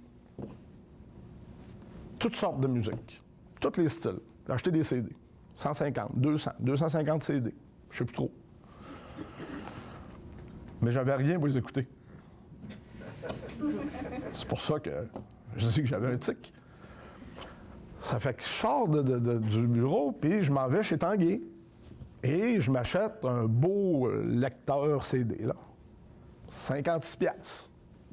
Toutes sortes de musique. Tous les styles. J'ai acheté des CD. 150, 200, 250 CD. Je sais plus trop. Mais j'avais rien pour les écouter. C'est pour ça que je dis que j'avais un tic. Ça fait que je sors du bureau, puis je m'en vais chez Tanguay. Et je m'achète un beau lecteur CD, là. 56 $.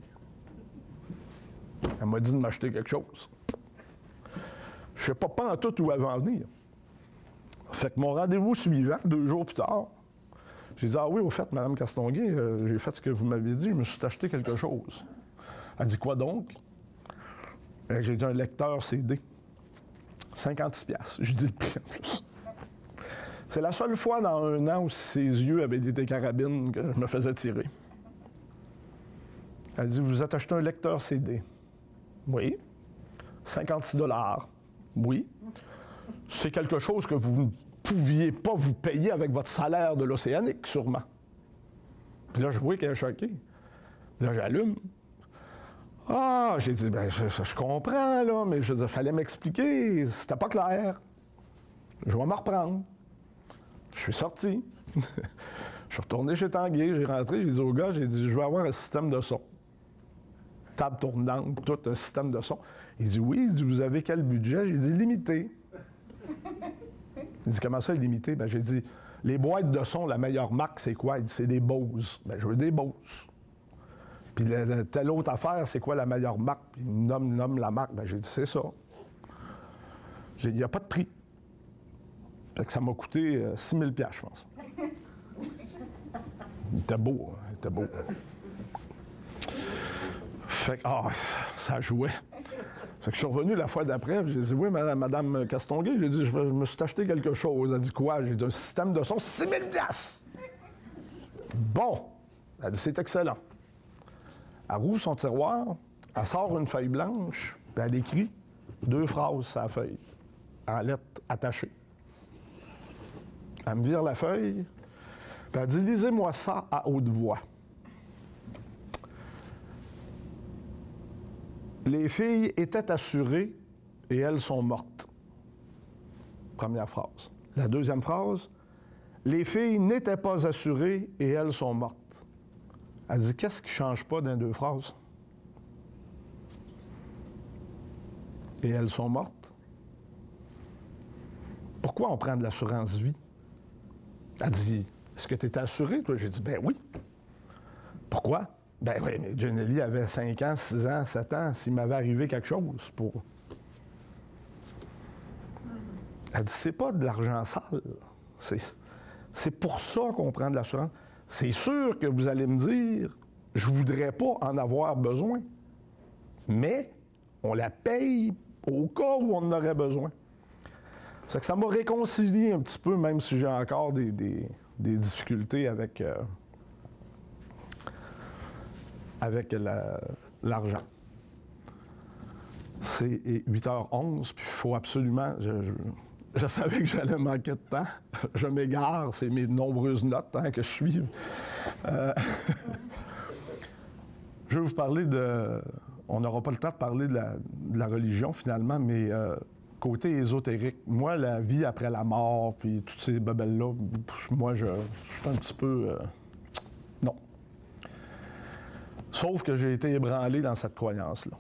Elle m'a dit de m'acheter quelque chose. Je ne sais pas en tout où elle va en venir. Fait que mon rendez-vous suivant, 2 jours plus tard, j'ai dit, ah oui, au fait, Mme Castonguay, j'ai fait ce que vous m'avez dit, je me suis acheté quelque chose. Elle dit, quoi donc? J'ai dit, un lecteur CD. 56 $. Je dis le prix en plus. C'est la seule fois dans 1 an où ses yeux avaient des carabines que je me faisais tirer. Elle dit, vous êtes acheté un lecteur CD. Oui. 56 $. Oui. C'est quelque chose que vous ne pouviez pas vous payer avec votre salaire de l'Océanique, sûrement. Puis là, je vois qu'elle est choquée. Là, j'allume. Ah, j'ai dit, ben, je comprends, là, mais je veux dire, fallait m'expliquer. C'était pas clair. Je vais me reprendre. Je suis sorti. Je suis retourné chez Tanguay, j'ai rentré, j'ai dit au gars, j'ai dit, je veux avoir un système de son. Table tournante, tout un système de son. Il dit, oui, il dit, vous avez quel budget? J'ai dit, limité. Il dit, comment ça, limité? Ben, j'ai dit, les boîtes de son, la meilleure marque, c'est quoi? Il dit, c'est des Bose. Ben, je veux des Bose. Puis telle autre affaire, c'est quoi la meilleure marque? Puis il nomme la marque. Ben, j'ai dit, c'est ça. Il n'y a pas de prix. Fait que ça m'a coûté 6 000 $, je pense. Il était beau, hein? Il était beau. Fait que, ça jouait. C'est que je suis revenu la fois d'après, j'ai dit, oui, Madame Castonguay, j'ai dit, je me suis acheté quelque chose. Elle a dit, quoi? J'ai dit, un système de son, 6 000 $. Bon. Elle a dit, c'est excellent. Elle rouvre son tiroir, elle sort une feuille blanche, puis elle écrit 2 phrases sur la feuille, en lettres attachées. Elle me vire la feuille, puis elle dit, lisez-moi ça à haute voix. Les filles étaient assurées et elles sont mortes. Première phrase. La deuxième phrase, les filles n'étaient pas assurées et elles sont mortes. Elle dit, qu'est-ce qui ne change pas dans les 2 phrases? Et elles sont mortes. Pourquoi on prend de l'assurance vie? Elle dit, est-ce que tu étais assuré, toi? J'ai dit, ben oui. Pourquoi? Ben oui, mais Gianelli avait 5 ans, 6 ans, 7 ans, s'il m'avait arrivé quelque chose pour... Elle dit, c'est pas de l'argent sale. C'est pour ça qu'on prend de l'assurance. C'est sûr que vous allez me dire, je voudrais pas en avoir besoin, mais on la paye au cas où on en aurait besoin. C'est que ça m'a réconcilié un petit peu, même si j'ai encore des difficultés avec l'argent. C'est 8h11, puis il faut absolument... Je savais que j'allais manquer de temps. Je m'égare, c'est mes nombreuses notes que je suis. Je vais vous parler de... On n'aura pas le temps de parler de la religion, finalement, mais côté ésotérique. Moi, la vie après la mort, puis toutes ces babelles-là, moi, je suis un petit peu... non. Sauf que j'ai été ébranlé dans cette croyance-là.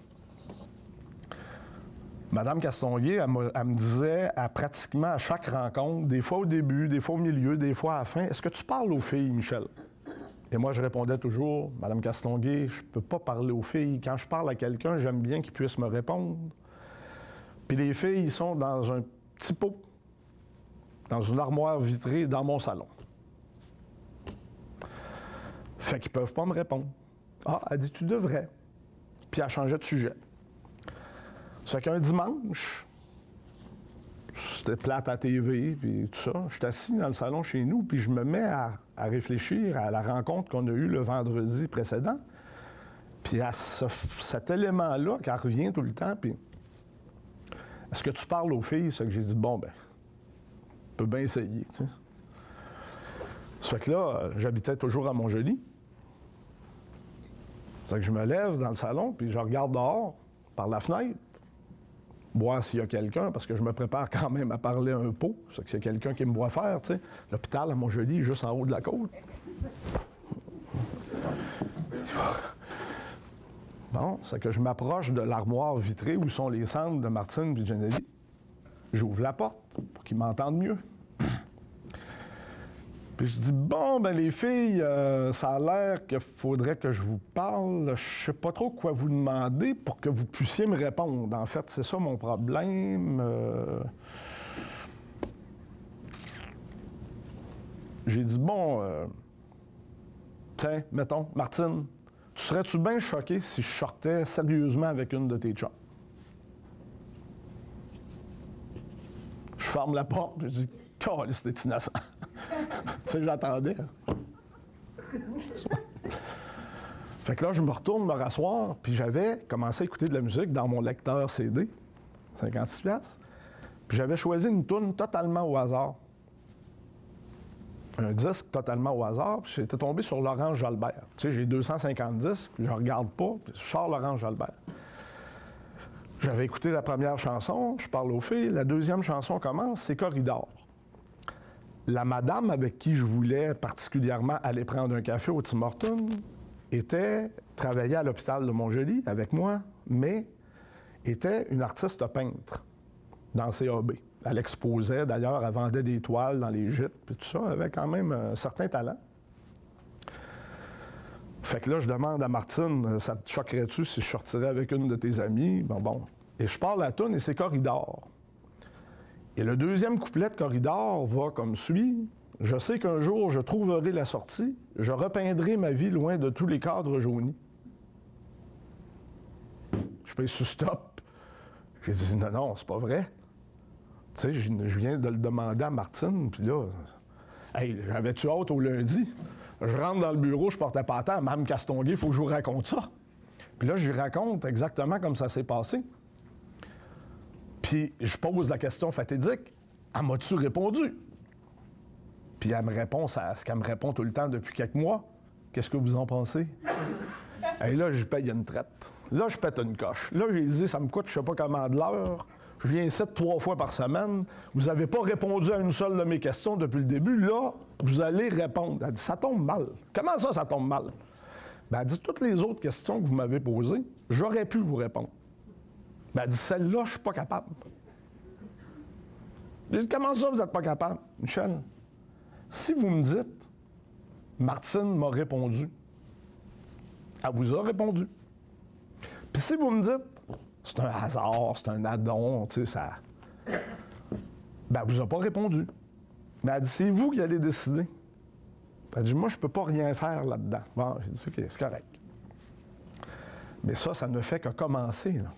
Madame Castonguay, elle me disait pratiquement à chaque rencontre, des fois au début, des fois au milieu, des fois à la fin, « Est-ce que tu parles aux filles, Michel? » Et moi, je répondais toujours, « Madame Castonguay, je ne peux pas parler aux filles. Quand je parle à quelqu'un, j'aime bien qu'il puisse me répondre. » Puis les filles, ils sont dans un petit pot, dans une armoire vitrée dans mon salon. Fait qu'ils ne peuvent pas me répondre. Ah, elle dit, tu devrais. Puis elle changeait de sujet. Ça fait qu'un dimanche, c'était plate à TV, puis tout ça, je suis assis dans le salon chez nous, puis je me mets à réfléchir à la rencontre qu'on a eue le vendredi précédent, puis à cet élément-là qui revient tout le temps, puis est-ce que tu parles aux filles? C'est que j'ai dit, bon, ben, on peut bien essayer, tu sais. Ça fait que là, j'habitais toujours à Montjoly. Ça fait que je me lève dans le salon, puis je regarde dehors, par la fenêtre, voir s'il y a quelqu'un, parce que je me prépare quand même à parler un pot. C'est que c'est quelqu'un qui me voit faire, tu sais. L'hôpital à Montjoly est juste en haut de la côte. Bon, c'est que je m'approche de l'armoire vitrée où sont les cendres de Martine et de Geneviève. J'ouvre la porte pour qu'ils m'entendent mieux. Puis je dis, bon, ben les filles, ça a l'air qu'il faudrait que je vous parle. Je sais pas trop quoi vous demander pour que vous puissiez me répondre. En fait, c'est ça mon problème. J'ai dit, bon, tiens, mettons, Martine, tu serais-tu bien choquée si je sortais sérieusement avec une de tes chums? Je ferme la porte, je dis, caliste, c'était innocent. Tu sais, j'attendais. Fait que là, je me retourne me rasseoir, puis j'avais commencé à écouter de la musique dans mon lecteur CD, 56$. Puis j'avais choisi une toune totalement au hasard. Un disque totalement au hasard, puis j'étais tombé sur Laurence Jalbert. Tu sais, j'ai 250 disques, puis je regarde pas, puis je sors Laurence Jalbert. J'avais écouté la première chanson, je parle aux filles. La deuxième chanson commence, c'est Corridor. La madame avec qui je voulais particulièrement aller prendre un café au Tim Hortons travaillait à l'hôpital de Montjoly avec moi, mais était une artiste peintre dans CAB. Elle exposait, d'ailleurs, elle vendait des toiles dans les gîtes, puis tout ça, elle avait quand même un certain talent. Fait que là, je demande à Martine, ça te choquerait-tu si je sortirais avec une de tes amies? Bon. Et je parle la toune et c'est Corridor. Et le deuxième couplet de Corridor va comme suit. Je sais qu'un jour, je trouverai la sortie. Je repeindrai ma vie loin de tous les cadres jaunis. Je pèse sur stop. J'ai dit, non, c'est pas vrai. Tu sais, je viens de le demander à Martine, puis là, hey, j'avais-tu hâte au lundi? Je rentre dans le bureau, je portais pas à Mme Castonguay, il faut que je vous raconte ça. Puis là, je lui raconte exactement comme ça s'est passé. Puis je pose la question fatidique, « Elle m'a-tu répondu? » Puis elle me répond ce qu'elle me répond tout le temps depuis quelques mois. Qu'est-ce que vous en pensez? Et là, je paye une traite. Là, je pète une coche. Là, j'ai dit, ça me coûte je sais pas comment de l'heure. Je viens ici 3 fois par semaine. Vous n'avez pas répondu à une seule de mes questions depuis le début. Là, vous allez répondre. Elle dit, ça tombe mal. Comment ça tombe mal? Ben, elle dit, toutes les autres questions que vous m'avez posées, j'aurais pu vous répondre. Ben, elle dit, celle-là, je ne suis pas capable. J'ai dit, comment ça, vous n'êtes pas capable? Michel, si vous me dites, Martine m'a répondu, elle vous a répondu. Puis si vous me dites, c'est un hasard, c'est un addon, tu sais, ça... Ben, elle vous a pas répondu. Mais elle dit, c'est vous qui allez décider. Elle dit, moi, je peux pas rien faire là-dedans. Bon, j'ai dit, OK, c'est correct. Mais ça ne fait que commencer, là.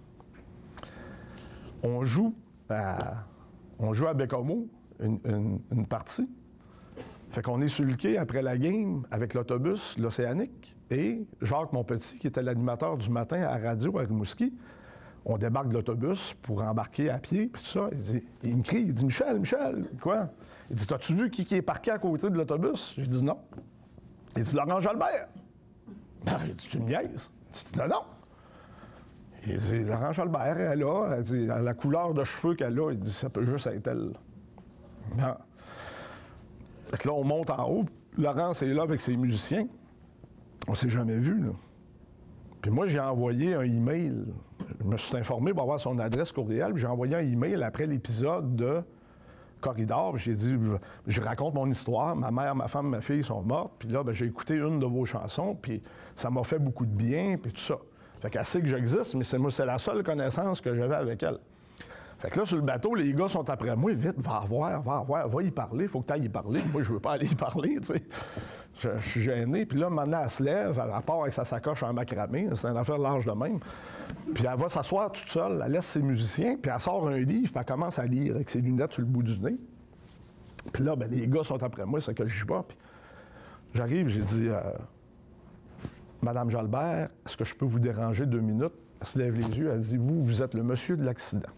On joue à Bécomo, une partie. Fait qu'on est sur le quai après la game avec l'autobus, l'Océanique, et Jacques Monpetit, qui était l'animateur du matin à radio à Rimouski, on débarque de l'autobus pour embarquer à pied, puis tout ça. Il me crie, il dit « Michel, quoi? » Il dit « T'as-tu vu qui est parqué à côté de l'autobus? » J'ai dit « Non. » Il dit « Laurent Jalbert. » Ben, il dit « Tu me niaises? » J'ai dit « Non. » Il dit, Laurent Jalbert, elle dit, la couleur de cheveux qu'elle a, il dit, ça peut juste être elle. Non. Fait que là, on monte en haut. Laurence est là avec ses musiciens. On s'est jamais vus, là. Puis moi, j'ai envoyé un email. Je me suis informé pour avoir son adresse courriel. Puis j'ai envoyé un email après l'épisode de Corridor. Puis j'ai dit, je raconte mon histoire. Ma mère, ma femme, ma fille sont mortes. Puis là, j'ai écouté une de vos chansons. Puis ça m'a fait beaucoup de bien. Puis tout ça. Fait qu'elle sait que j'existe, mais c'est la seule connaissance que j'avais avec elle. Fait que là, sur le bateau, les gars sont après moi. Vite, va voir, va y parler. Faut que tu ailles y parler. Moi, je veux pas aller y parler, tu sais. Je suis gêné. Puis là, maintenant, elle se lève, elle part avec sa sacoche en macramé. C'est une affaire large de même. Puis elle va s'asseoir toute seule, elle laisse ses musiciens, puis elle sort un livre, puis elle commence à lire avec ses lunettes sur le bout du nez. Puis là, ben, les gars sont après moi, c'est que je vais pas. Puis j'arrive, j'ai dit, Madame Jalbert, est-ce que je peux vous déranger 2 minutes? Elle se lève les yeux, elle dit, vous êtes le monsieur de l'accident.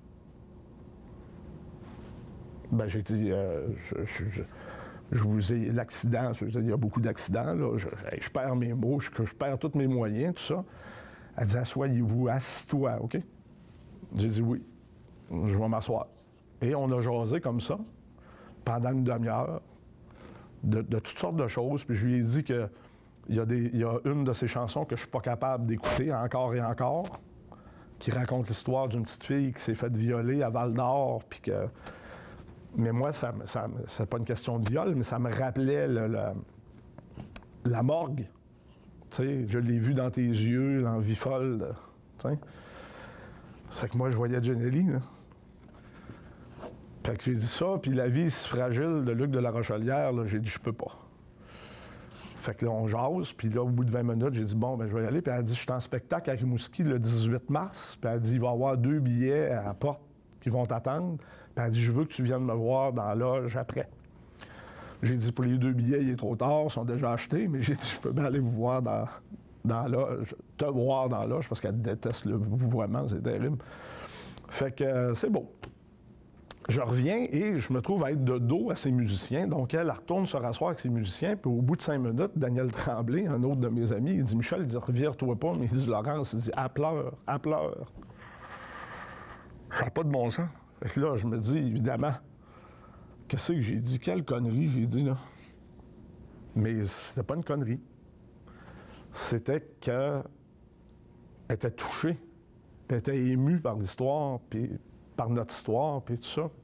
Ben, j'ai dit, je vous ai l'accident, il y a beaucoup d'accidents, là. Je perds mes mots, je perds tous mes moyens, tout ça. Elle dit, asseyez-vous, assis-toi, OK? J'ai dit oui, je vais m'asseoir. Et on a jasé comme ça, pendant une demi-heure, de toutes sortes de choses. Puis je lui ai dit qu'il y a une de ses chansons que je suis pas capable d'écouter encore et encore, qui raconte l'histoire d'une petite fille qui s'est faite violer à Val-d'Or, puis que... Mais moi, c'est pas une question de viol, mais ça me rappelait la morgue. Tu sais, je l'ai vu dans tes yeux, l'envie folle. Tu sais. C'est que moi, je voyais Jenny, là. Fait que j'ai dit ça, puis la vie si fragile de Luc de la Rochelière, là, j'ai dit, je peux pas. Fait que là, on jase, puis là, au bout de 20 minutes, j'ai dit, bon, ben je vais y aller. Puis elle a dit, je suis en spectacle à Rimouski le 18 mars. Puis elle a dit, il va y avoir 2 billets à la porte qui vont t'attendre. Puis elle a dit, je veux que tu viennes me voir dans la loge après. J'ai dit, pour les 2 billets, il est trop tard, ils sont déjà achetés, mais j'ai dit, je peux bien aller vous voir dans la loge, te voir dans la loge, parce qu'elle déteste le vouvoiement, c'est terrible. Fait que c'est beau. Je reviens et je me trouve à être de dos à ses musiciens. Donc, elle retourne se rasseoir avec ses musiciens. Puis, au bout de 5 minutes, Daniel Tremblay, un autre de mes amis, il dit, Michel, il dit, reviens-toi pas. Mais il dit, Laurence, il dit, elle pleure, elle pleure. Ça n'a pas de bon sens. Fait que là, je me dis, évidemment, qu'est-ce que j'ai dit? Quelle connerie j'ai dit, là? Mais c'était pas une connerie. C'était qu'elle était touchée, puis elle était émue par l'histoire, puis par notre histoire, puis tout ça.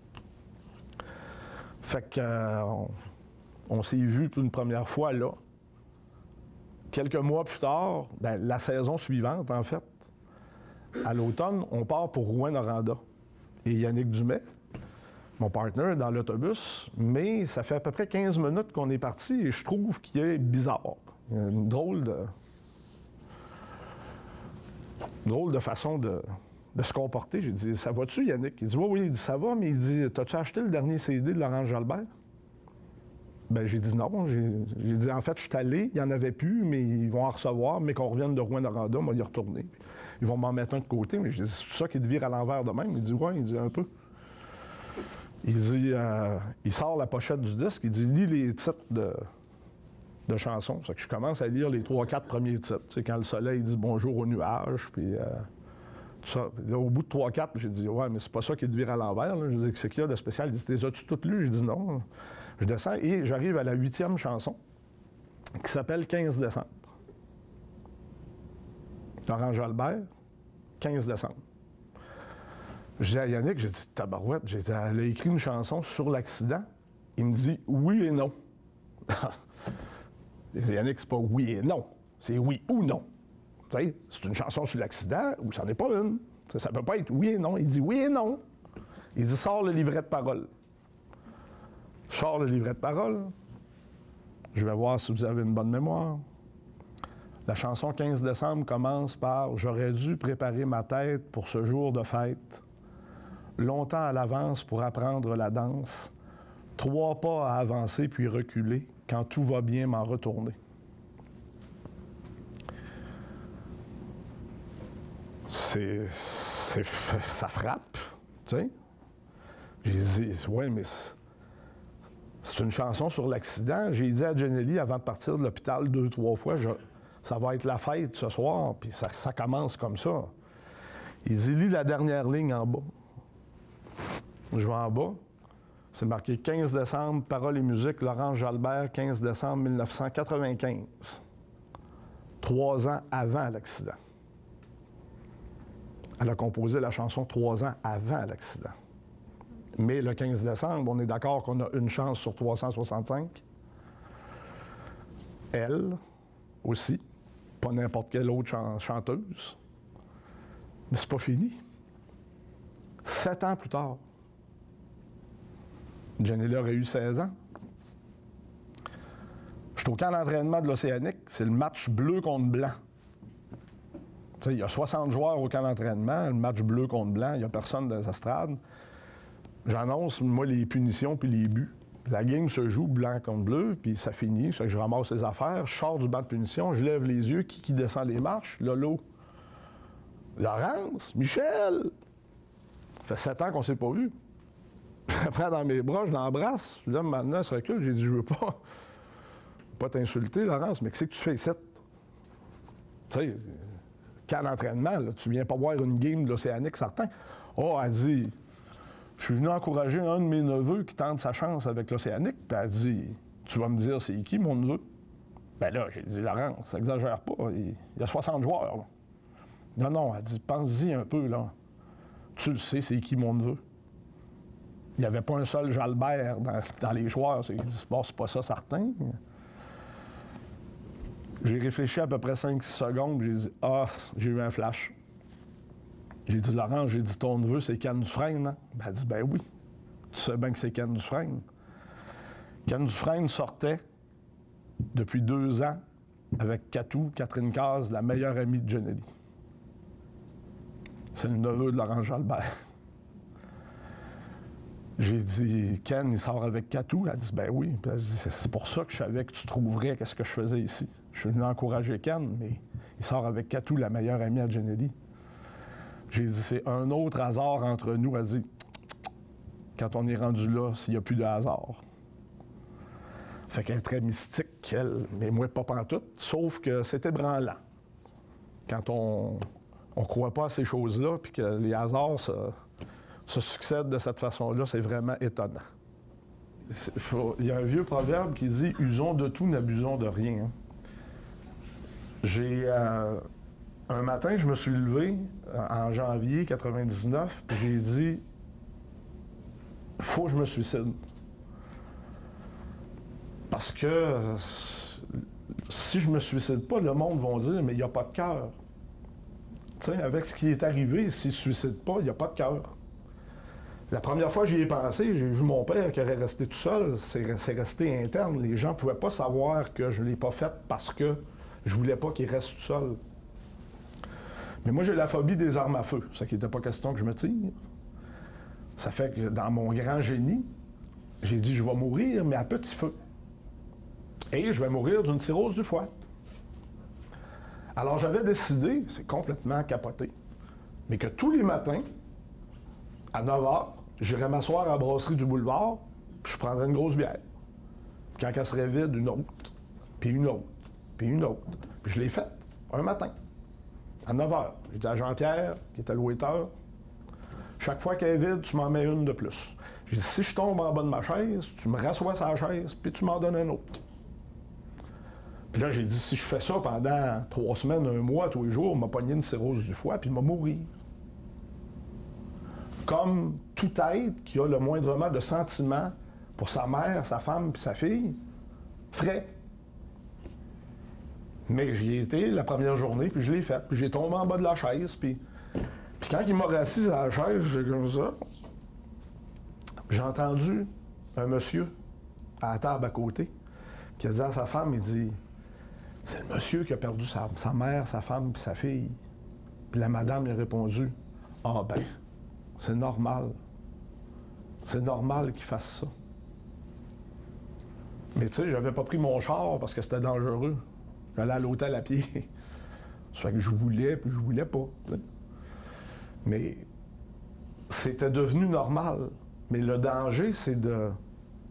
Fait qu'on s'est vus pour une première fois là. Quelques mois plus tard, ben, la saison suivante, en fait, à l'automne, on part pour Rouyn-Noranda. Et Yannick Dumais, mon partenaire, dans l'autobus, mais ça fait à peu près 15 minutes qu'on est parti et je trouve qu'il est bizarre. Il y a une drôle de façon de se comporter. J'ai dit, ça va-tu, Yannick? Il dit, oui, il dit, ça va, mais il dit, t'as-tu acheté le dernier CD de Laurent Jalbert? Ben j'ai dit non. J'ai dit, en fait, je suis allé, il n'y en avait plus, mais ils vont en recevoir, mais qu'on revienne de Rouyn-Noranda, moi, y retourner. Ils vont m'en mettre un de côté, mais j'ai dit, c'est tout ça qui te vire à l'envers de même? Il dit, ouais, il dit, un peu. Il dit, il sort la pochette du disque, il dit, lis les titres de chansons. C'est que je commence à lire les 3-4 premiers titres. Tu sais, quand le soleil dit bonjour aux nuages, puis tout ça. Là, au bout de 3-4, j'ai dit, ouais, mais c'est pas ça qui te vire à l'envers. Là. Je dis, c'est qu'il y a de spécial? Il dit, les as-tu toutes lues? J'ai dit, non. Je descends et j'arrive à la 8e chanson qui s'appelle 15 décembre. Laurent Jalbert, 15 décembre. Je dis à Yannick, j'ai dit, tabarouette, j'ai dit, elle a écrit une chanson sur l'accident. Il me dit, oui et non. J'ai dit, Yannick, c'est pas oui et non, c'est oui ou non. Tu sais, c'est une chanson sur l'accident ou ça n'est pas une. T'sais, ça peut pas être oui et non. Il dit oui et non. Il dit, sors le livret de parole. Je sors le livret de parole. Je vais voir si vous avez une bonne mémoire. La chanson 15 décembre commence par « J'aurais dû préparer ma tête pour ce jour de fête. Longtemps à l'avance pour apprendre la danse. 3 pas à avancer puis reculer. Quand tout va bien, m'en retourner. » Ça frappe, tu sais. J'ai dit, ouais, mais c'est une chanson sur l'accident. J'ai dit à Jenny avant de partir de l'hôpital 2-3 fois, ça va être la fête ce soir, puis ça commence comme ça. Il dit, lis la dernière ligne en bas. Je vais en bas. C'est marqué 15 décembre, paroles et musique, Laurence Jalbert, 15 décembre 1995. 3 ans avant l'accident. Elle a composé la chanson 3 ans avant l'accident. Mais le 15 décembre, on est d'accord qu'on a une chance sur 365. Elle aussi, pas n'importe quelle autre chanteuse. Mais c'est pas fini. 7 ans plus tard, Janelle aurait eu 16 ans. Je suis au camp d'entraînement de l'Océanique, c'est le match bleu contre blanc. Tu sais, il y a 60 joueurs au camp d'entraînement, le match bleu contre blanc, il n'y a personne dans les estrades. J'annonce, moi, les punitions puis les buts. La game se joue blanc contre bleu, puis ça finit. Ça fait que je ramasse les affaires, je sors du banc de punition, je lève les yeux, qui descend les marches? Lolo. Laurence, Michel. Ça fait 7 ans qu'on ne s'est pas vu. Je la prends dans mes bras, je l'embrasse. Là, maintenant, elle se recule. J'ai dit, je veux pas t'insulter, Laurence, mais qu'est-ce que tu fais ici? Tu sais, camp d'entraînement, là, tu viens pas voir une game de l'Océanique, certain. Oh, elle dit, je suis venu encourager un de mes neveux qui tente sa chance avec l'Océanique. Puis elle dit, tu vas me dire, c'est qui mon neveu? Ben là, j'ai dit, Laurence, ça exagère pas. Il y a 60 joueurs, là. Non, elle dit, pense-y un peu, là. Tu le sais, c'est qui mon neveu? Il n'y avait pas un seul Jalbert dans les joueurs. C'est pas ça, certain. J'ai réfléchi à peu près 5-6 secondes, puis j'ai dit, j'ai eu un flash. J'ai dit, Laurent, j'ai dit, ton neveu, c'est Ken Dufresne, hein? Ben, elle dit, ben oui. Tu sais bien que c'est Ken Dufresne. Ken Dufresne sortait depuis 2 ans avec Catherine Caz, la meilleure amie de Janelle. C'est le neveu de Laurent Jalbert. J'ai dit, Ken, il sort avec Catou. Elle dit, ben oui. Puis elle dit, c'est pour ça que je savais que tu trouverais qu'est-ce que je faisais ici. Je suis venu encourager Ken, mais il sort avec Catou, la meilleure amie à Janelle. J'ai dit, c'est un autre hasard entre nous. Elle dit, quand on est rendu là, s'il n'y a plus de hasard. Fait qu'elle est très mystique, elle, mais moi, pas pantoute, sauf que c'est ébranlant. Quand on ne croit pas à ces choses-là, puis que les hasards se succèdent de cette façon-là, c'est vraiment étonnant. Il y a un vieux proverbe qui dit « Usons de tout, n'abusons de rien ». Un matin, je me suis levé en janvier 99, puis j'ai dit « Faut que je me suicide ». Parce que si je me suicide pas, le monde va dire « Mais il n'y a pas de cœur ». Tu sais, avec ce qui est arrivé, s'il ne se suicide pas, il n'y a pas de cœur. La première fois que j'y ai pensé, j'ai vu mon père qui aurait resté tout seul. C'est resté interne. Les gens ne pouvaient pas savoir que je ne l'ai pas fait parce que je ne voulais pas qu'il reste tout seul. Mais moi, j'ai la phobie des armes à feu. Ça qui n'était pas question que je me tire. Ça fait que dans mon grand génie, j'ai dit, je vais mourir, mais à petit feu. Et je vais mourir d'une cirrhose du foie. Alors, j'avais décidé, c'est complètement capoté, mais que tous les matins, à 9 h, j'irais m'asseoir à la brasserie du boulevard, puis je prendrais une grosse bière. Puis quand elle serait vide, une autre, puis une autre, puis une autre. Puis je l'ai faite, un matin, à 9 h. J'ai dit à Jean-Pierre, qui était le waiter, chaque fois qu'elle est vide, tu m'en mets une de plus. J'ai dit, si je tombe en bas de ma chaise, tu me rassois sur la chaise, puis tu m'en donnes une autre. Puis là, j'ai dit, si je fais ça pendant 3 semaines, 1 mois, tous les jours, on m'a pogné une cirrhose du foie, puis il m'a mourir. Comme tout être qui a le moindrement de sentiment pour sa mère, sa femme puis sa fille, ferait. Mais j'y ai été la première journée, puis je l'ai fait. Puis j'ai tombé en bas de la chaise, puis quand il m'a rassis à la chaise, j'ai comme ça. J'ai entendu un monsieur à la table à côté qui a dit à sa femme, il dit, c'est le monsieur qui a perdu sa mère, sa femme puis sa fille. Puis la madame lui a répondu, ah ben, c'est normal. C'est normal qu'il fasse ça. Mais tu sais, j'avais pas pris mon char parce que c'était dangereux. J'allais à l'hôtel à pied. Ça fait que je voulais, puis je voulais pas. T'sais. Mais c'était devenu normal. Mais le danger, c'est de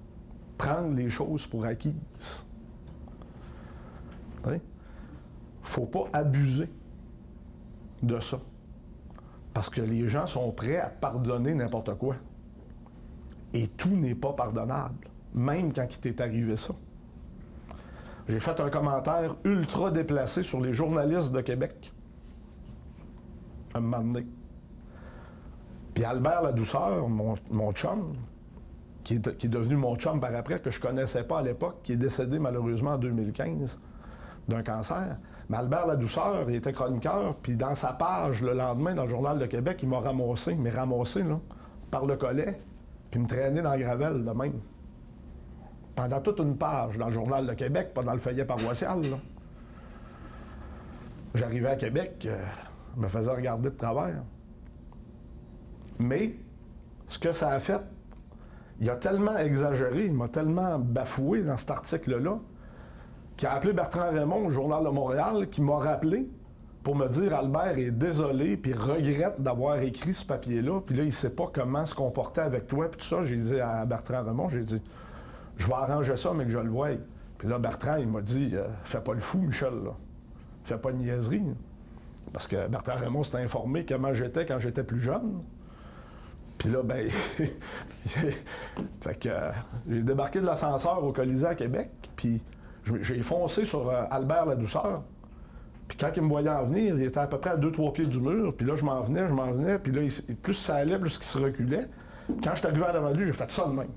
prendre les choses pour acquises. Il faut pas abuser de ça. Parce que les gens sont prêts à pardonner n'importe quoi. Et tout n'est pas pardonnable, même quand il t'est arrivé ça. J'ai fait un commentaire ultra déplacé sur les journalistes de Québec, un moment donné. Puis Albert Ladouceur, mon chum, qui est devenu mon chum par après, que je ne connaissais pas à l'époque, qui est décédé malheureusement en 2015 d'un cancer. Mais Albert Ladouceur, il était chroniqueur, puis dans sa page, le lendemain, dans le Journal de Québec, il m'a ramassé, là, par le collet, puis me traîné dans la gravelle de même. Pendant toute une page, dans le Journal de Québec, pas dans le feuillet paroissial, là. J'arrivais à Québec, je me faisais regarder de travers. Mais, ce que ça a fait, il a tellement exagéré, il m'a tellement bafoué dans cet article-là, qu'il a appelé Bertrand Raymond au Journal de Montréal, qui m'a rappelé pour me dire « Albert est désolé, puis regrette d'avoir écrit ce papier-là, puis là, il ne sait pas comment se comporter avec toi, puis tout ça. » J'ai dit à Bertrand Raymond, j'ai dit « Je vais arranger ça, mais que je le voie. » Puis là, Bertrand, il m'a dit « Fais pas le fou, Michel, là. Fais pas de niaiserie. » Parce que Bertrand Raymond s'était informé comment j'étais quand j'étais plus jeune. Puis là, ben, fait que j'ai débarqué de l'ascenseur au Colisée à Québec, puis j'ai foncé sur Albert Ladouceur. Puis quand il me voyait en venir, il était à peu près à 2-3 pieds du mur, puis là, je m'en venais, puis là, plus ça allait, plus il se reculait. Quand je suis arrivé devant lui, j'ai fait ça de même.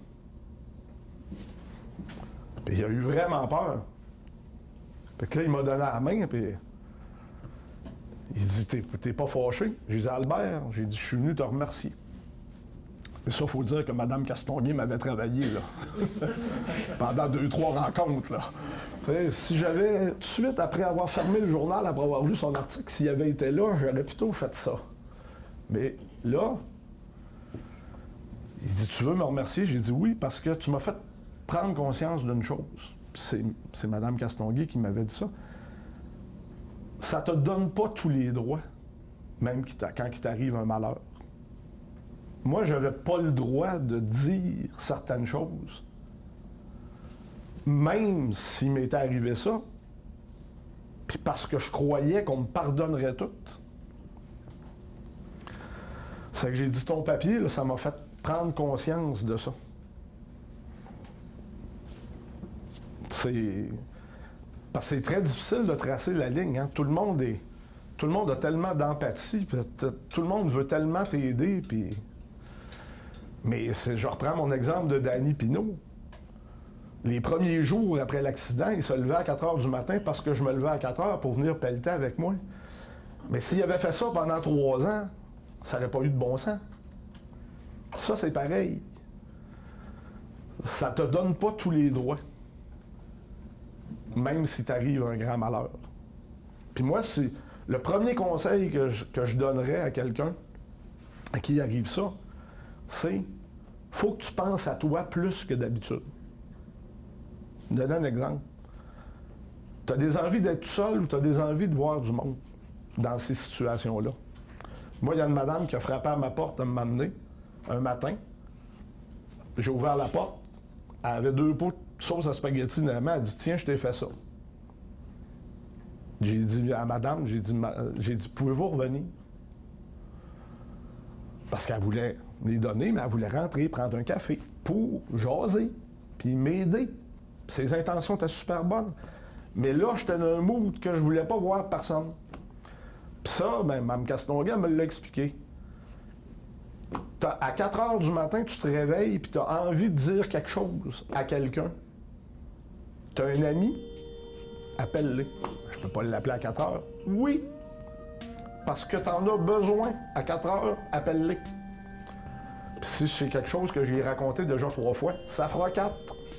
Puis il a eu vraiment peur. Fait que là, il m'a donné la main, puis il dit « T'es pas fâché? » J'ai dit « Albert, j'ai dit, je suis venu te remercier. » Mais ça, il faut dire que Mme Castonguay m'avait travaillé, là, pendant 2-3 rencontres, là. T'sais, si j'avais, tout de suite, après avoir fermé le journal, après avoir lu son article, s'il avait été là, j'aurais plutôt fait ça. Mais là, il dit « Tu veux me remercier? » J'ai dit « Oui, parce que tu m'as fait prendre conscience d'une chose. » C'est Mme Castonguay qui m'avait dit ça. Ça te donne pas tous les droits, même quand il t'arrive un malheur. Moi, je n'avais pas le droit de dire certaines choses. Même s'il m'était arrivé ça, puis parce que je croyais qu'on me pardonnerait tout. C'est que j'ai dit ton papier, là, ça m'a fait prendre conscience de ça. Parce que c'est très difficile de tracer la ligne, hein? Tout le monde a tellement d'empathie, puis tout le monde veut tellement t'aider, puis... Mais je reprends mon exemple de Danny Pinault. Les premiers jours après l'accident, il se levait à 4 heures du matin parce que je me levais à 4 heures pour venir pelleter avec moi. Mais s'il avait fait ça pendant 3 ans, ça n'aurait pas eu de bon sens. Ça, c'est pareil. Ça te donne pas tous les droits. Même si t'arrive un grand malheur. Puis moi, c'est le premier conseil que je donnerais à quelqu'un à qui arrive ça, c'est faut que tu penses à toi plus que d'habitude. Je vais donner un exemple. Tu as des envies d'être tout seul ou tu as des envies de voir du monde dans ces situations-là. Moi, il y a une madame qui a frappé à ma porte un moment donné, un matin. J'ai ouvert la porte. Elle avait 2 pots de sauce à spaghetti dans la main. Elle dit « Tiens, je t'ai fait ça. » J'ai dit à madame, j'ai dit « Pouvez-vous revenir? » Parce qu'elle voulait les donner, mais elle voulait rentrer, prendre un café pour jaser, puis m'aider. Ses intentions étaient super bonnes. Mais là, j'étais dans un mood que je voulais pas voir personne. Puis ça, ben, Mme Castonguay me l'a expliqué. À 4 heures du matin, tu te réveilles puis tu as envie de dire quelque chose à quelqu'un. Tu as un ami, appelle-le. Je peux pas l'appeler à 4 heures. Oui, parce que tu en as besoin. À 4 heures, appelle-le. Puis si c'est quelque chose que j'ai raconté déjà 3 fois, ça fera 4.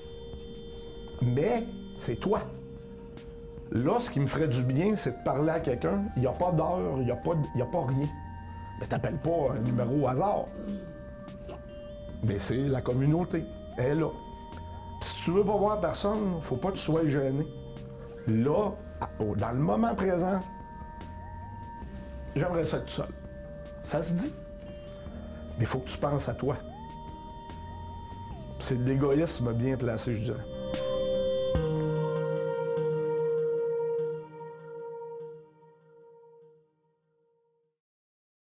Mais c'est toi. Là, ce qui me ferait du bien, c'est de parler à quelqu'un. Il n'y a pas d'heure, il n'y a pas rien. Mais t'appelles pas un numéro au hasard. Mais c'est la communauté. Elle est là. Puis si tu veux pas voir personne, faut pas que tu sois gêné. Là, dans le moment présent, j'aimerais ça être tout seul. Ça se dit. Mais il faut que tu penses à toi. C'est de l'égoïsme bien placé, je dirais.